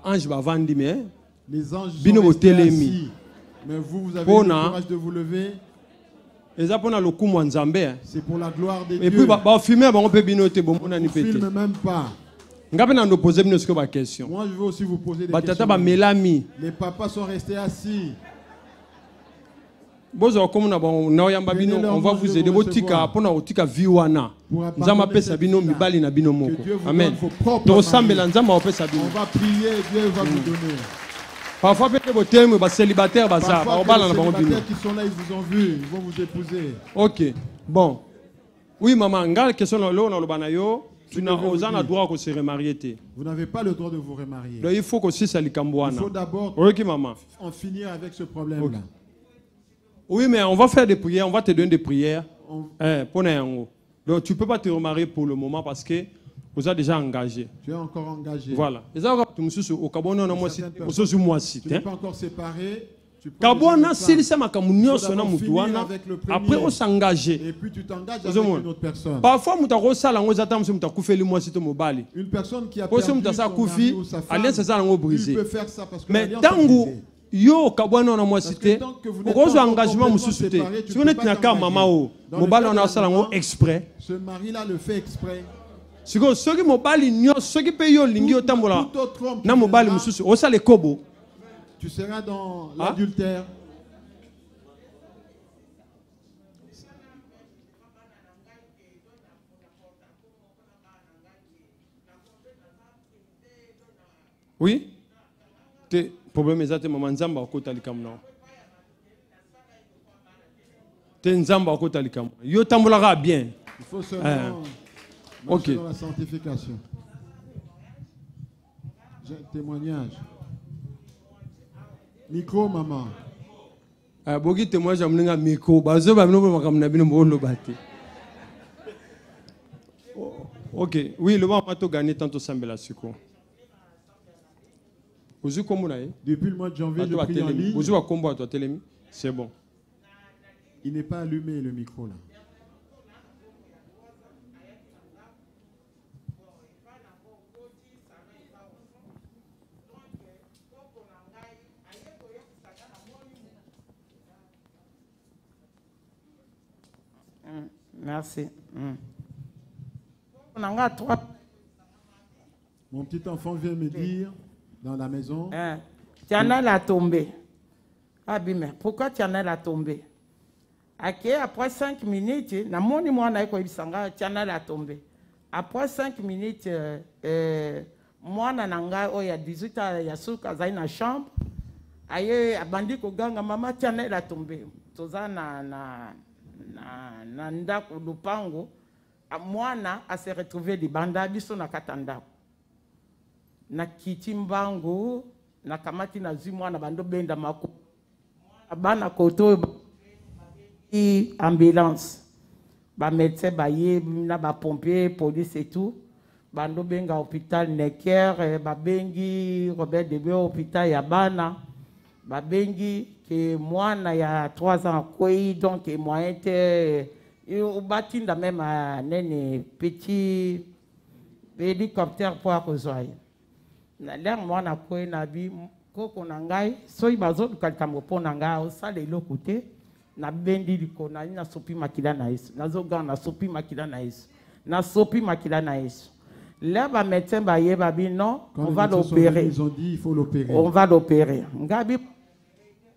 Les anges sont restés assis. Mais vous, vous avez eu le courage de vous lever. C'est pour la gloire de Dieu. Et puis, on ne filme même pas. Moi, je veux aussi vous poser des questions. Les papas sont restés assis. On va vous aider. Amen. On va prier et Dieu va vous donner. Parfois, les célibataires qui sont là, ils vous ont vu, ils vont vous épouser. Ok, bon. Oui, maman, question tu n'as pas droit de se remarier. Vous n'avez pas le droit de vous remarier. Donc, il faut que si ça il faut d'abord okay, maman. en finir avec ce problème-là. Okay. Oui, mais on va faire des prières, on va te donner des prières. On... Eh, donc, tu ne peux pas te remarier pour le moment parce que vous êtes déjà engagé. Tu es encore engagé. Voilà. Tu n'es pas encore séparé. Kabwana si c'est ma communion sona mutuana après on s'engage et puis tu t'engages avec une autre personne. Parfois muta sala ngo zata musu muta kufeli moi sito mobali. Une personne qui a perdu son mari ou sa femme. Alliance ça ngo brisé. Il peut faire ça parce que mais tangu yo kabwana na moi cité. Okozo engagement musu cité. Si on est na ka mama o mobali on a sala ngo exprès. Ce mari là le fait exprès. Si ko soki mobali nyo soki pe yo lingi otambola na mobali musu o sala kobo. Tu seras dans l'adultère. Oui. Te problème est maman nzamba okota likamna. Te nzamba okota likamna. Yo tambolaka bien. Il faut seulement euh, marcher dans la sanctification. J'ai un témoignage. Micro, maman. Ah, bogi témoignage amninga micro. Bazo ba mino makamna bino mbolo bate. Ok, oui, le maman to gagné tanto sambela suko. Depuis le mois de janvier, je prie en ligne. C'est bon. Il n'est pas allumé le micro là. Merci. Mm. Mon petit enfant vient me dire dans la maison. Hein, tu en as la tombée. Ah, bien, pourquoi tu en as la tombée? Okay, après cinq minutes, na moni moi na ko ibisanga tu en as la tombée. Après cinq minutes, euh, euh, moi na nanga o ya dix-huit ans ya suka za na chambre. Aye abandi ko ganga mama tu en as la tombée. Toza na na na na ndako lupango. Mwana a se retrouvé di banda biso na katanda. Na kitimbango na kamati na zimwa na bando benda mako abana koto i ambulance ba médecin ba ye na ba pompier police et tout bando benga hôpital Necker ba bengi Robert Debe hôpital ya bana ba bengi que mwana ya trois ans koi donc moyen te au batinda même à nene petit hélicoptère pour akozoy na l'air moi na ko na bi koko na ngai so ibazo kalika mopo na ngai o sale lo côté na bendi liko na na sopi makila na yesu na zoga na sopi makila na yesu na sopi makila na yesu là ba médecin ba ye ba bi non on va l'opérer. Ils ont dit il faut l'opérer. On va l'opérer ngabi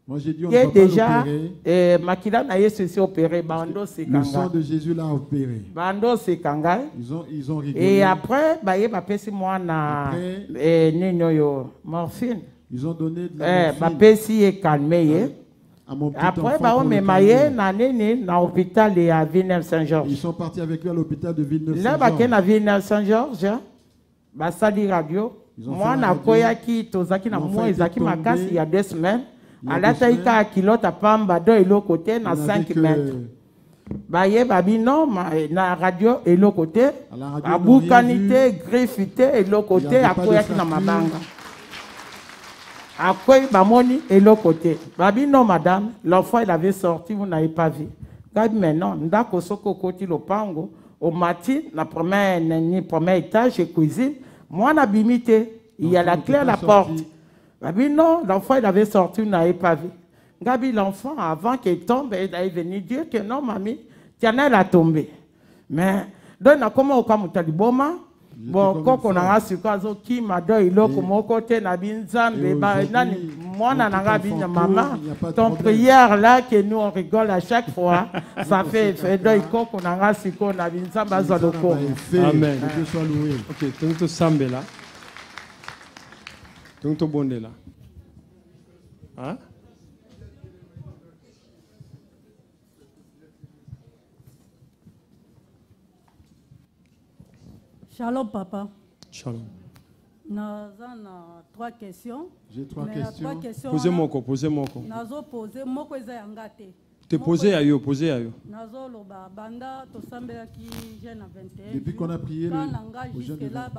Moi j'ai dit on ne va déjà, pas l'opérer. Eh, Makila n'a pas ceci opéré. Bando c'est Le sang de Jésus l'a opéré. Bando c'est kanga. Ils ont, ils ont rigolé. Et après, bah il m'a payé moi na eh nino yo morphine. Ils ont donné de la eh, morphine. Eh, bah payé est calmé. Après, bah on m'a maillé na nene na hôpital et à Villeneuve-Saint-Georges. Ils sont partis avec lui à l'hôpital de Villeneuve-Saint-Georges. Là, bah qu'il na Villeneuve-Saint-Georges, bah ça dit radio. Moi na koya ki tozaki na moi ezaki makasi il y a deux semaines. À la taille à kilo tapamba do et l'autre côté na cinq mètres. Bah yé babi non na radio et l'autre côté. À boucanité griffité et l'autre côté à koya ki na mabanga. À quoi bamoni et l'autre côté. Babi non madame, l'enfant il avait sorti vous n'avez pas vu. Gabi mais non ndako soko côté le pango au matin la première ni premier étage et cuisine. Moi, on a bimité. Il y a la clé à la porte. Gabi, non, l'enfant, il avait sorti, vous n'avez pas vu. Gabi, l'enfant, avant qu'il tombe, il est venu dire que non, mamie, tiens, elle a tombé. Mais, donc, comment on a dit, bon, bon, quand on a su qui m'a dit, il a comme côté, n'a bien zambé, moi, on a dit, maman, ton prière là, que nous, on rigole à chaque fois, ça fait, fait, donc, quand on a su qu'on a bien zambé, ça le corps. Amen. Que Dieu soit loué. Ok, donc, tu sambe là. Donc, tu bonde là. Hein? Shalom, papa. Shalom. Nous avons trois questions. J'ai trois questions. questions. Posez mon corps, posez mon corps. Nous posé mon corps te posez à eux, posez à eux. Depuis qu'on a prié le, au jeûne de vingt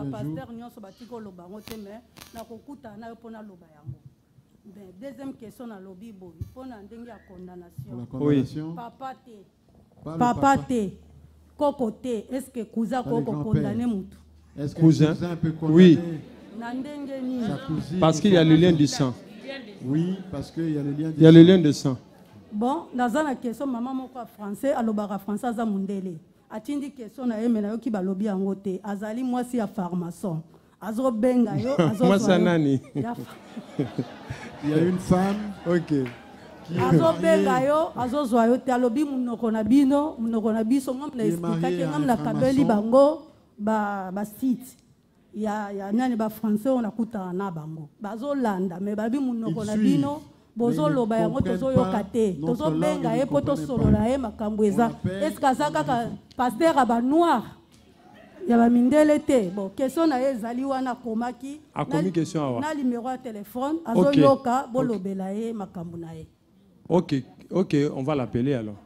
deuxième question dans lobby pour la condamnation. Papa te. Papa te. Koko te. Est-ce que cousin koko condamné mutu? Est-ce que cousin peut condamner? Oui. Sa cousine? Parce qu'il y a le lien du sang. Oui, parce qu'il y a le lien du sang. Il y a le lien de sang. Bon, dans la question, maman moko français, alobara français za mundele. Atindi question na yeme na yo ki balobi yango te. Azali mwasi ya pharmacien. Azo benga yo, azo moi c'est nani? Il y a une femme. OK. Azo benga yo, azo zwa yo te alobi munoko na bino, munoko na biso ngam na expliquer ke ngam na kabeli bango ba ba site. Ya ya nani ba français on akuta na bango. Bazo landa mais babi munoko na bino. Bozo loba yango tozo yoka te tozo benga ye poto solo na ye makambo eza est-ce que ça kaka pasteur aba noir ya ba mindele te bon question na ye zali wana komaki a komi question awa na numéro de téléphone azo yoka bolobela ye makambo na ye. OK, OK, on va l'appeler alors.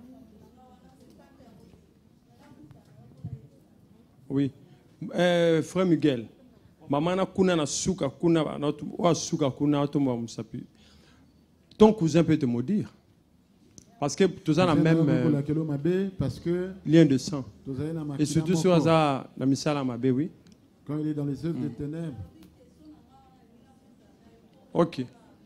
Oui. Euh, frère Miguel, maman na kuna na suka kuna na wa suka kuna to mo musapi. Ton cousin peut te maudire. Parce que tout ça a le même euh, parce que lien de sang. Et surtout sur la misala mabé, oui. Quand il est dans les œuvres mm. des ténèbres. OK.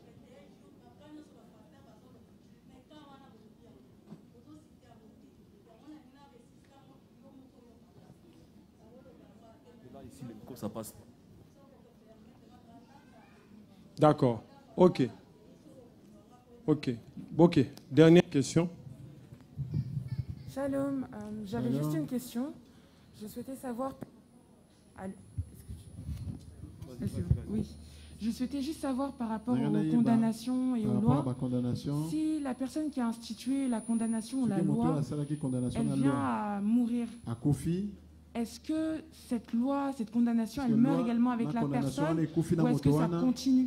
D'accord. OK. Ok. Ok. Dernière question. Shalom. Euh, J'avais juste une question. Je souhaitais savoir. Oui. Je souhaitais juste savoir par rapport aux condamnations et aux lois. Si la personne qui a institué la condamnation ou la loi, elle vient à mourir. Est-ce que cette loi, cette condamnation, elle meurt également avec la personne ou est-ce que ça continue?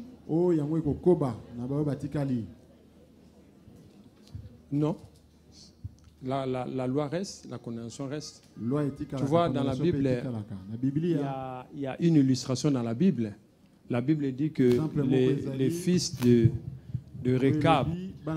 Non. La, la, la loi reste, la condamnation reste. Tu vois, dans la Bible, il y, a, il y a une illustration dans la Bible. La Bible dit que les, les fils de, de Rekab,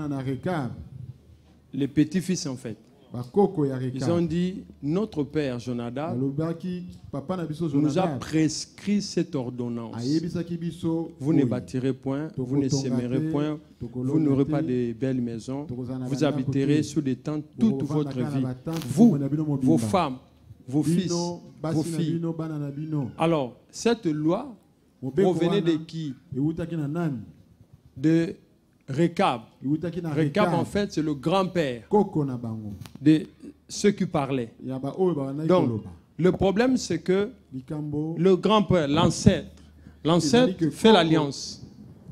les petits-fils en fait, ils ont dit, notre père Jonadab nous a prescrit cette ordonnance. Vous ne bâtirez point, vous ne sèmerez point, vous n'aurez pas de belles maisons, vous habiterez sur des tentes toute votre vie. Vous, vos femmes, vos fils, vos filles. Alors, cette loi provenait de qui? De Rekab. Rekab, en fait, c'est le grand-père de ceux qui parlaient. Donc, le problème, c'est que le grand-père, l'ancêtre, l'ancêtre fait l'alliance.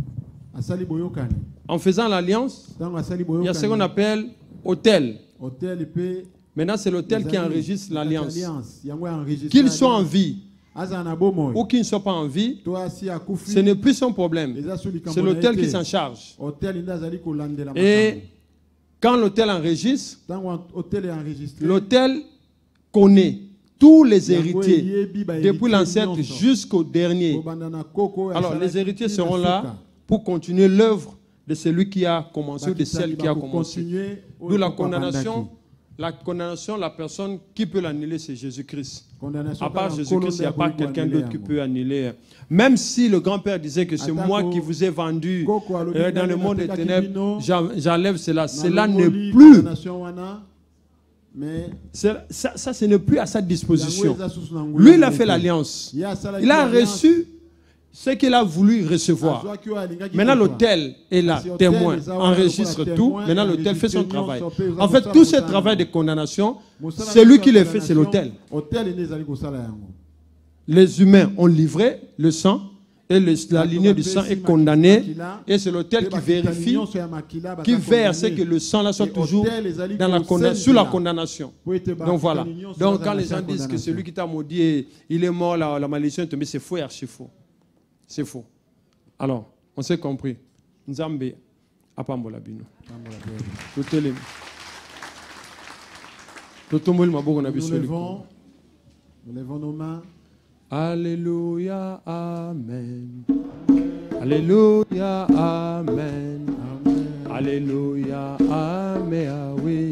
En faisant l'alliance, il y a ce qu'on appelle autel. Maintenant, c'est l'autel qui enregistre l'alliance. Qu'il soit en vie ou qu'il ne soit pas en vie, ce n'est plus son problème. C'est l'autel qui s'en charge. Et quand l'autel enregistre, l'autel connaît tous les héritiers, depuis l'ancêtre jusqu'au dernier. Alors, les héritiers seront là pour continuer l'œuvre de celui qui a commencé ou de celle qui a commencé. D'où la condamnation. La condamnation, la personne qui peut l'annuler, c'est Jésus-Christ. À part Jésus-Christ, il n'y a pas quelqu'un d'autre qui peut annuler. Même si le grand-père disait que c'est moi qui vous ai vendu euh, dans le monde des ténèbres, j'enlève cela. Cela n'est plus. Ça, ça ce n'est plus à sa disposition. Lui, il a fait l'alliance. Il a reçu ce qu'il a voulu recevoir. Maintenant, l'autel est là, témoin, enregistre tout. Maintenant, l'autel fait son travail. En fait, tout ce travail de condamnation, c'est lui qui le fait, c'est l'autel. Les humains ont livré le sang, et le, la lignée du sang est condamnée, et c'est l'autel qui vérifie, qui verse que le sang là soit toujours dans la condamnation, sous la condamnation. Donc voilà. Donc quand les gens disent que celui qui t'a maudit, il est mort, la, la malédiction est tombée, c'est faux et archi faux. C'est faux. Alors, on s'est compris. Nzambe apambola bino. Totelem. Totomboli maboko na biso. Nous levons, nous levons nos mains. Alléluia, amen. Alléluia, amen. Alléluia, amen. Oui.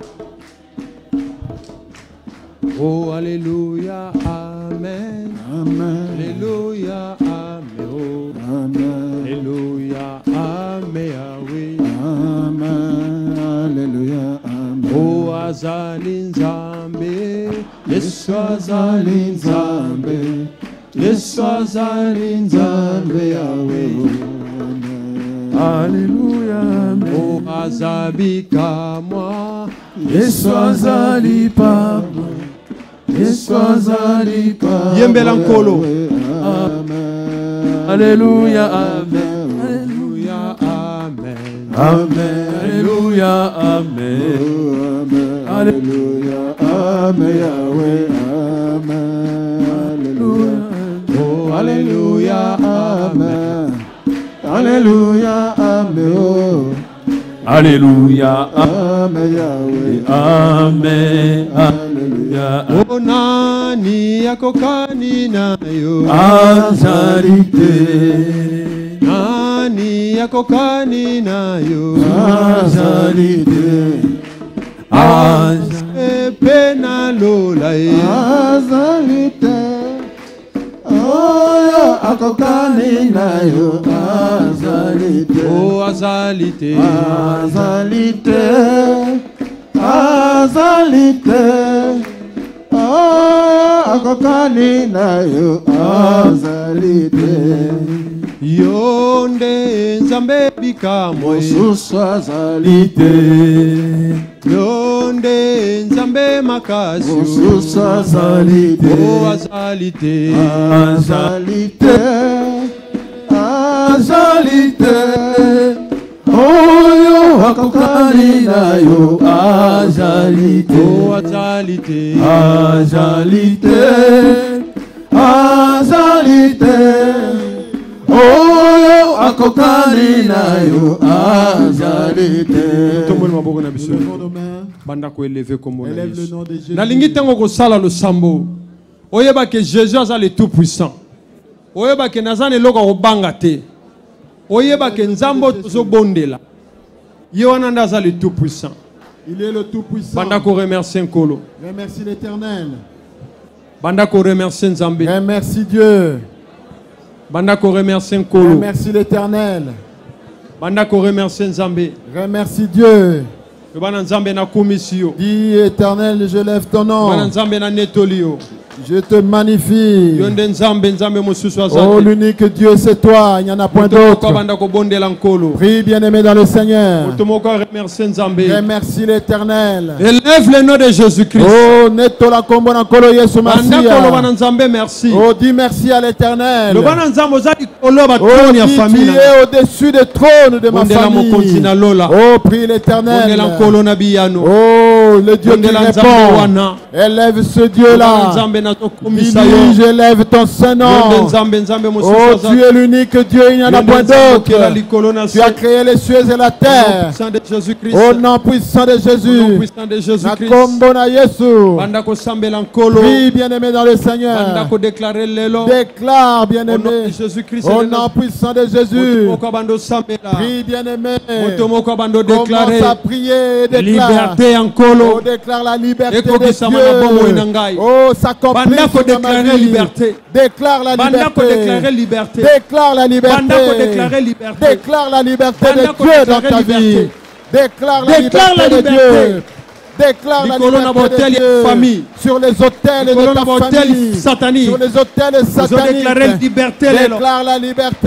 Oh, alléluia, amen. Amen. Alléluia, amen. Oh, amen. Alléluia, amen. Oui. Amen. Alléluia, amen. Oh, azali nzambe. Yesu azali nzambe. Yesu azali nzambe. Yahweh. Alléluia, amen. Oh, azabika moi. Yesu azali pa moi. Yembela nkolo. Alléluia, amen. Alléluia, amen. Amen. Alléluia, amen. Alléluia, amen. Yahweh, amen. Alléluia. Oh, alléluia, amen. Alléluia, amen. Oh. Alléluia, amen, Yahweh, amen, alléluia. Oh, nani akokani na yo azalite, nani akokani na yo azalite, azalite na lola azalite. Oh, akokani na yo azalite. Oh, azalite. Azalite. Azalite. Oh, akokani na yo azalite. Yonde nzambe bikamwe mosusu azalite. Yonde nzambe makasi mosusu azalite. Oh, azalite. Azalite. Azalite. Oyo akokani na yo azalite. Oh, azalite. Azalite. Azalite. Oyo akokani na yo azalite. Tomboli maboko na biso. Banda ko élever comme on a. Na lingi tango ko sala lo sambo. Oyeba que Jésus a le tout puissant. Oyeba que nazane loko ko bangate. Oyeba que nzambo zo bondela. Yohana ndaza le tout puissant. Il est le tout puissant. Banda ko remercier Nkolo. Remercie l'Éternel. Banda ko remercier Nzambe. Remercie Dieu. Banda ko remercier Nkolo. Remercie l'Éternel. Banda ko remercier Nzambe. Remercie Dieu. Bana Nzambe na komisio. Dis Éternel, je lève ton nom. Bana Nzambe na netolio. Je te magnifie. Oh, l'unique Dieu, c'est toi. Il n'y en a point d'autre. Prie, bien-aimé dans le Seigneur. Remercie l'Éternel. Élève le nom de Jésus-Christ. Oh, neto la kombo na kolo Yesu Masia. Merci. Oh, dis merci à l'Éternel. Oh, dis tu es au-dessus des trônes de ma famille. Oh, prie l'Éternel. Oh, le Dieu qui répond. Élève ce Dieu-là. Dis, j'élève ton Saint-Nom. Oh, tu es l'unique Dieu, il n'y en a point d'autre. Tu as créé les cieux et la terre. Au nom puissant de Jésus. Nakombona Yesu. Prie, bien-aimé dans le Seigneur. Déclare, bien-aimé. Au nom puissant de Jésus. Prie, bien-aimé. Commence à prier et déclare. Liberté en colo. Oh, déclare la liberté de Dieu. Oh, s'accomplit dans ma vie. Liberté. Déclare la liberté. Déclare la liberté. Déclare la liberté de Dieu dans ta vie. Déclare la liberté de Dieu. Déclare la liberté de Dieu sur les hôtels de ta famille, satanique. Sur les hôtels sataniques. Déclare la liberté.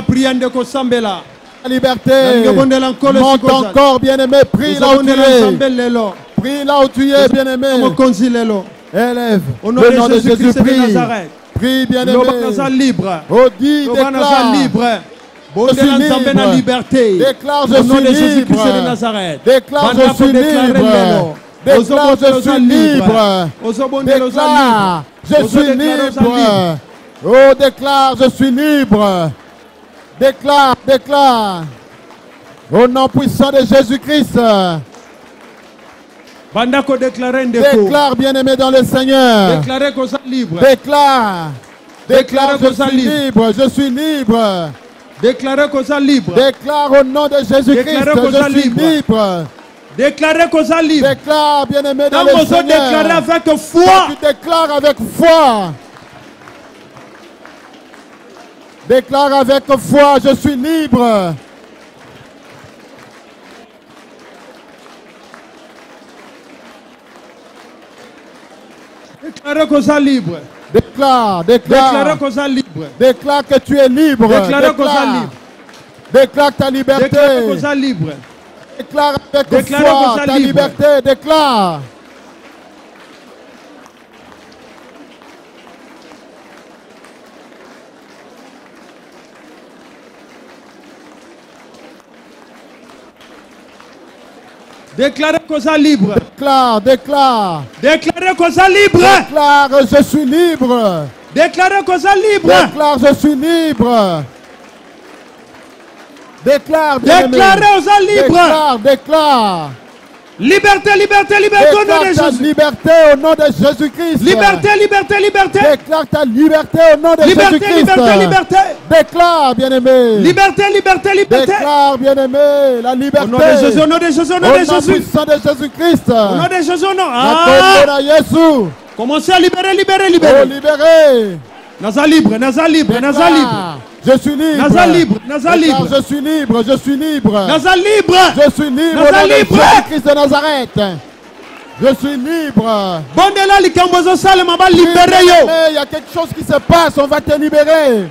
La liberté. Monte encore, bien-aimé. Prie là où tu es. Prie là où tu es, bien-aimé. Élève. Au nom de Jésus-Christ de Nazareth. Prie, bien-aimé. Oh, dis, déclare. Je suis libre. Liberté. Déclare, je suis libre. Déclare, je suis libre. Déclare, je suis libre. Déclare, je suis libre. Oh, déclare, je suis libre. Déclare, déclare. Au nom puissant de Jésus-Christ. Déclare, bien-aimé dans le Seigneur. Déclare. Déclare, je suis libre. Je suis libre. Déclarez qu'on soit libre. Déclare au nom de Jésus-Christ. Je suis libre. Déclarez qu'on soit libre. Déclare, bien-aimé dans le Seigneur. Déclarer avec foi. Tu déclares avec foi. Déclare avec foi, je suis libre. Déclarez qu'on soit libre. Déclare, déclare. Déclare qu'on soit libre. Déclare que tu es libre. Déclare qu'on soit libre. Déclare ta liberté. Déclare qu'on soit libre. Déclare avec foi ta liberté. Déclare. Déclarez qu'on soit libre. Déclare, déclare. Déclarez qu'on soit libre. Déclare, je suis libre. Déclarez qu'on soit libre. Déclare, je suis libre. Déclare, déclarez aux soit libre. Déclare, déclare. Liberté, liberté, liberté au nom de Jésus. Liberté au nom de Jésus-Christ. Liberté, liberté, liberté. Déclare ta liberté au nom de Jésus-Christ. Jésus-Christ. Liberté, liberté, Déclare, bien-aimé. Liberté, liberté, liberté. Déclare, bien-aimé, la liberté. Au nom de Jésus, au nom de Jésus, au nom de Jésus. Au nom puissant de Jésus-Christ. Au nom de Jésus, au nom. Ah. Commencez à libérer, libérer, libérer. Oh, libérer. Naza libre, Naza libre, Naza libre. Je suis libre. Naza libre, Naza libre. Je suis libre, je suis libre. Naza libre. Je suis libre. Naza libre. Jésus-Christ de Nazareth. Je suis libre. Bondela likambozo sale mama libéré yo. Il y a quelque chose qui se passe, on va te libérer.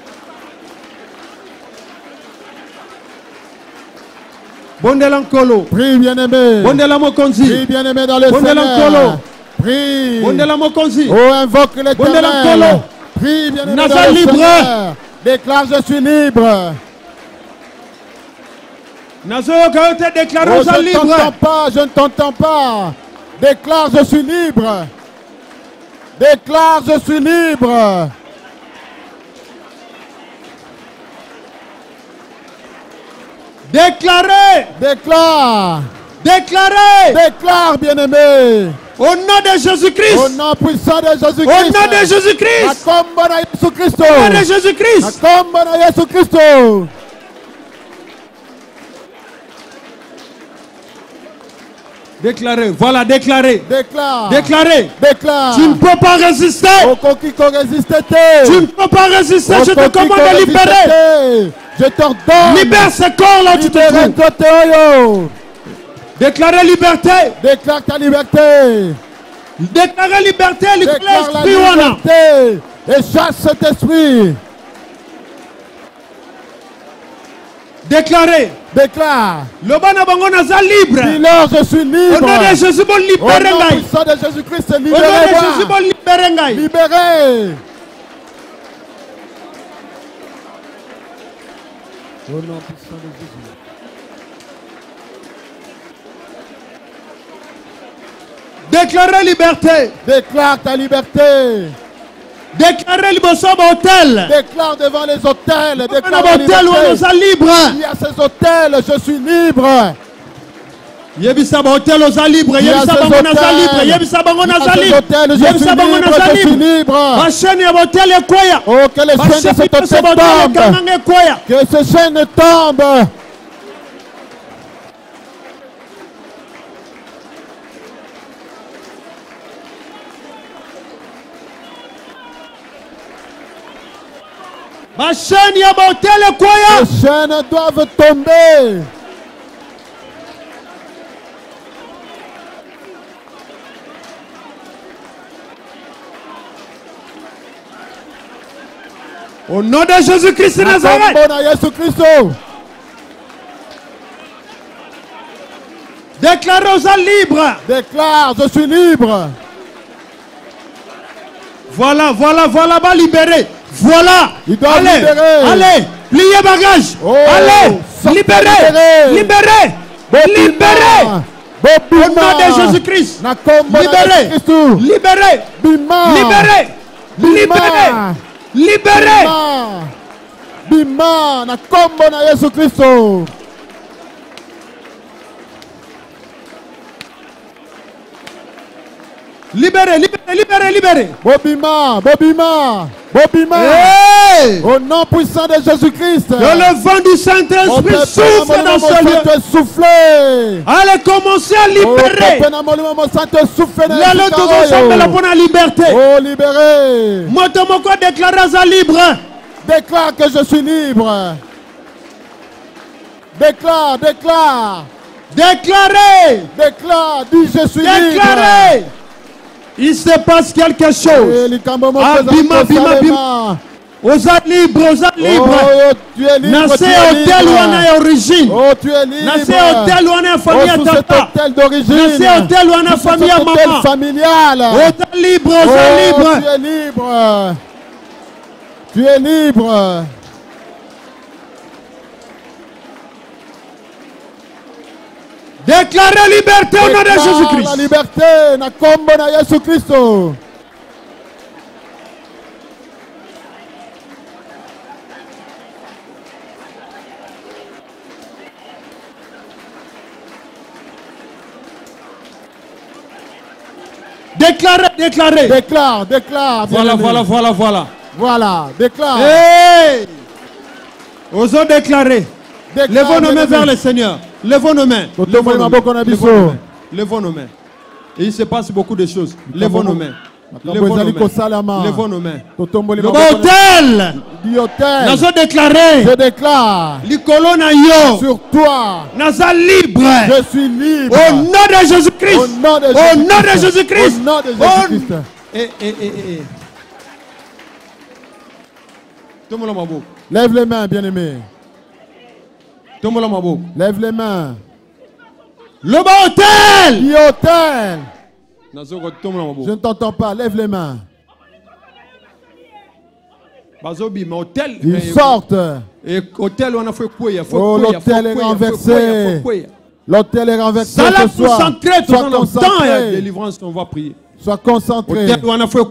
Bondela nkolo. Prie bien-aimé. Bondela mokonzi. Prie bien-aimé dans le Bondela nkolo. Prie. Bondela mokonzi. Oh, invoque l'Éternel. Bondela nkolo. Prie bien-aimé dans Naza le libre. Seigneur. Déclare, je suis libre. Nazo yoka déclare oh, je suis libre. Je ne t'entends pas, je ne t'entends pas. Déclare, je suis libre. Déclare, je suis libre. Déclarez. Déclare. Déclarez. Déclare, bien-aimé. Au nom de Jésus-Christ. Au nom puissant de Jésus-Christ. Au nom de Jésus-Christ. Au nom de Jésus-Christ. Au nom de Jésus-Christ. Déclarez, voilà, déclarez. Déclare. Déclarez. Déclare. Tu ne peux pas résister. Tu ne peux pas résister. Je te commande de libérer. Je t'ordonne. Libère ce corps là où tu te trouves. Déclarez liberté. Déclare ta liberté. Déclarer liberté, déclare la liberté et chasse cet esprit. Déclarer. Déclare. Le bana bango naza libre. Dis-leur, je suis libre. Au nom de Jésus, bon libéré. Au nom puissant de Jésus-Christ, libéré. Au nom de Jésus, bon libéré. Libéré. Au nom puissant de Jésus. Déclarer liberté. Déclare ta liberté. Déclarer hôtel. Déclare devant les hôtels. Déclare hôtel où on est libre. Il y a ces hôtels, je suis libre. Yebisa hôtel aux libre. Yebisa bango naza libre. Yebisa bango naza libre. Yebisa bango naza libre. Ma chaîne ya hôtel est quoi? Oh, que les chaînes de cet hôtel tombent. Que ces chaînes tombent. Ma chaîne ya hôtel est quoi? Les chaînes doivent tomber. Au nom de Jésus-Christ de Nazareth. Déclare aux libres. Déclare, je suis libre. Voilà, voilà, voilà, va libérer. Voilà. Il doit allez, libérer. Allez, pliez bagage. Oh, allez, libérez. Libérez. Libérez. Au nom de Jésus-Christ. Libérez. Libérez. Libérez. Libérez. Libérez. Bima na kombo na Yesu Kristo. Libérez, libérez, libérez, libérez. Bobima, Bobima, Bobima. Hey! Au nom puissant de Jésus-Christ. Le vent du Saint-Esprit souffle dans ce lieu. Souffler. Allez, commencez à libérer. Allez, tous ensemble la bonne liberté. Oh, libéré. Motomoko déclare à libre. Déclare que je suis libre. Déclare, déclare. Déclarez. Déclare, dis je suis libre. Déclarez. Il se passe quelque chose. Ah, bima, bima, bima. Aux libres, aux libres. Oh, tu es libre. Nase hôtel où on est origine. Oh, tu es libre. Nase hôtel où on est famille à tata. Hôtel d'origine. Nase hôtel où on est famille à maman. Hôtel familial. Hôtel libre, aux libres. Tu es libre. Tu es libre. Déclarez liberté au nom de Jésus-Christ. La liberté na kombo na Yesu Kristo. Déclarez, déclarez. Déclare, déclare. Voilà, voilà, voilà, voilà. Voilà, déclare. Hey! Osons déclarer. Levons nos mains vers le Seigneur. Levons nos mains. Levons nos mains. Levons nos mains. Et il se passe beaucoup de choses. Levons nos mains. Levons nos mains. Levons nos mains. Le hôtel. Nous avons déclaré. Je déclare. L'icolo na yo. Sur toi. Nous sommes libres. Je suis libre. Au nom de Jésus-Christ. Au nom de Jésus-Christ. Au nom de Jésus-Christ. Au nom de Jésus-Christ. Eh, eh, eh, eh. Lève les mains, bien-aimé. Lève les mains. Le hôtel. Le hôtel. Je ne t'entends pas. Lève les mains. Ils sortent. Oh, l'hôtel est renversé. L'hôtel est renversé ce soir. Sois concentré. Délivrance, on va prier. Sois concentré. Doit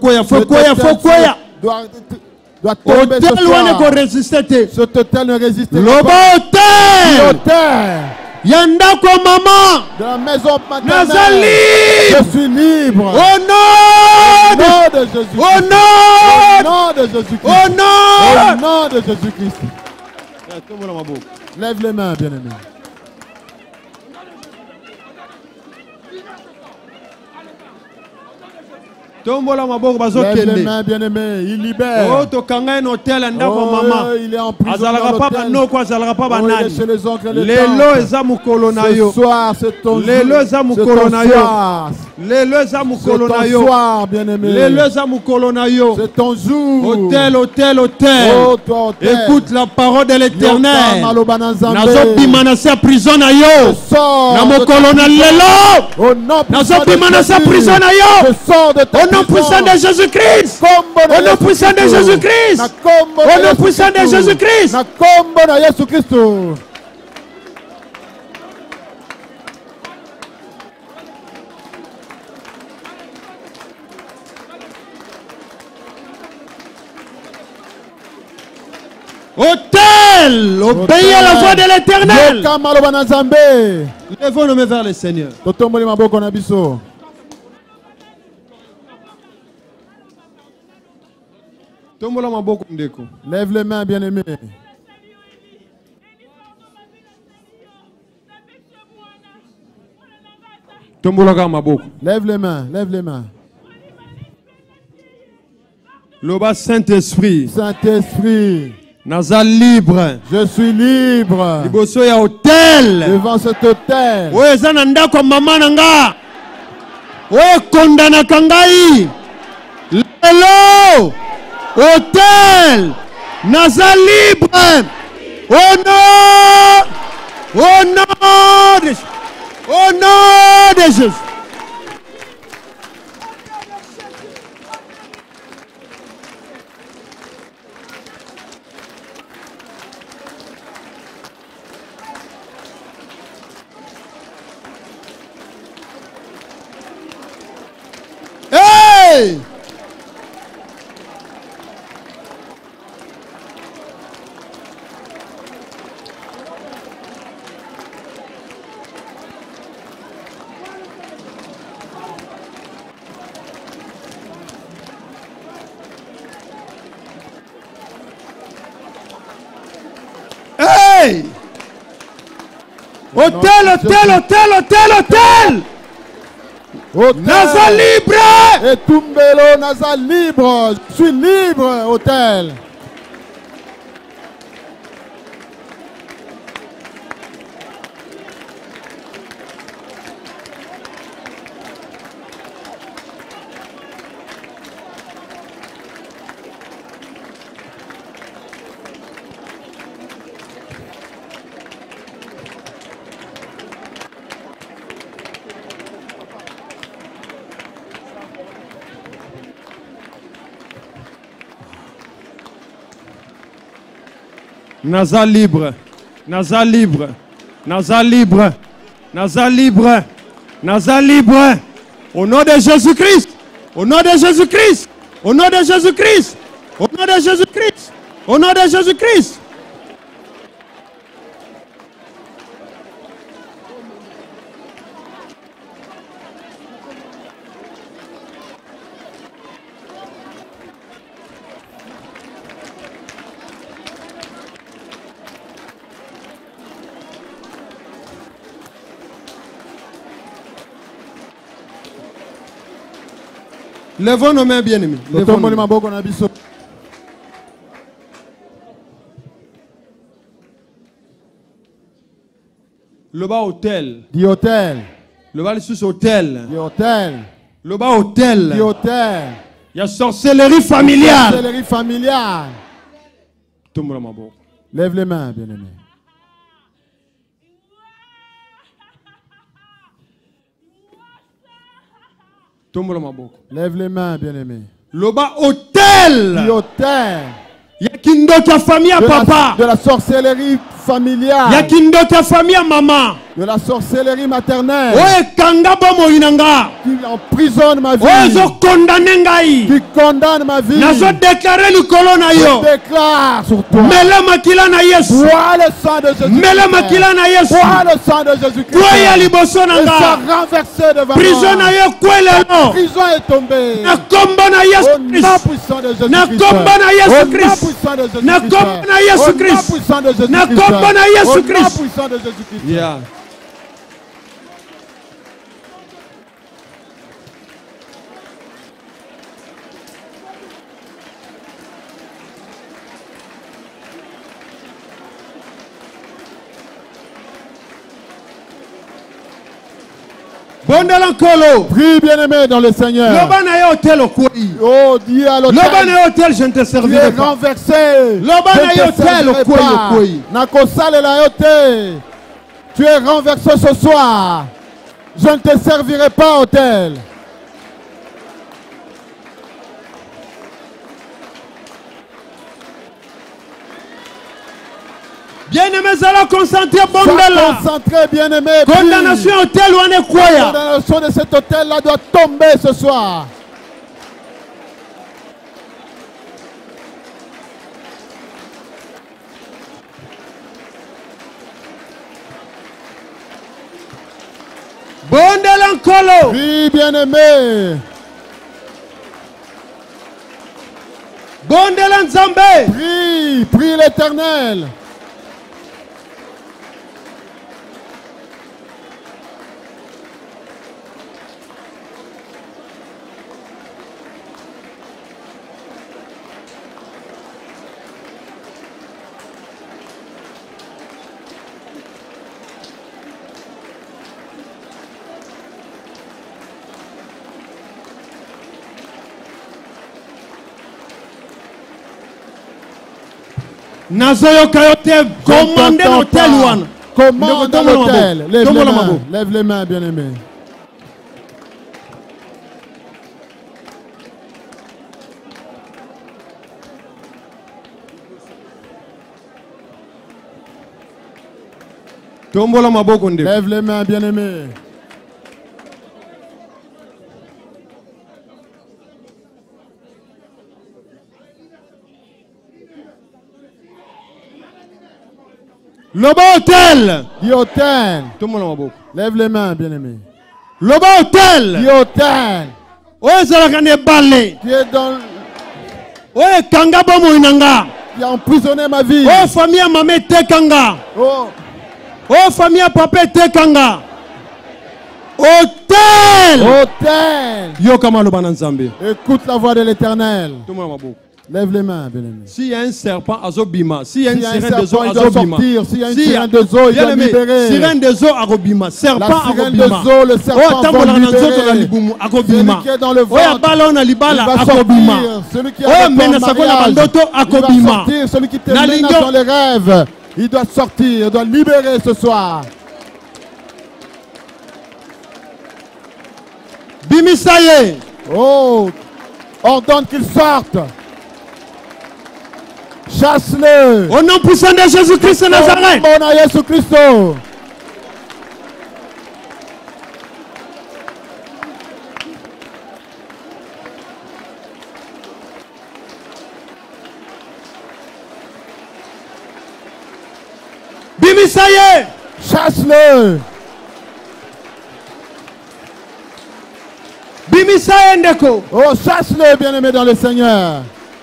tomber ce soir. Cet hôtel ne résiste pas. Le hôtel. L'hôtel. Yandako maman. De la maison paternelle. Je suis libre. Au nom de Jésus-Christ. Au nom de Jésus-Christ. Au nom. Au nom de Jésus-Christ. Lève les mains, bien-aimé. Lève les mains, bien-aimé. Il libère. Oh, il est en prison dans l'hôtel. Oh, il est chez les oncles et les tantes. Ce soir, c'est ton jour. C'est ton soir. C'est ton soir, bien-aimé. C'est ton jour. Hôtel, hôtel, hôtel. Oh, toi, hôtel. Écoute la parole de l'Éternel. Nazobimana prison na yo. Na mokolo na lelo. Nazobimana prison na yo. Au nom puissant de Jésus-Christ. Au nom puissant de Jésus-Christ. Au nom puissant de Jésus-Christ. Hôtel, obéis à la voix de l'Éternel. Lèvons nos mains vers le Seigneur. Lève les mains, bien-aimé. Lève les mains, lève les mains. Le Saint-Esprit. Saint-Esprit. Naza libre. Je suis libre. Liboso ya hôtel. Devant cet hôtel. Oye zananda kwa mama nanga. Oye kondana kangai. Lelo. Hôtel. Naza libre. Au nom. Au nom de Jésus. Au nom de Jésus. Hey! Hey! Hôtel, hôtel, hôtel, hôtel, hôtel! Naza libre! Et Tumbelo, Naza libre! Je suis libre, hôtel! Naza libre, Naza libre, Naza libre, Naza libre, Naza libre. Au nom de Jésus-Christ, au nom de Jésus-Christ, au nom de Jésus-Christ, au nom de Jésus-Christ, au nom de Jésus-Christ. Lèvons nos mains, bien-aimés. Le bas hôtel. Di hôtel. Le bas sous hôtel. Di hôtel. Le bas hôtel. Di hôtel. Il y a sorcellerie familiale. Sorcellerie familiale. Lève les mains, bien-aimés. Lève les mains, bien-aimé. Le bas hôtel. Du hôtel. Yakindoka famille à papa. De la sorcellerie familiale. Yakindoka famille à maman. De la sorcellerie maternelle. Oye kanga bomo inanga. Qui emprisonne ma vie. Oye zo condamne ngai. Qui condamne ma vie. Nazo déclarer le colonna yo. Je déclare sur toi. Mele makila na Yesu. Bois le sang de Jésus. Mele makila na Yesu. Bois le sang de Jésus Christ. Toi ya liboso nanga. Et ça renversé devant moi. Prison na yo kwelelo. Prison est tombée. Na komba na Yesu Christ. Au nom puissant de Jésus Christ. Na komba na Yesu Christ. Na komba na Yesu Christ. Na komba na Yesu Christ. Puissant de Jésus Christ. Yeah. Prie, bien-aimé, dans le Seigneur. Oh, dis à l'hôtel. Je ne te servirai tu es pas. renversé. Je ne te servirai pas. Nakosale la yote. Tu es renversé ce soir. Je ne te servirai pas, hôtel. Bien-aimé, allons concentrer Bondela. Concentré, bien-aimé. Condamnation hôtel ou on est quoi? La condamnation de cet hôtel-là doit tomber ce soir. Bondela Nkolo. Oui, bien-aimé. Bondela Nzambe. Prie, prie l'Éternel. Nazoyo Kayote, commandez l'hôtel One. Commande l'hôtel. Lève les mains. Lève les mains, bien-aimé. Lève les mains, bien-aimé. Loba Hôtel. Dis hôtel. Lève les mains, bien-aimé. Loba Hôtel. Dis hôtel. Oye, c'est la canne balé. Tu es dans. Oye, Kanga Bomo Inanga. Tu as emprisonné ma vie. Oh, famille à Mamé Tekanga. Oh. Oh, famille à Papé Tekanga. Hôtel. Hôtel. Yo Kamalo Bananzambi. Écoute la voix de l'Éternel. Lève les mains, bien-aimé. S'il y a un serpent à Zobima, s'il y a une sirène de eaux à Zobima, s'il y a une sirène de eaux, il doit libérer. Sirène de eaux à Robima, serpent à Robima. Le serpent va libérer. Celui qui est dans le ventre, il va sortir. Celui qui est dans le mariage, celui qui te menace dans les rêves, il doit sortir, il doit libérer ce soir. Bimisaye. Oh, ordonne qu'il sorte. Chasse-le. Au nom puissant de Jésus-Christ de Nazareth. Au nom de Jésus-Christ. Bimisaye. Chasse-le. Bimisaye Ndeko. Oh, chasse-le, bien-aimé dans le Seigneur.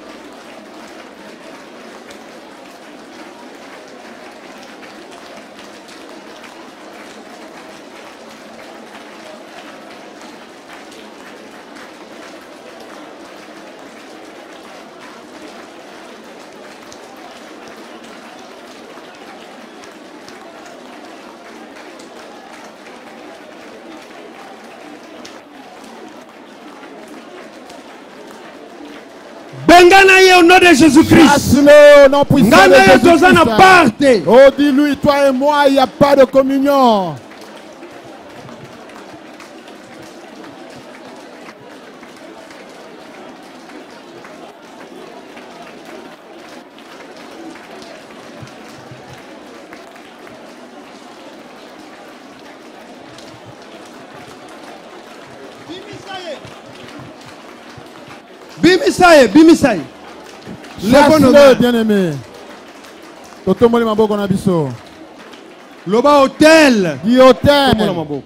Au nom de Jésus-Christ. Chasse-le au nom puissant de Jésus-Christ. Oh, dis-lui, toi et moi, il n'y a pas de communion. Bimisaye, Bimisaye. Chasse-le, bien-aimé. Toto moli maboko na biso. Loba hôtel. Di hôtel.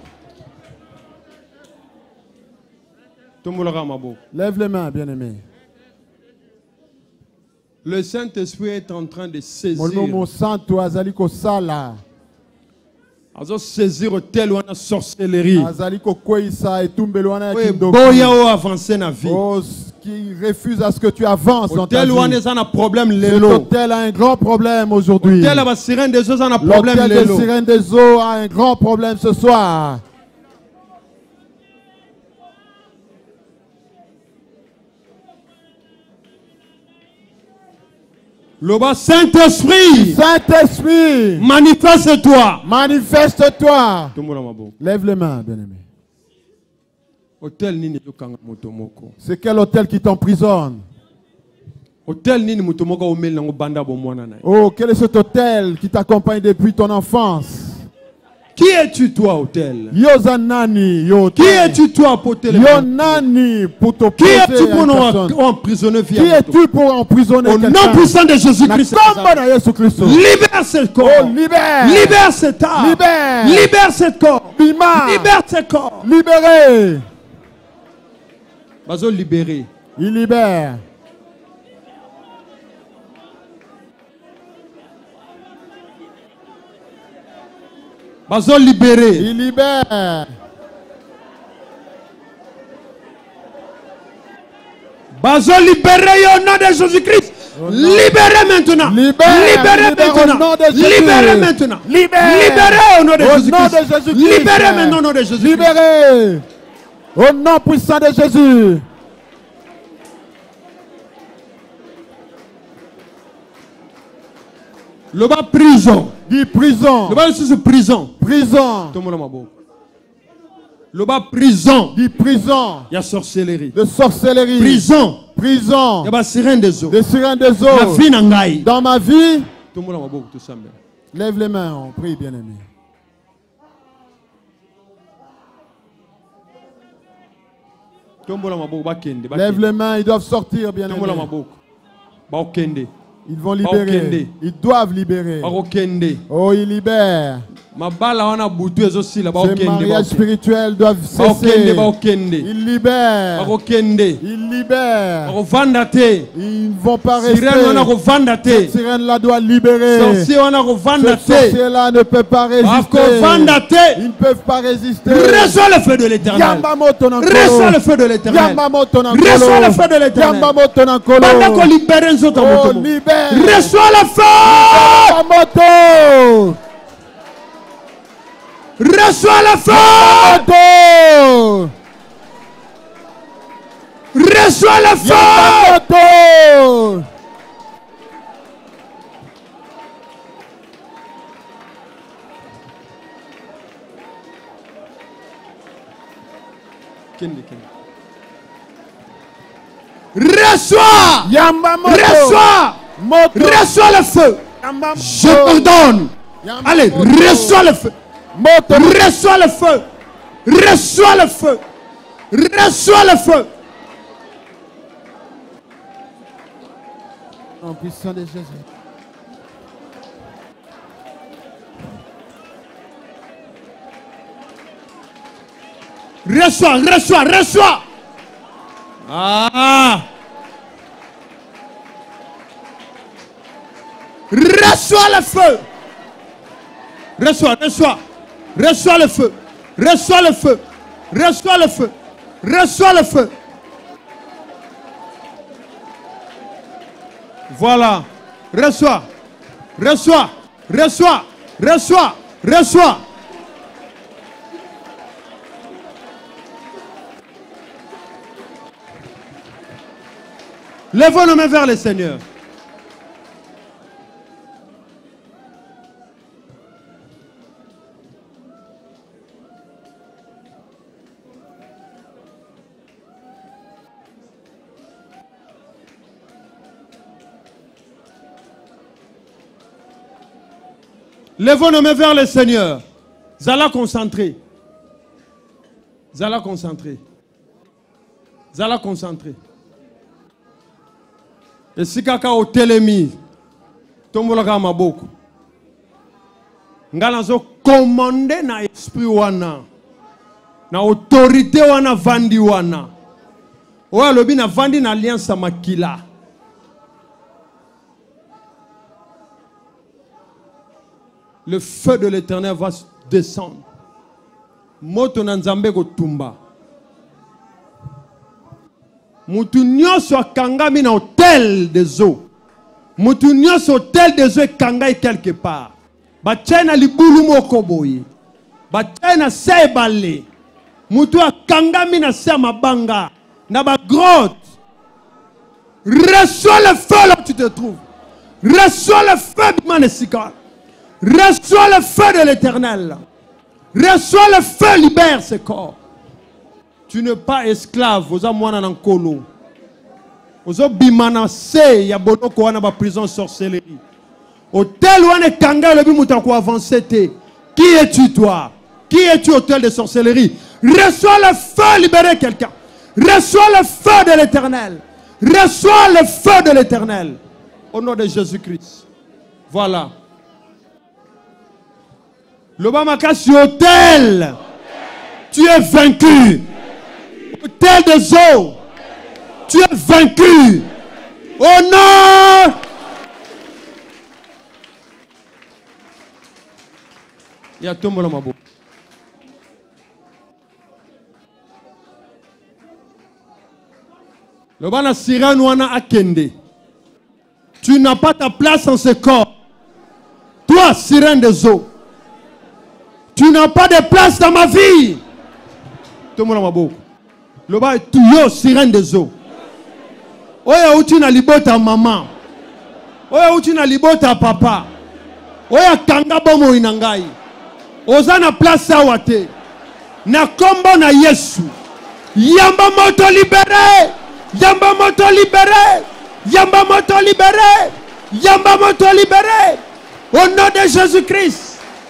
Lève les mains, bien-aimé. Le Saint-Esprit est en train de saisir. Mon santo azali ko sala. Azo saisir hôtel ou na sorcellerie. Azali ko kwisa etumbelo wana ya kindoki. Boya o avancer na vie. Qui refuse à ce que tu avances dans ta vie. L'hôtel a un grand problème aujourd'hui. L'hôtel des sirènes des eaux a un problème. L'hôtel des sirènes des eaux a un grand problème ce soir. Le Saint-Esprit. Saint-Esprit. Manifeste-toi. Manifeste-toi. Lève les mains, bien-aimé. C'est quel hôtel qui t'emprisonne? Oh, quel est cet hôtel qui t'accompagne depuis ton enfance? Qui es-tu toi, hôtel? Yozanani, yo. Qui es-tu toi pour te Yonani pour te Qui es-tu pour nous emprisonner? Qui es-tu pour emprisonner quelqu'un? Au nom puissant de Jésus-Christ. Libère ce corps. Oh, libère. Libère cet âme. Libère. Libère ce corps. Bima. Libère ce corps. Libéré. Bazo libéré. Il libère. Bazo libéré. Il libère. Bazo libéré au nom de Jésus-Christ. Libéré maintenant. Libère. Libéré maintenant. Libéré maintenant. Libère. Libéré au nom de Jésus-Christ. Libéré maintenant au nom de Jésus-Christ. Libéré. Au nom puissant de Jésus. Le bas prison. Dit prison. Le bas c'est prison. Prison. Le bas prison. Dit prison. Il y a sorcellerie. De sorcellerie. Prison. Prison. Il y a sirène des eaux. Des sirènes des eaux. La vie n'angaï. Dans ma vie. Lève les mains, on prie, bien-aimé. Lève les mains, ils doivent sortir, bien-aimé. Ils vont libérer. Ils doivent libérer. Oh, ils libèrent. Ces mariages spirituels doivent cesser. Ils libèrent. Ils libèrent. Ils ne vont pas rester. Cette sirène-là doit libérer. Ce sorcier-là ne peut pas résister. Ils ne peuvent pas résister. Reçois le feu de l'éternel. Reçois le feu de l'éternel. Reçois le feu de l'éternel. Oh, libère. Reçois le feu. Reçois le feu. Reçois le feu. Reçois. Reçois. Reçois le feu. Je t'ordonne. Allez, reçois le feu. Reçois le feu. Reçois le feu. Reçois le feu. En puissance de Jésus. Reçois, reçois, reçois. Ah. Reçois le feu. Reçois, reçois. Reçois le feu. Reçois le feu. Reçois le feu. Reçois le feu. Voilà. Reçois. Reçois. Reçois. Reçois. Reçois. Lèvons nos mains vers le Seigneur. Lèvons nos mains vers le Seigneur. Zala concentré. Zala concentré. Zala concentré. Et si kaka o telemi, tombolaka maboko. Ngala zo commandé na esprit wana. Na autorité wana vandi wana. Oya lobi na vandi na alliance makila. Le feu de l'Éternel va descendre. Moto na nzambe ko tumba. Mutu nyonso akangami na hôtel des eaux. Mutu nyonso hôtel des eaux kangai quelque part. Batie na libulu moko boye. Batie na se balé. Mutu akangami na se mabanga. Na ba grotte. Reçois le feu là où tu te trouves. Reçois le feu de Manesika. Reçois le feu de l'Éternel. Reçois le feu, libère ce corps. Tu n'es pas esclave. Oza mwana na nkolo. Ozo bimana se ya bonoko wana ba prison sorcellerie. Hôtel wana kanga le bimuta ko avancer te. Qui es-tu toi? Qui es-tu hôtel de sorcellerie? Reçois le feu, libérer quelqu'un. Reçois le feu de l'Éternel. Reçois le feu de l'Éternel. Au nom de Jésus-Christ. Voilà. Le Bamakasi hôtel. Tu es vaincu. Hôtel des eaux. Tu es vaincu. Au nom. Il y a tout le monde. Le bana sirène wana akende. Tu n'as pas ta place en ce corps. Toi, sirène des eaux. Tu n'as pas de place dans ma vie. Tout le monde m'a beau. Le bas est tout yo, sirène des eaux. Oya où tu n'as libota maman. Oya où tu n'as libota papa. Oya kanga bomo inangai. Oza na place awate. Na kombo na Yesu. Yamba moto libéré. Yamba moto libéré. Yamba moto libéré. Yamba moto libéré. Au nom de Jésus-Christ.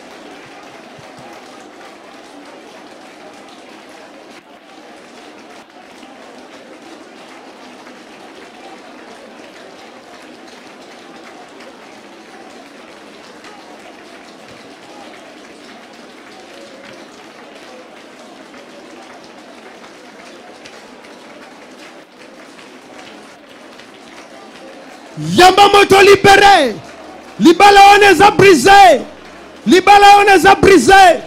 Yamba moto libéré. Libala on les a brisés. Libala on les a brisés.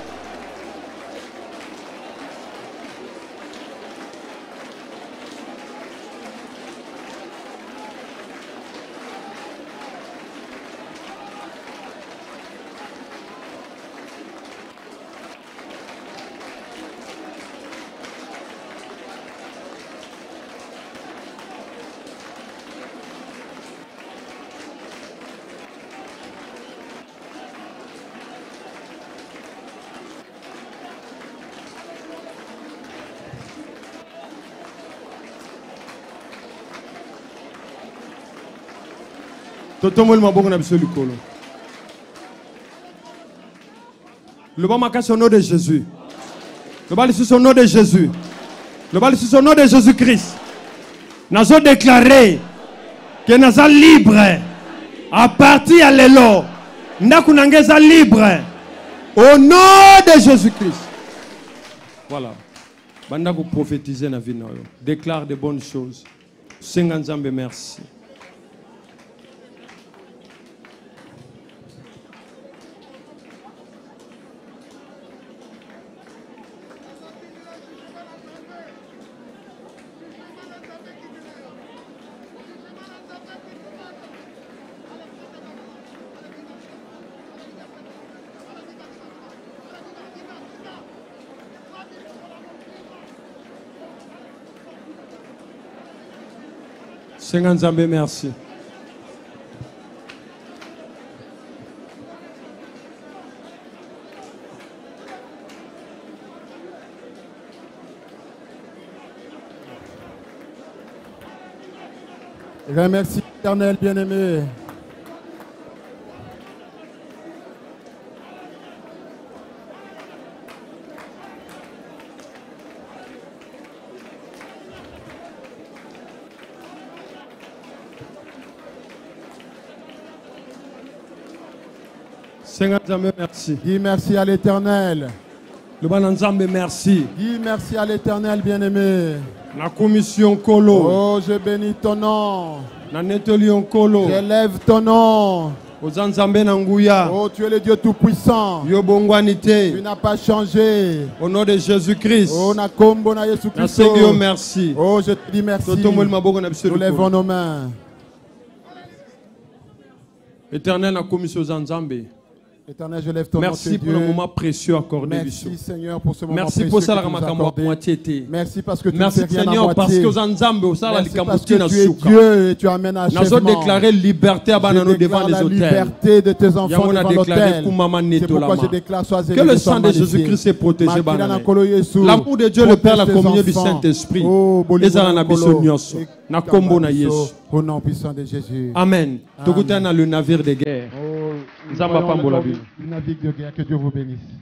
Le bas marqué sur le nom de Jésus. Le bas sur le nom de Jésus. Le bas sur le nom de Jésus-Christ. Nous avons déclaré que nous sommes libres. À partir de l'élo, nous sommes libres. Au nom de Jésus-Christ. Voilà. Banda vous prophétiser na vie. Déclare de bonnes choses. Seigneur Nzambe, merci. Seigneur Nzambe, merci. Remercie l'Éternel bien-aimé. Seigneur Nzambe, merci. Dis merci à l'Éternel. Le bon Nzambe, merci. Dis merci à l'Éternel bien-aimé. La commission Kolo. Oh, je bénis ton nom. Na netolion Kolo. J'élève ton nom. Oh, tu es le Dieu Tout-Puissant. Tu n'as pas changé. Au nom de Jésus-Christ. Oh, na kombo na Jésus Christ. Merci. Oh, je te dis merci. Nous lèvons nos mains. Éternel, la commission Nzambe. Éternel, je lève ton merci pour le moment précieux accordé. Merci Seigneur pour ce moment merci précieux pour que tu nous as accordé. Merci parce que tu merci ne fais rien Seigneur, à parce moitié. que Merci parce que tu es Dieu et tu amènes à achèvement. Nous avons déclaré liberté devant les la hôtels. liberté de tes enfants devant l'autel. C'est pourquoi je déclare sois élevé, que le sang de Jésus-Christ est protégé. L'amour de Dieu, le Père, la communion du Saint-Esprit. Oh, au nom puissant de Jésus. Amen. Tout le navire de guerre. Le navire de guerre, que Dieu vous bénisse.